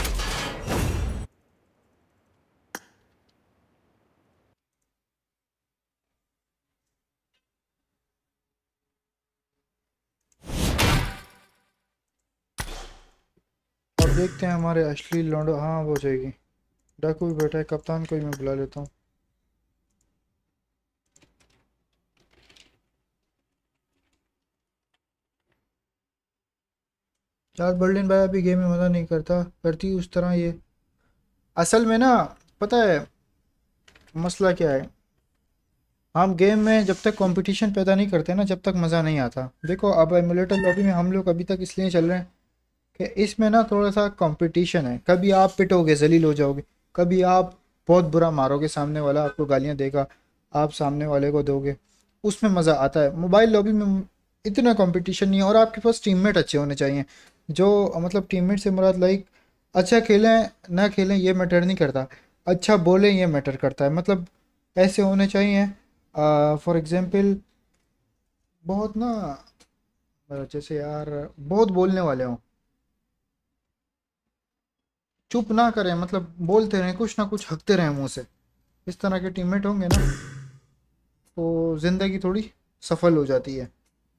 अब देखते हैं हमारे अश्लील लौंडो। हाँ वो हो जाएगी। डाकू भी बैठा है, कप्तान को ही मैं बुला लेता हूँ। यार बर्लिन भाई अभी गेम में मज़ा नहीं करता, करती उस तरह ये। असल में ना, पता है मसला क्या है, हम गेम में जब तक कंपटीशन पैदा नहीं करते ना, जब तक मज़ा नहीं आता। देखो अब एमुलेटर लॉबी में हम लोग अभी तक इसलिए चल रहे हैं कि इसमें ना थोड़ा सा कंपटीशन है। कभी आप पिटोगे, जलील हो जाओगे, कभी आप बहुत बुरा मारोगे, सामने वाला आपको गालियाँ देगा, आप सामने वाले को दोगे, उसमें मज़ा आता है। मोबाइल लॉबी में इतना कंपटीशन नहीं है, और आपके पास टीममेट अच्छे होने चाहिए। जो मतलब टीममेट से मुराद लाइक अच्छा खेलें ना खेलें ये मैटर नहीं करता, अच्छा बोलें ये मैटर करता है। मतलब ऐसे होने चाहिए, फॉर एग्जांपल बहुत ना, जैसे यार बहुत बोलने वाले हों, चुप ना करें, मतलब बोलते रहें, कुछ ना कुछ हकते रहें मुंह से। इस तरह के टीममेट होंगे ना, तो ज़िंदगी थोड़ी सफल हो जाती है।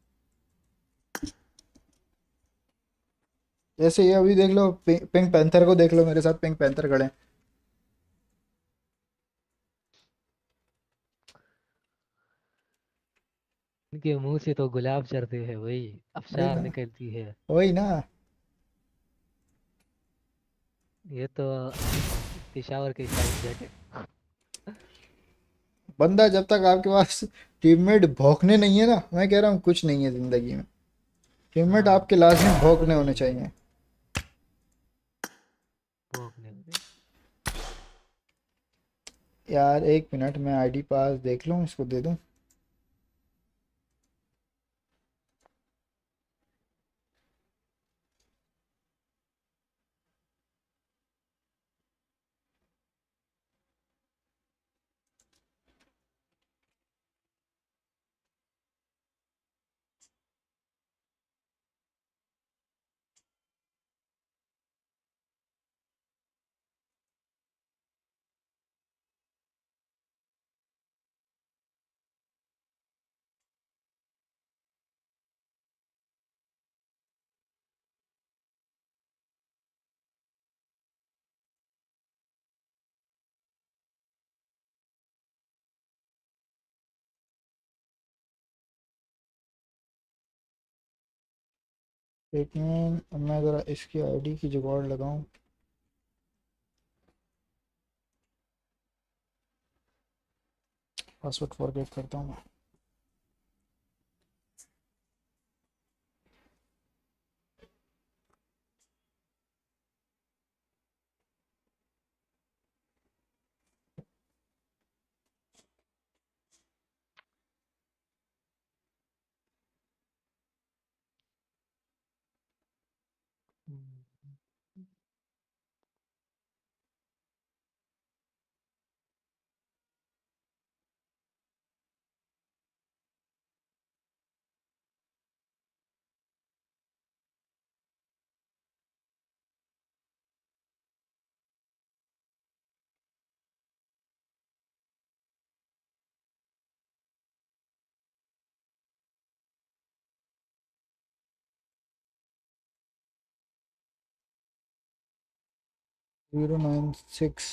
जैसे ये अभी देख लो, पिंक पैंथर को देख लो, मेरे साथ पिंक पैंथर खड़े हैं। इनके मुंह से तो गुलाब झड़ते हैं, वही वही अफसार ना, निकलती है। वही ना। ये तो पेशावर के शाही है। बंदा जब तक आपके पास टीममेट भौंकने नहीं है ना, मैं कह रहा हूँ कुछ नहीं है ज़िंदगी में। टीममेट हाँ, आपके लाजमी भौंकने कोई होने नहीं है चाहिए। भोंकने वाले। यार एक मिनट, मैं आईडी पास देख लूँ, इसको दे दूँ। एक मिनट, मैं ज़रा इसकी आईडी की जुगाड़ लगाऊं। पासवर्ड फॉरगेट करता हूँ। 096।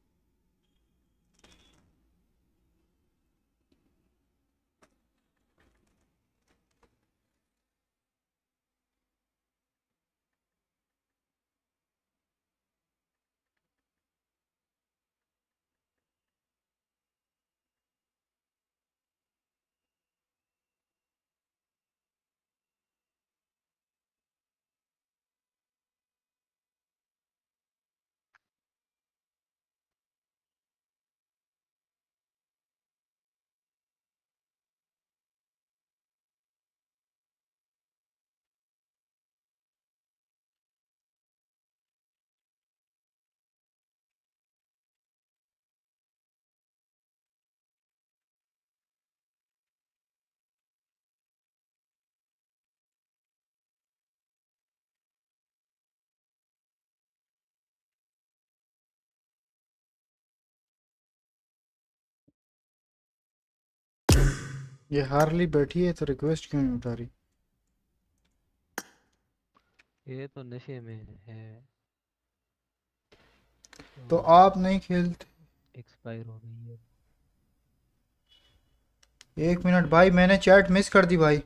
ये हार्ली बैठी है तो रिक्वेस्ट क्यों नहीं उठा रही? ये तो नशे में है, तो तो आप नहीं खेलते? एक्सपायर हो गई है। एक मिनट भाई, मैंने चैट मिस कर दी भाई।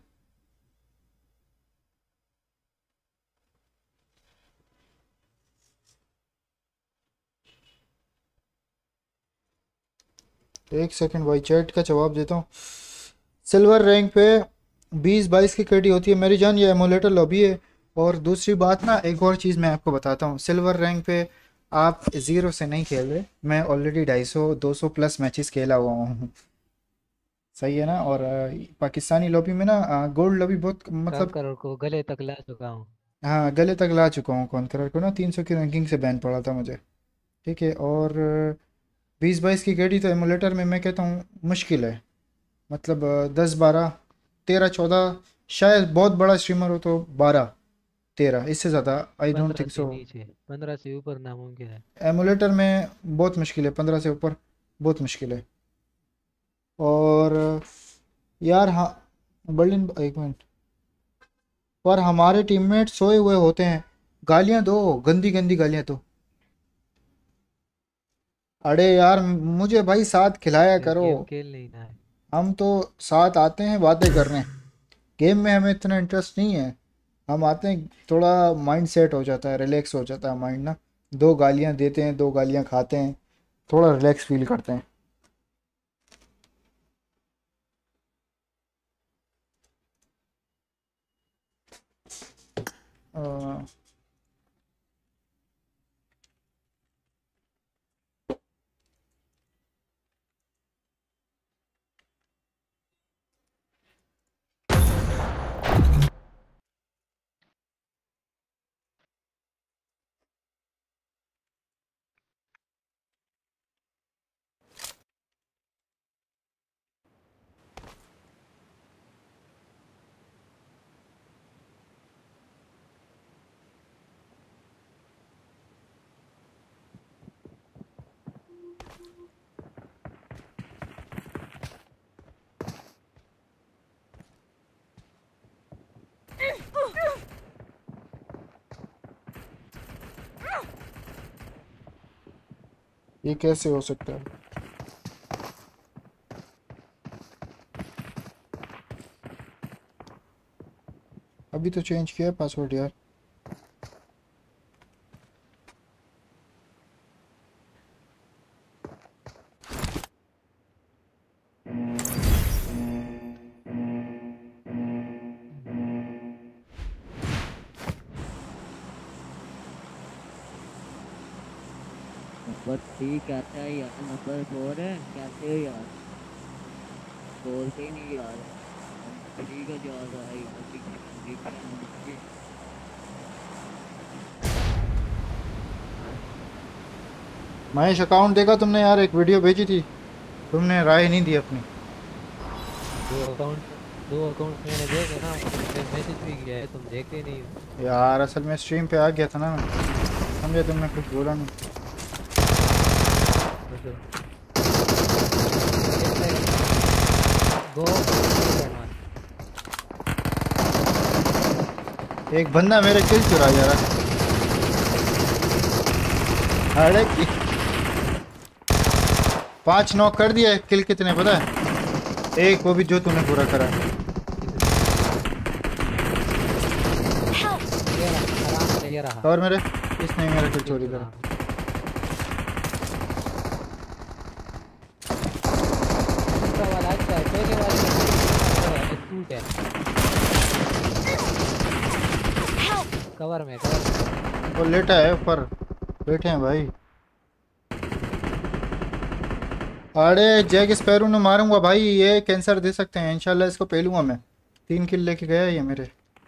एक सेकंड भाई, चैट का जवाब देता हूँ। सिल्वर रैंक पे 20-22 की केडी होती है मेरी जान, ये एमुलेटर लॉबी है। और दूसरी बात ना, एक और चीज़ मैं आपको बताता हूँ। सिल्वर रैंक पे आप ज़ीरो से नहीं खेल रहे, मैं ऑलरेडी 250-200 प्लस मैचेस खेला हुआ हूँ। सही है ना? और पाकिस्तानी लॉबी में ना गोल्ड लॉबी बहुत मतलब, कांकर को गले तक ला चुका हूँ। हाँ गले तक ला चुका हूँ। कॉन्करर को ना 300 की रैंकिंग से बैन पड़ा था मुझे। ठीक है। और 20-22 की केडी तो एमुलेटर में मैं कहता हूँ मुश्किल है। मतलब 10-12-13-14, शायद बहुत बड़ा स्ट्रीमर हो तो 12-13, इससे ज़्यादा आई डोंट 15 थिंक से सो। नीचे, 15 से ऊपर नामुमकिन है। एमुलेटर में बहुत मुश्किल है, 15 से ऊपर बहुत मुश्किल है। और यार हाँ, बर्लिन एक मिनट, पर हमारे टीममेट सोए हुए होते हैं। गालियां दो, गंदी गंदी गालियां दो। अरे यार मुझे भाई साथ खिलाया ये करो। गेम खेल नहीं ना है। हम तो साथ आते हैं बातें करने, गेम में हमें इतना इंटरेस्ट नहीं है। हम आते हैं, थोड़ा माइंड सेट हो जाता है, रिलैक्स हो जाता है माइंड ना। दो गालियां देते हैं, दो गालियां खाते हैं, थोड़ा रिलैक्स फील करते हैं। अ, ये कैसे हो सकता है? अभी तो चेंज किया है पासवर्ड यार। बस ठीक कहता है यार, नंबर 4 है, कहते हो यार, बोलते ही नहीं यार, ठीक है जा रहा है यार, ठीक है। महेश अकाउंट देखा तुमने यार, एक वीडियो भेजी थी, तुमने राय नहीं दी अपनी। दो अकाउंट मैंने देखे ना, मैसेज भी किया है, तुम देखते नहीं हो यार असल में स्ट्रीम पे आ गया था ना मैं, समझे, तुमने कुछ बोला नहीं। एक बंदा मेरे किल चुरा जा रहा है। अरे 5 नॉक कर दिया। किल कितने पता है? एक, वो भी जो तूने पूरा करा। और मेरे इसने मेरा किल चोरी करा। कवर में वो लेटा है ऊपर, बैठे हैं भाई। अरे जैक स्पैरो ने मारूंगा भाई, ये कैंसर दे सकते हैं इंशाल्लाह, इसको पेलूंगा मैं। 3 किल लेके गया ये मेरे।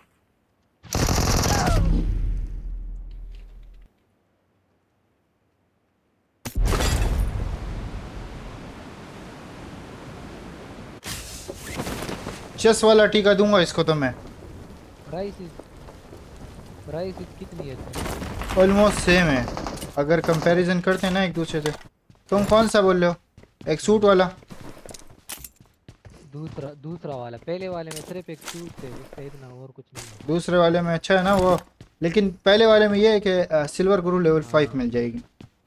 चेस वाला टीका दूंगा इसको तो मैं। प्राइस कितनी है? ऑलमोस्ट सेम है अगर कंपैरिजन करते हैं ना एक दूसरे से। तुम कौन सा बोल रहे हो? एक सूट वाला? दूसरा वाला। पहले वाले में सिर्फ एक सूट थे, उसका इतना और कुछ नहीं है। दूसरे वाले में अच्छा है ना वो, लेकिन पहले वाले में ये है कि सिल्वर गुरु लेवल 5 मिल जाएगी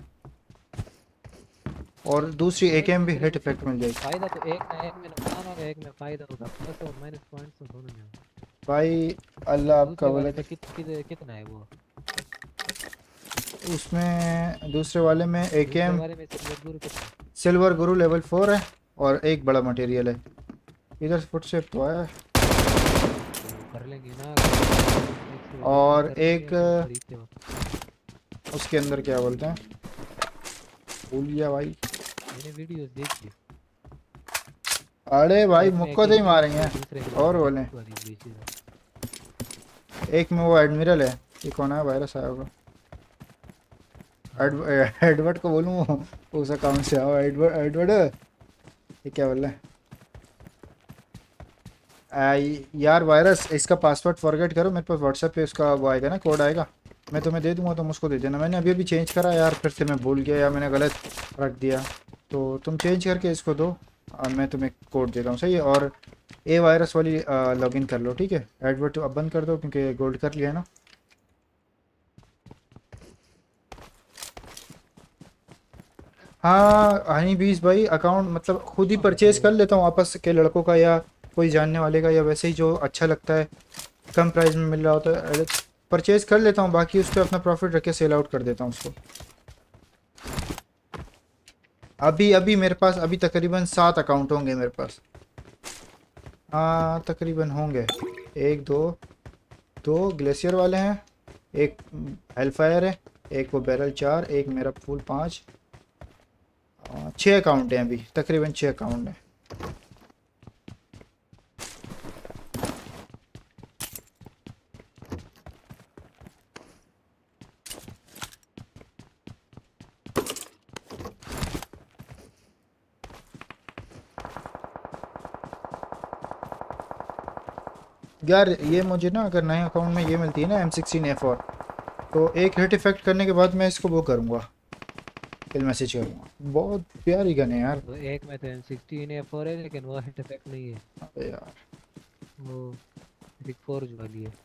और दूसरी एकेएम भी हिट इफेक्ट मिल जाएगी। फायदा तो एक ना एक में नुकसान होगा, एक में फायदा होगा। प्लस और माइनस पॉइंट्स तो दोनों में होगा भाई। अल्लाह आपका भला। कितना है वो उसमें? दूसरे वाले में एकेएम सिल्वर गुरु लेवल 4 है और एक बड़ा मटेरियल है। इधर फुटस्टेप तो आया कर लेंगे ना। और एक उसके अंदर क्या बोलते हैं, भूल गया भाई। मैंने वीडियोस देखी। अरे भाई मुक्को तो ही मारेंगे और बोले। एक में वो एडमिरल है, ये कौन है? वायरस आया होगा। एडवर्ड को बोलूँ उस अकाउंट से आओ। एडवर्ड ये क्या बोल रहा है यार? वायरस, इसका पासवर्ड फॉरगेट करो, मेरे पास व्हाट्सएप पे उसका वो आएगा ना, कोड आएगा, मैं तुम्हें दे दूंगा, तुम उसको दे देना। मैंने अभी चेंज करा यार, फिर से मैं भूल गया या मैंने गलत रख दिया, तो तुम चेंज करके इसको दो और मैं तुम्हें कोड देता हूँ, सही है? और ए वायरस वाली लॉगिन कर लो, ठीक है? एडवर्ड अब बंद कर दो क्योंकि गोल्ड कर लिया है ना। हाँ हनी बीस भाई, अकाउंट मतलब खुद ही परचेज कर लेता हूँ आपस के लड़कों का या कोई जानने वाले का, या वैसे ही जो अच्छा लगता है कम प्राइस में मिल रहा होता है परचेज कर लेता हूँ, बाकी उस पर अपना प्रॉफिट रख के सेल आउट कर देता हूँ उसको। अभी मेरे पास अभी तकरीबन 7 अकाउंट होंगे मेरे पास। हाँ तकरीबन होंगे। 1 2 ग्लेशियर वाले हैं, एक हेलफायर है, एक वो बैरल 4, एक मेरा फुल 5, 6 अकाउंट हैं अभी, तकरीबन 6 अकाउंट हैं। यार ये मुझे ना अगर नए अकाउंट में ये मिलती है ना M16A4, तो एक हिट इफेक्ट करने के बाद मैं इसको वो करूँगा, फिर मैसेज करूँगा। बहुत प्यारी गन है यार। तो एक में तो M16A4 है लेकिन वो हिट इफेक्ट नहीं है। अबे यार वो बिग फोर्ज वाली है।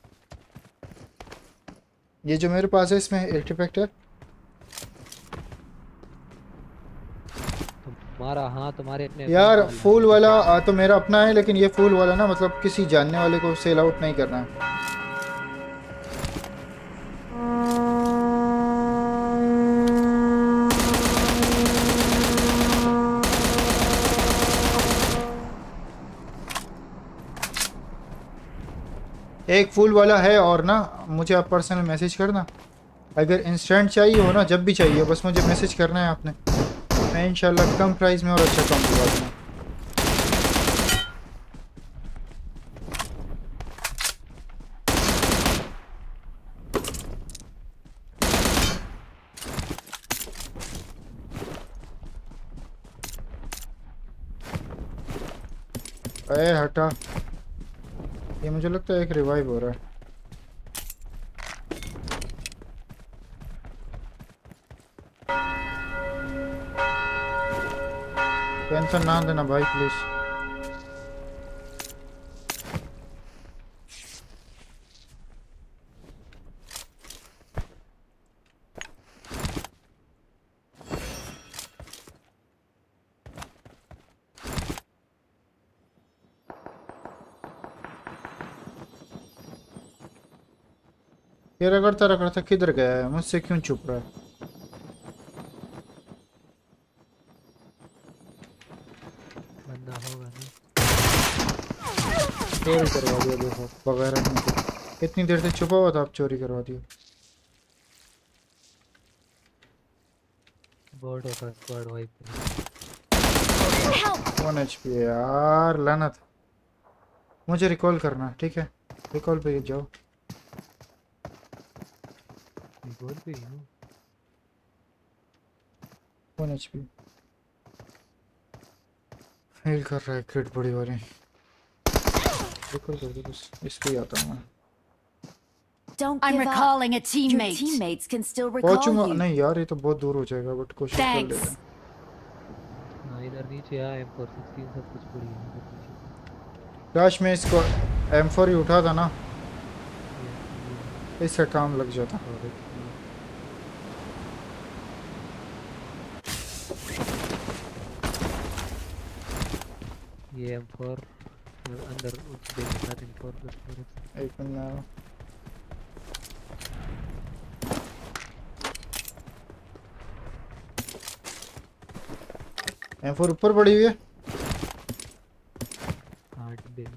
ये जो मेरे पास है इसमें हिट इफेक्ट है तुम्हारा? हाँ तुम्हारे अपने यार। फुल वाला तो मेरा अपना है, लेकिन ये फुल वाला ना मतलब किसी जानने वाले को सेल आउट नहीं करना है। एक फुल वाला है, और ना मुझे आप पर्सनल मैसेज करना, अगर इंस्टेंट चाहिए हो ना, जब भी चाहिए हो, बस मुझे मैसेज करना है आपने, मैं इंशाल्लाह कम प्राइस में और अच्छा काम करवा दूँगा। अरे हटा, ये मुझे लगता है एक रिवाइव हो रहा है। टेंशन ना देना भाई प्लीज। ये रगड़ता रगड़ता किधर गया है, मुझसे क्यों छुप रहा है? बंदा होगा ना। चोरी करवा दिया देखो, बगैर इतनी देर से छुपा हुआ था, आप चोरी करवा दिया। बोर्ड होगा स्क्वाड वाइप। 1 HP है यार, लानत। मुझे रिकॉल करना, ठीक है? रिकॉल पे जाओ। बोल पे ही हूँ। 1 HP हील कर रहा है किट बड़ी वाली। रिकॉल कर दो बस, इस पे आता हूँ मैं। Don't I'm recalling a teammate. Your teammates can still recall पहुंचूंगा you. नहीं यार, ये तो बहुत दूर हो जाएगा, बट कोशिश कर लेते हैं। हाँ इधर नीचे आ M416 सब कुछ पड़ी है। काश मैं इसको M4 ही उठा था ना, इससे काम लग जाता। ये M4 अंदर उस देखने का M4 एक मिनट। M4 ऊपर पड़ी हुई है। हाँ डिब्बे में।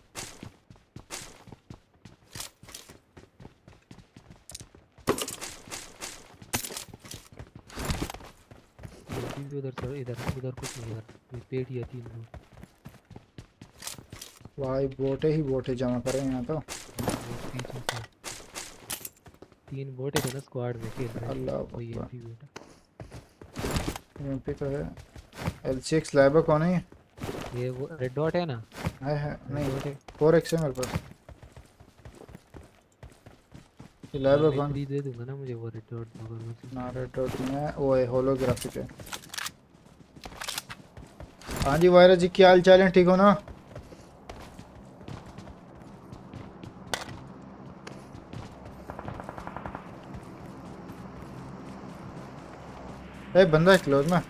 उधर सर, इधर उधर कुछ नहीं, इधर ये पेट ही 3 लोग। भाई बोटे ही बोटे जमा करें यहाँ तो। 3 बोटे थे ना स्क्वाड में खेल रहे। अल्लाह कोई अकबर। एमपी बेटा एमपी तो है। L6 लैब कौन है? ये वो रेड डॉट है ना? है नहीं, 4x है मेरे पास। ये लैब कौन? दे दूंगा ना मुझे वो रेड डॉट मगर मुझे ना रेड डॉट नहीं है, वो है होलोग्राफिक है। हाँ जी वायरस जी, क्या हाल चाल है? ठीक हो ना? ए बंदा है क्लोज में।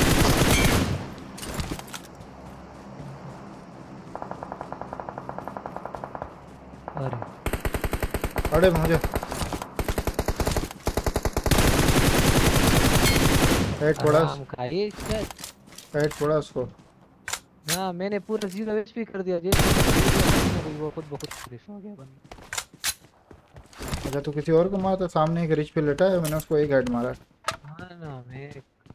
अरे मुझे हेड पड़ा, हेड पड़ा उसको। हाँ मैंने पूरा 0 HP कर दिया जे। वो खुद बहुत फ्रेश हो गया बंदा। अच्छा तो किसी और को मारा था? सामने एक रिच पे लेटा है, मैंने उसको एक हेड मारा। हाँ ना मैं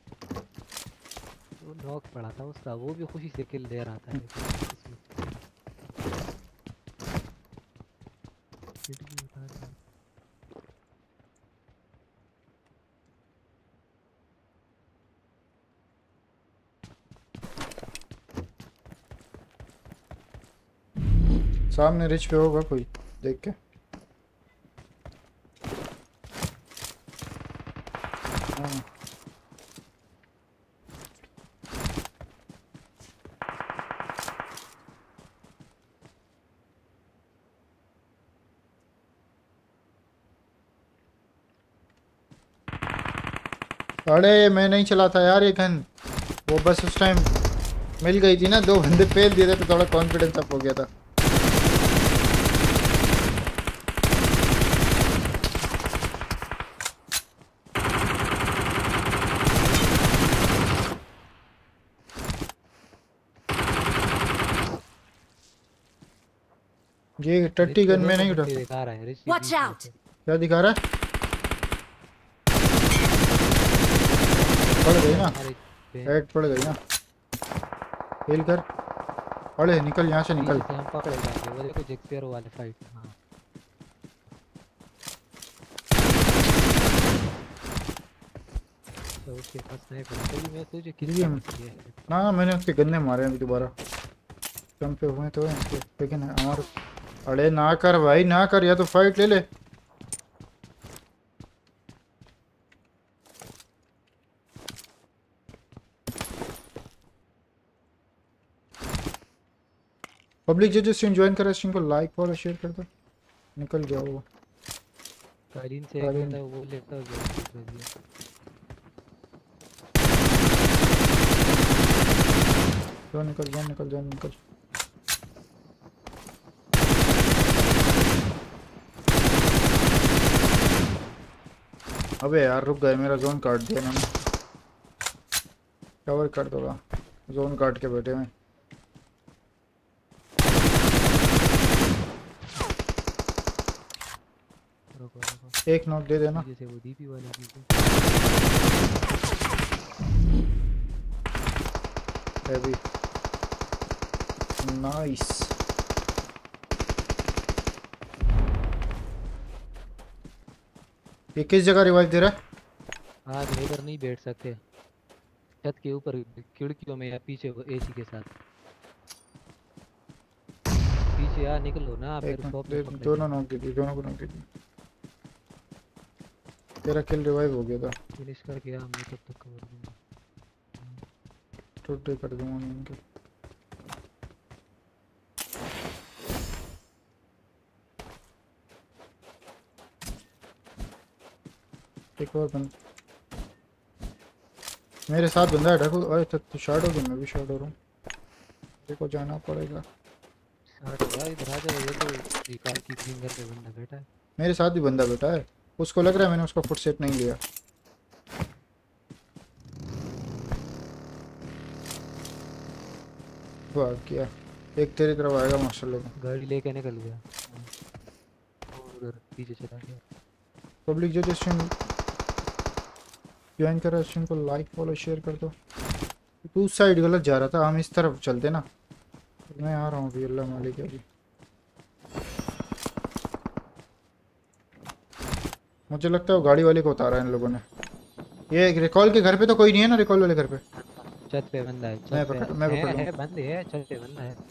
वो नॉक पड़ा था उसका, वो भी खुशी से किल दे रहा था। सामने रिच पे होगा कोई, देख के। अरे मैं नहीं चलाता यार ये गन, वो बस उस टाइम मिल गई थी ना, 2 बंदे फेल दिए थे तो थोड़ा कॉन्फिडेंस अप हो गया था। ये टट्टी गन में नहीं उठा। दिखा रहा है ऋषि Watch out! क्या दिखा रहा है? पड़ गई ना, हेड पड़ गई ना। हिल कर, अरे निकल यहाँ से निकल। हम पकड़े जाएंगे वो देखो जेक्सपियर वाले फाइट। हाँ तो उसके पास स्नाइपर है। मैं सोचे किसी ना मैंने उसके गन्ने मारे अभी दोबारा कम पे हुए तो हैं इसके, लेकिन हमारे अरे ना कर भाई ना कर, या तो फाइट ले ले। पब्लिक जो स्ट्रीम ज्वाइन करा स्ट्रीम को लाइक फॉलो शेयर कर दो। निकल गया वो कालीन से एक बंदा वो लेता हो गया। जो निकल जा निकल जा निकल। अबे यार रुक गए, मेरा जोन काट दिया मैंने। कवर कर दोगा, जोन काट के बैठे हैं। एक नॉक दे देना। जैसे वो डीपी वाले हैवी नाइस। ये किस जगह रिवाइव दे रहा है? आज इधर नहीं बैठ सकते, छत के ऊपर खिड़कियों में या पीछे एसी के साथ। पीछे आ निकलो ना फिर दोनों नॉक दे दिए, दोनों को नॉक दे दिए। तेरा किल रिवाइव हो गया था। फिनिश करके आ, मैं तब तक कवर दूंगा। टोटे कर दूंगा मैं इनके। एक और बंदा मेरे साथ बंदा है ढको। अरे तो शॉट हो गया, मैं भी शॉट हो रहा हूँ। देखो जाना पड़ेगा। इधर आ जाओ, ये तो कार की फिंगर पे बंदा बैठा है। मेरे साथ भी बंदा बैठा है, उसको लग रहा है मैंने उसका फुटस्टेप नहीं लिया। वाह किया। एक तेरी तरफ आएगा माशाल्लाह। गाड़ी लेके निकल गया और उधर पीछे चला गया। पब्लिक जो स्ट्रीम ज्वाइन कर रहा है स्ट्रीम को लाइक फॉलो शेयर कर दो। तू उस साइड गलत जा रहा था, हम इस तरफ चलते ना। मैं आ रहा हूँ अभी, अल्लाह मालिक है अभी। मुझे लगता है वो गाड़ी वाले को उतारा है इन लोगों ने। ये रिकॉल के घर पे तो कोई नहीं है ना? रिकॉल वाले घर पे छत पे बंदा है। मैं पकड़ लूंगा। है बंदे है, छत पे बंदा है।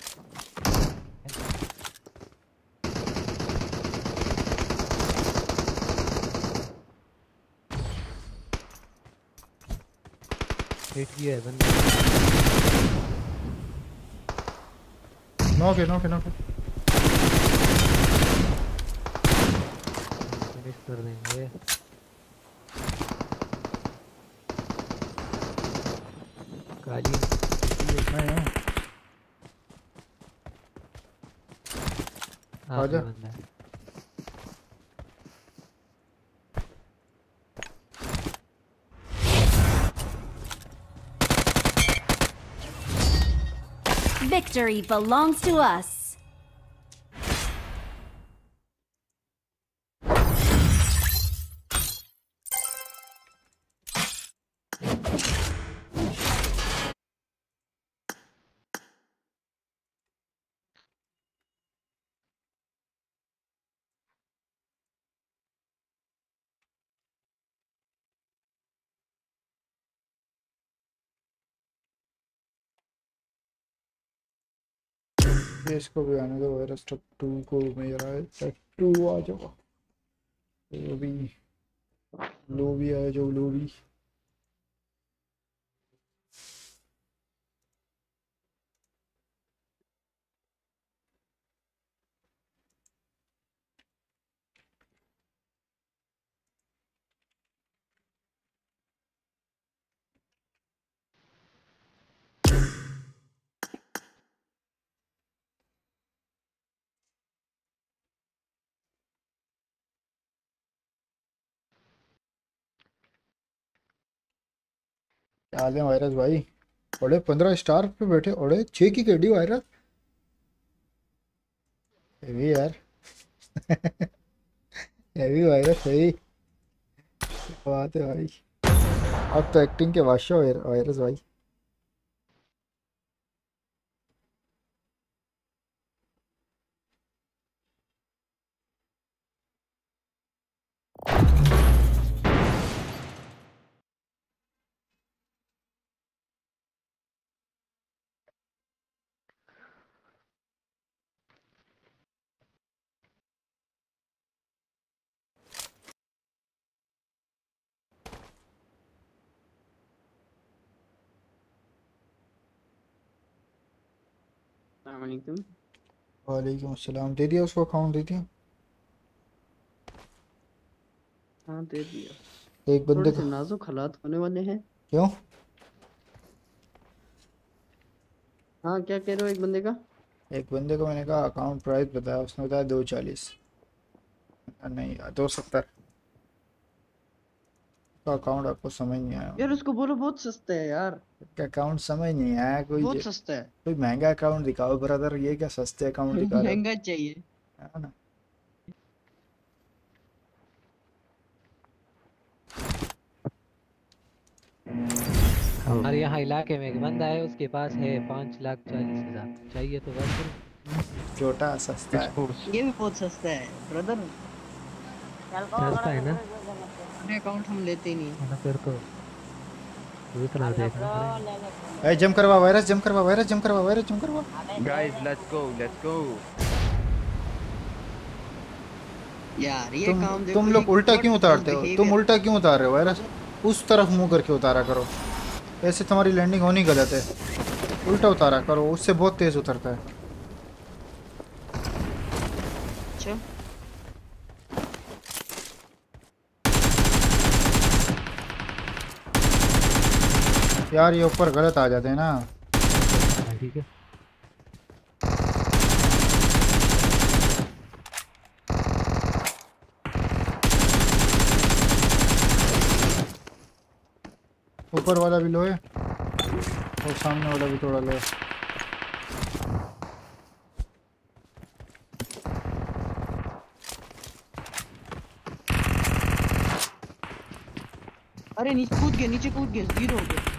हिट किया है बंदा। नॉक है नॉक है नॉक है। फिनिश कर देंगे। काली मैं आजा। बंदा है। Victory belongs to us. इसको भी आने दो। वायरस टक 2 को मेरा टक 2 आ जाओ। लो भी आ जाओ लो भी। क्या हाल है वायरस भाई? अरे 15 स्टार पे बैठे। अरे 6 की केडी वायरस। हेवी यार। Heavy virus heavy. बात है भाई। अब तो एक्टिंग के बादशाह वायरस भाई। अस्सलाम वालेकुम। वालेकुम अस्सलाम। दे दिया उसको अकाउंट दे दिया। हाँ दे दिया। एक बंदे थोड़े को से नाजुक हालात होने वाले हैं। क्यों? हाँ क्या कह रहे हो एक बंदे का? एक बंदे को मैंने कहा अकाउंट प्राइस बताया, उसने बताया 240। नहीं 270 का अकाउंट। आपको समझ नहीं आया? यार उसको बोलो बहुत सस्ता है यार। अकाउंट समझ नहीं आया? बहुत सस्ता है। कोई महंगा अकाउंट दिखाओ ब्रदर, ये क्या सस्ते अकाउंट दिखा रहे हो? महंगा चाहिए। है ना? हमारे यहाँ इलाके में एक बंदा है, उसके पास है 5,40,000। चाहिए तो बात करो। छोटा सस्ता है। ये भी बहुत सस्ता है ब्रदर। सस्ता है ना? अपने अकाउंट हम लेते ही नहीं। ना फिर तो दूसरा देखना पड़ेगा। ए जम करवा वायरस, जम करवा वायरस, जम करवा वायरस, जम करवा। Guys let's go let's go. यार ये काम देखो। तुम लोग उल्टा क्यों उतारते हो? तुम उल्टा क्यों उतार रहे हो वायरस? उस तरफ मुंह करके उतारा करो। ऐसे तुम्हारी लैंडिंग होनी गलत है। उल्टा उतारा करो, उससे बहुत तेज उतरता है। अच्छा यार ये ऊपर गलत आ जाते हैं ना। ठीक है। ऊपर वाला भी लो है और सामने वाला भी थोड़ा लो है। अरे नीचे कूद गया, नीचे कूद गया, जीरो हो गया।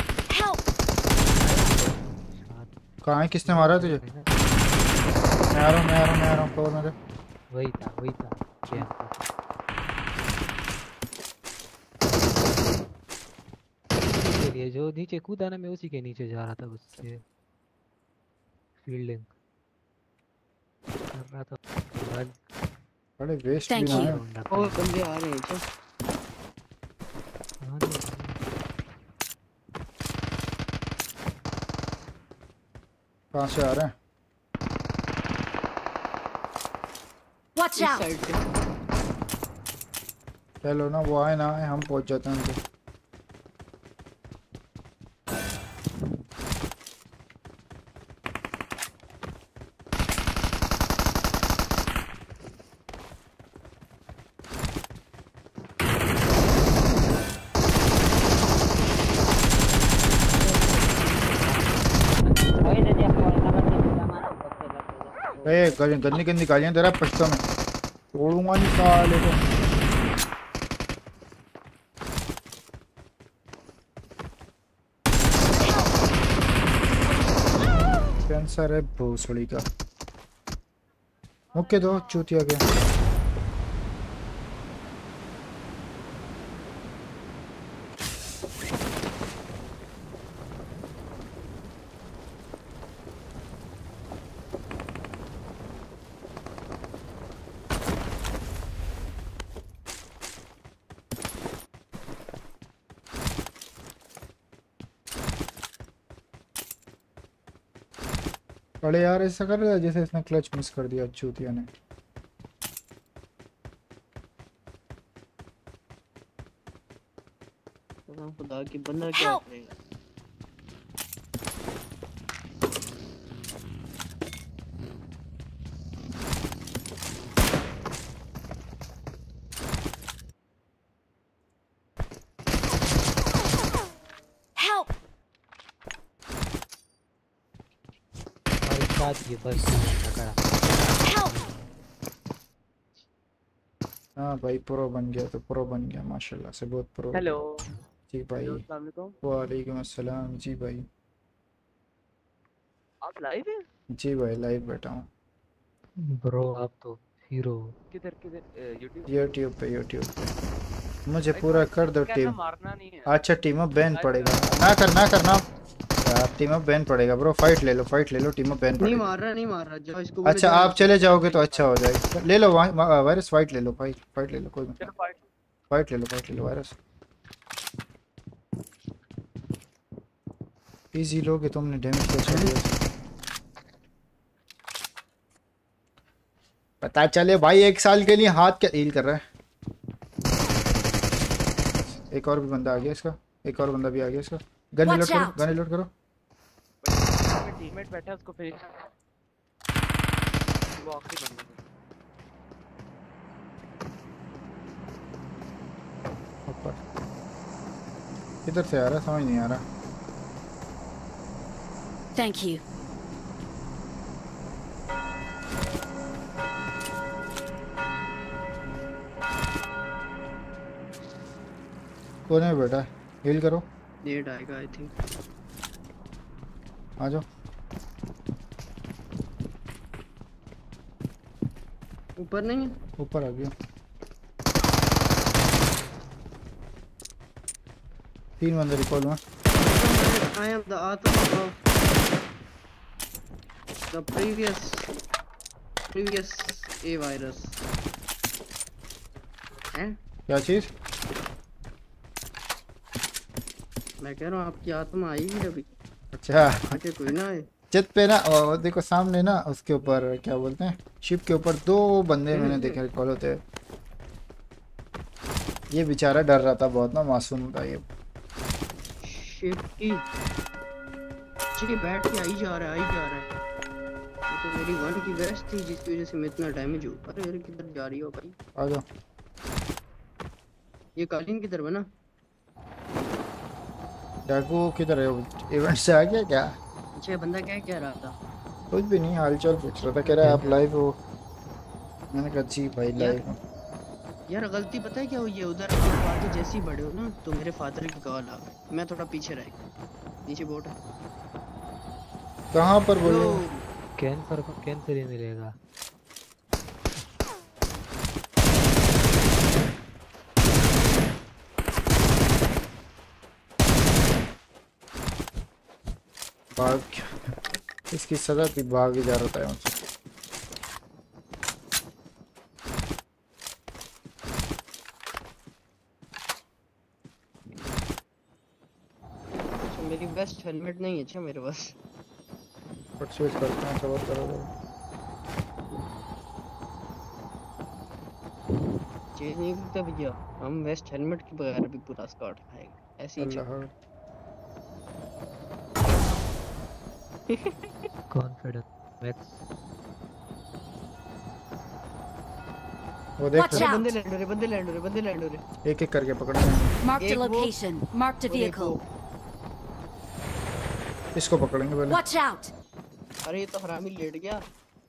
कहाँ है? किसने मारा तुझे? मैं आ रहा हूँ, मैं आ रहा हूँ, मैं आ रहा हूँ। कवर मेरे। वही था क्या? ये जो नीचे कूदा ना, मैं उसी के नीचे जा रहा था, उससे फील्डिंग कर रहा था। बड़े वेस्ट भी ना है। और बंदे आ रहे हैं। चल कहाँ से आ रहे हैं? Watch out! चलो ना, वो आए ना आए, हम पहुंच जाते हैं उनके। गंदी गंदी गालियां दे रहा है पश्तो में। तोड़ूंगा नहीं साले को। कैंसर है भोसड़ी का। मुक्के दो चूतिया के। अरे यार ऐसा कर रहा है जैसे इसने क्लच मिस कर दिया चूतिया ने। खुदा की बंदा क्या करेगा? Help! और इस बात ये बस खड़ा। Help! हाँ भाई प्रो बन गया तो प्रो बन गया माशाल्लाह से, बहुत प्रो। हेलो जी भाई। हेलो, अस्सलाम वालेकुम। वालेकुम अस्सलाम जी भाई। आप लाइव हैं? जी भाई लाइव बैठा हूँ। ब्रो आप तो हीरो। किधर किधर यूट्यूब? यूट्यूब पे, यूट्यूब पे मुझे भाई पूरा कर दो कैसा टीम। मारना नहीं है। अच्छा टीम अप बैन लाइव पड़ेगा, में ना करना यार, टीम अप बैन पड़ेगा ब्रो। फाइट ले लो, फाइट ले लो, टीम अप बैन नहीं पड़ेगा। मार रहा, नहीं मार रहा, जाओ इसको बोलो अच्छा जाओ आप यहाँ से। चले जाओगे तो अच्छा हो जाएगा, ले लो वायरस, फाइट ले लो, फाइट फाइट ले लो, कोई चलो मतलब फाइट। फाइट ले लो, फाइट ले लो वायरस। इजी लोगे तुमने डैमेज कैसे दिया? पता चले भाई 1 साल के लिए हाथ क्या हील कर रहा है। एक और भी बंदा आ गया इसका, एक और बंदा भी आ गया इसका। गन रिलोड Watch करो, out! गन रिलोड करो। टीममेट बैठा है, उसको फिर वो आखिरी बंदा है। ऊपर किधर से आ रहा है समझ नहीं आ रहा। Thank you. कोने में बैठा है, हील करो। नेट आएगा आई थिंक। आ जाओ। ऊपर नहीं है, ऊपर आ गया। 3 बंदे रिकॉल हुआ। I am the author of the previous A virus. हैं? क्या चीज? मैं कह रहा हूँ आपकी आत्मा आएगी अभी। अच्छा आगे कोई ना आए। छत पे ना देखो सामने ना, उसके ऊपर क्या बोलते हैं, शिप के ऊपर 2 बंदे मैंने देखे रिकॉल होते हैं। ये बेचारा डर रहा था बहुत ना, मासूम था ये। शिप की जी बैठ के आई जा रहा है, आई जा रहा है। वो तो मेरी वन की वेस्ट थी जिसकी वजह से मैं इतना डैमेज हूँ। अरे यार किधर जा रही हो भाई? आ जाओ। ये कालीन किधर बना? डाकू किधर है? इवेंट से आ गया क्या? अच्छा बंदा क्या कह रहा था? कुछ भी नहीं, हालचाल पूछ रहा था, कह रहा है आप लाइव हो। मैंने कहा जी भाई लाइव हो। यार गलती पता है क्या हुई है? उधर आप आगे जैसे ही बढ़े हो ना तो मेरे फादर की कॉल आ गई, मैं थोड़ा पीछे रह गया। नीचे बोट है। कहाँ पर बोलो? कैंसर को कैंसर ही मिलेगा। भाग, इसकी सजा थी, भाग ही जा रहा था मुझसे। अच्छा मेरी बेस्ट हेलमेट नहीं है। अच्छा मेरे पास फट स्विच करते हैं, सबर करो। चेंज नहीं करते भैया हम। वेस्ट हेलमेट के बगैर भी पूरा स्क्वाड खाएंगे ऐसे ही। अल्लाह कॉन्फिडेंस मैक्स। वो देख Watch रहे out! बंदे लैंड हो रहे, बंदे लैंड हो रहे, बंदे लैंड हो रहे। एक एक करके पकड़ना है। Marked a एक वो- location. Marked a और एक vehicle. इसको पकड़ेंगे पहले। Watch out! अरे ये तो हरामी लेट गया।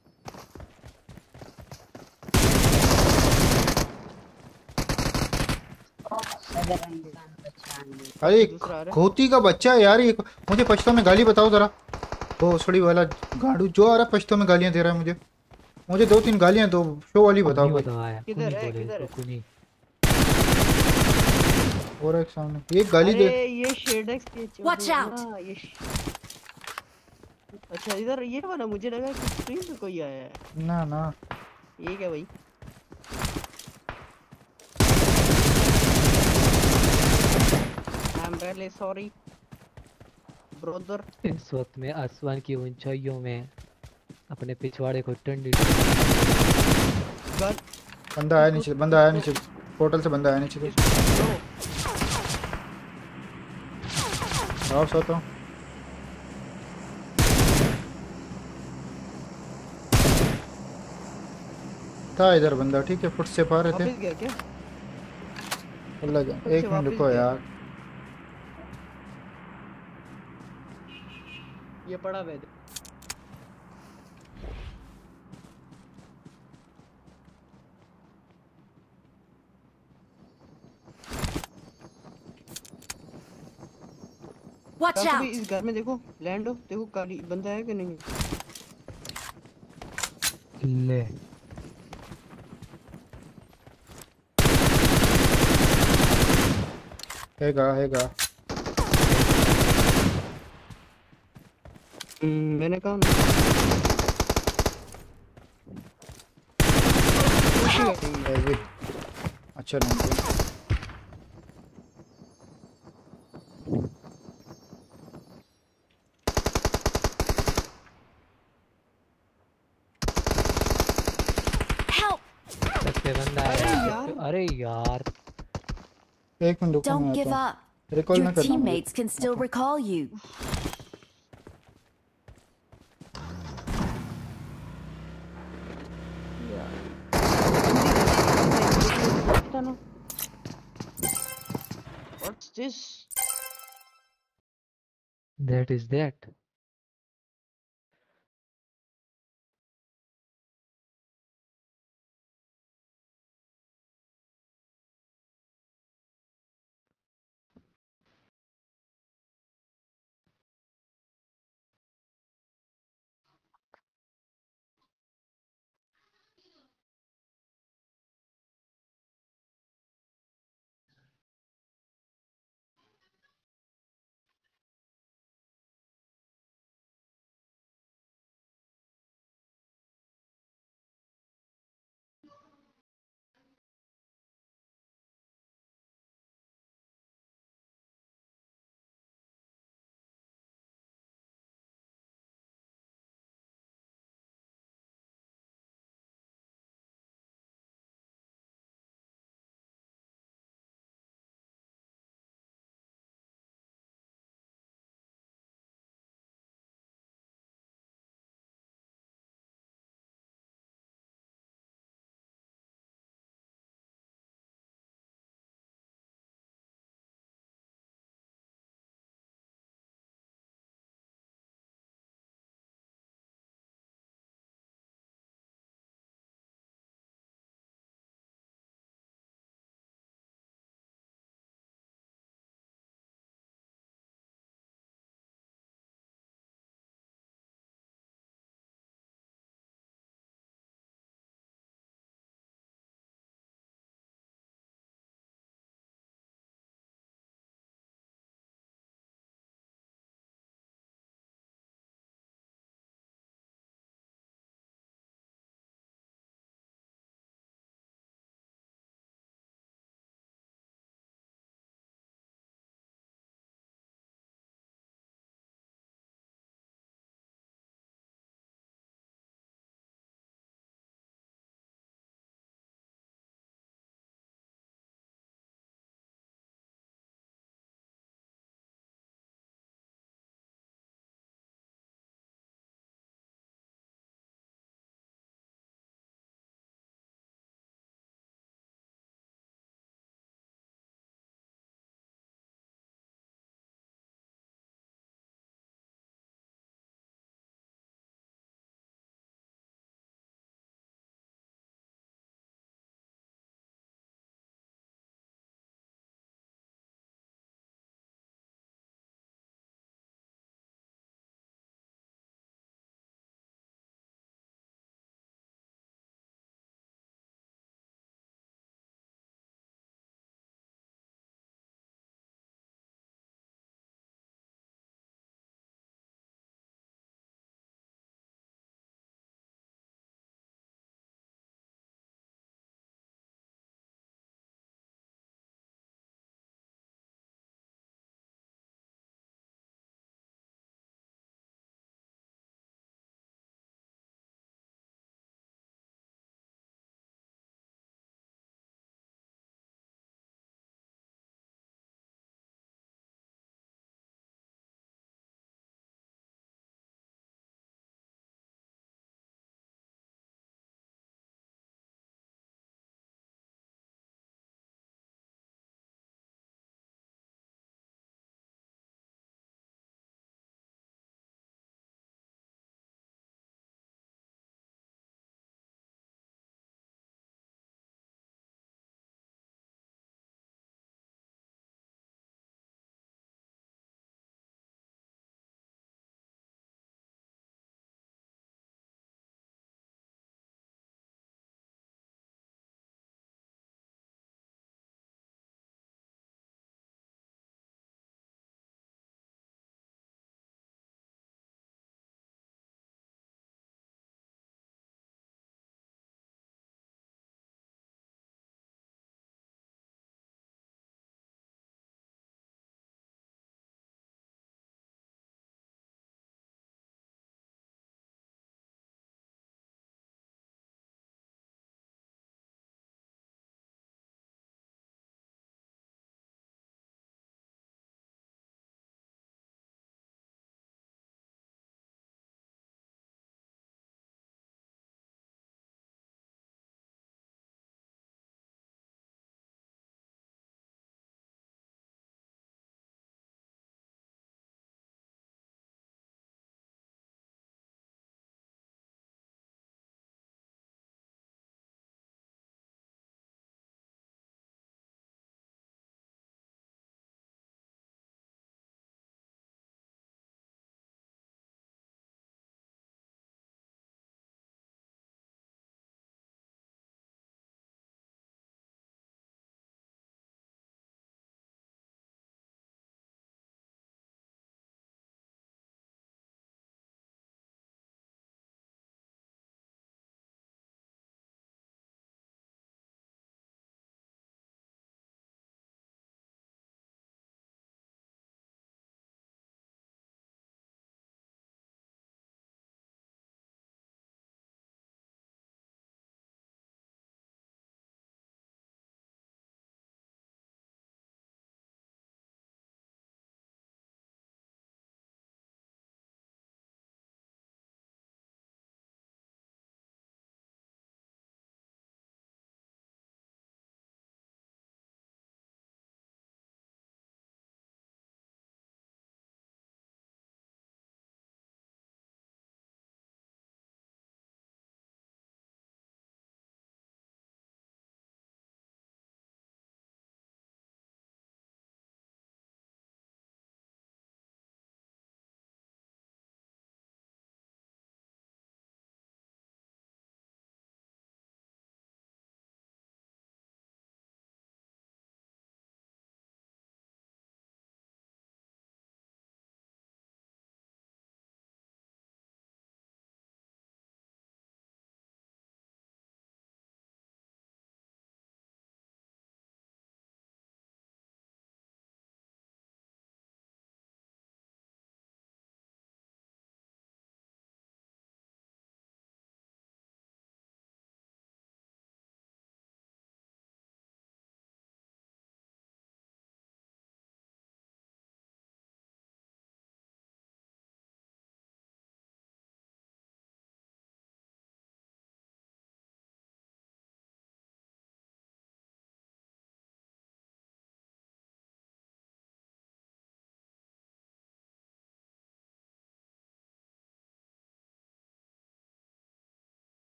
अरे दूसरा आ रहा है। खोती का बच्चा है यार ये। मुझे पश्तो में गाली बताओ जरा। भोसड़ी वाला गाड़ू जो आ रहा है पश्तो में गालियां दे रहा है मुझे। मुझे 2-3 गालियां दो, शो वाली बताओ कोई। किधर है, किधर है? और एक सामने ये गाली दे। अरे ये शेडेक्स के Watch out! ना ये अच्छा इधर ये वाला मुझे लगा कि स्क्रीन पे कोई आया है। ना ना ये क्या भाई? I am really sorry brother. इस वक्त में आसमान की ऊंचाइयों में अपने पिछवाड़े को ठंडी। बंदा आया नीचे, बंदा आया नीचे, पोर्टल से बंदा आया नीचे। आओ सोता हूँ। था इधर बंदा, ठीक है, फुट से पा रहे थे। वापस गया क्या? अल्लाह जान, एक मिनट रुको यार। ये पड़ा हुआ है। Watch काका भी out! इस घर में देखो, लैंड हो, देखो काली बंदा है कि नहीं। ले हैगा। मैंने कहा ना। हैवी। अच्छा नहीं Help! छत पे बंदा है यार। अरे यार एक मिनट रुको, मैं Don't give आता up. हूँ। रिकॉल Your ना करना मुझे। teammates can still recall you. What's this? that is that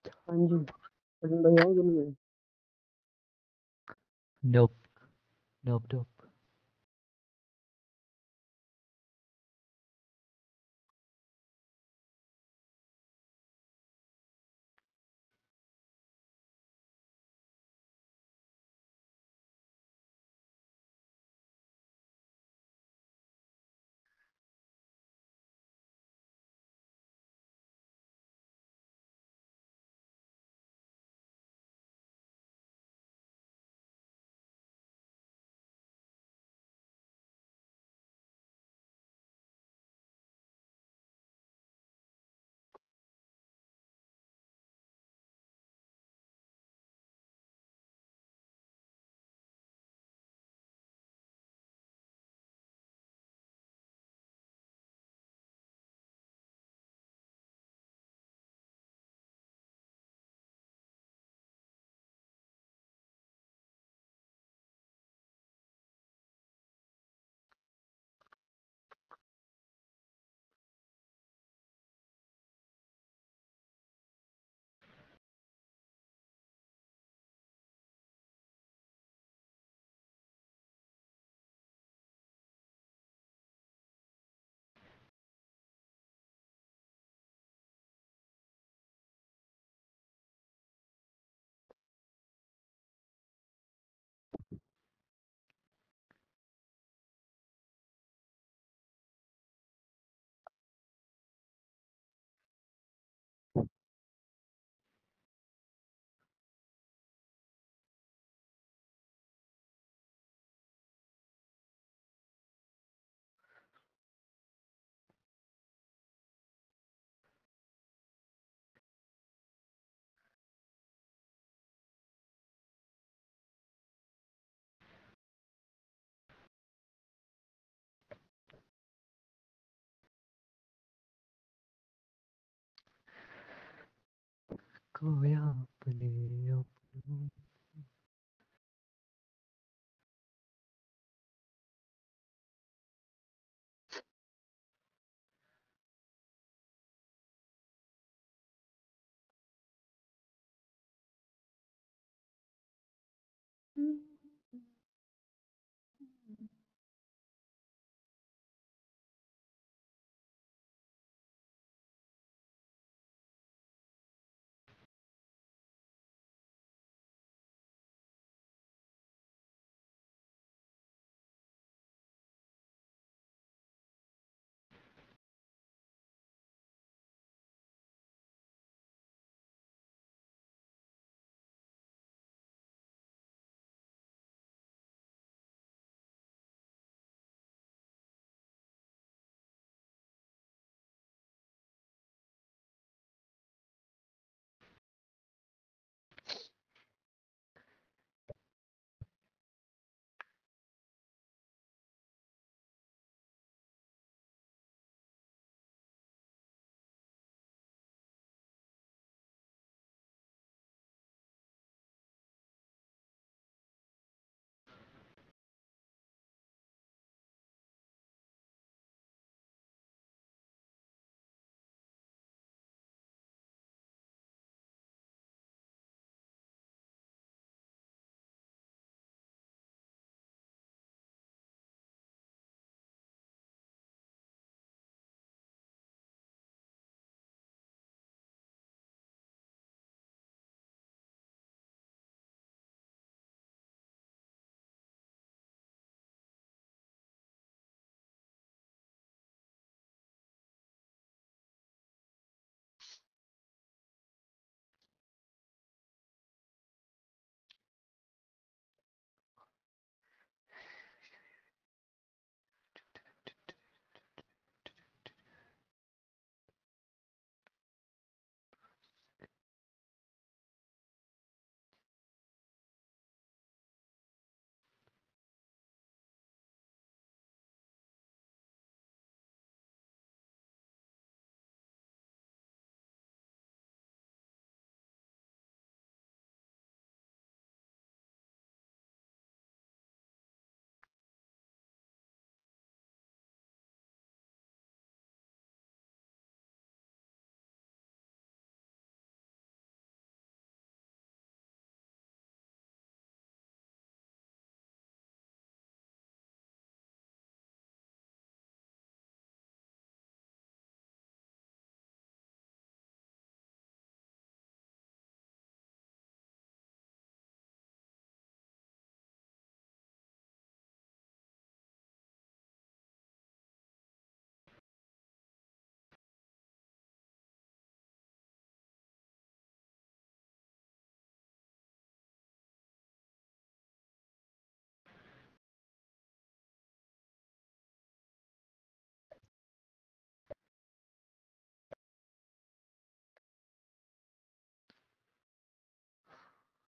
हाँ जी पसंद भाई आओ दोनों में नोप नोप नोप। खोया अपने अपनों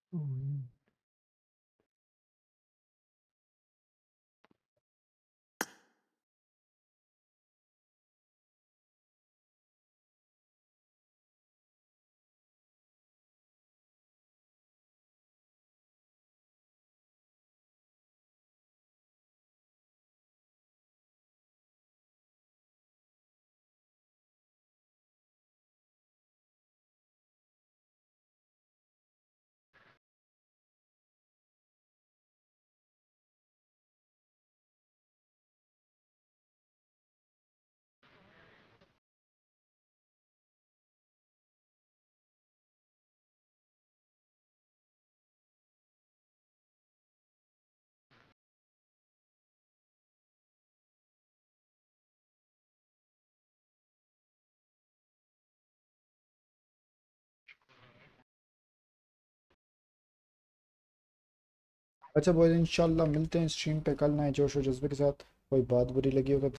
अच्छा बॉयज इंशाल्लाह मिलते हैं स्ट्रीम पे कल नए जोश और जज्बे के साथ। कोई बात बुरी लगी होगा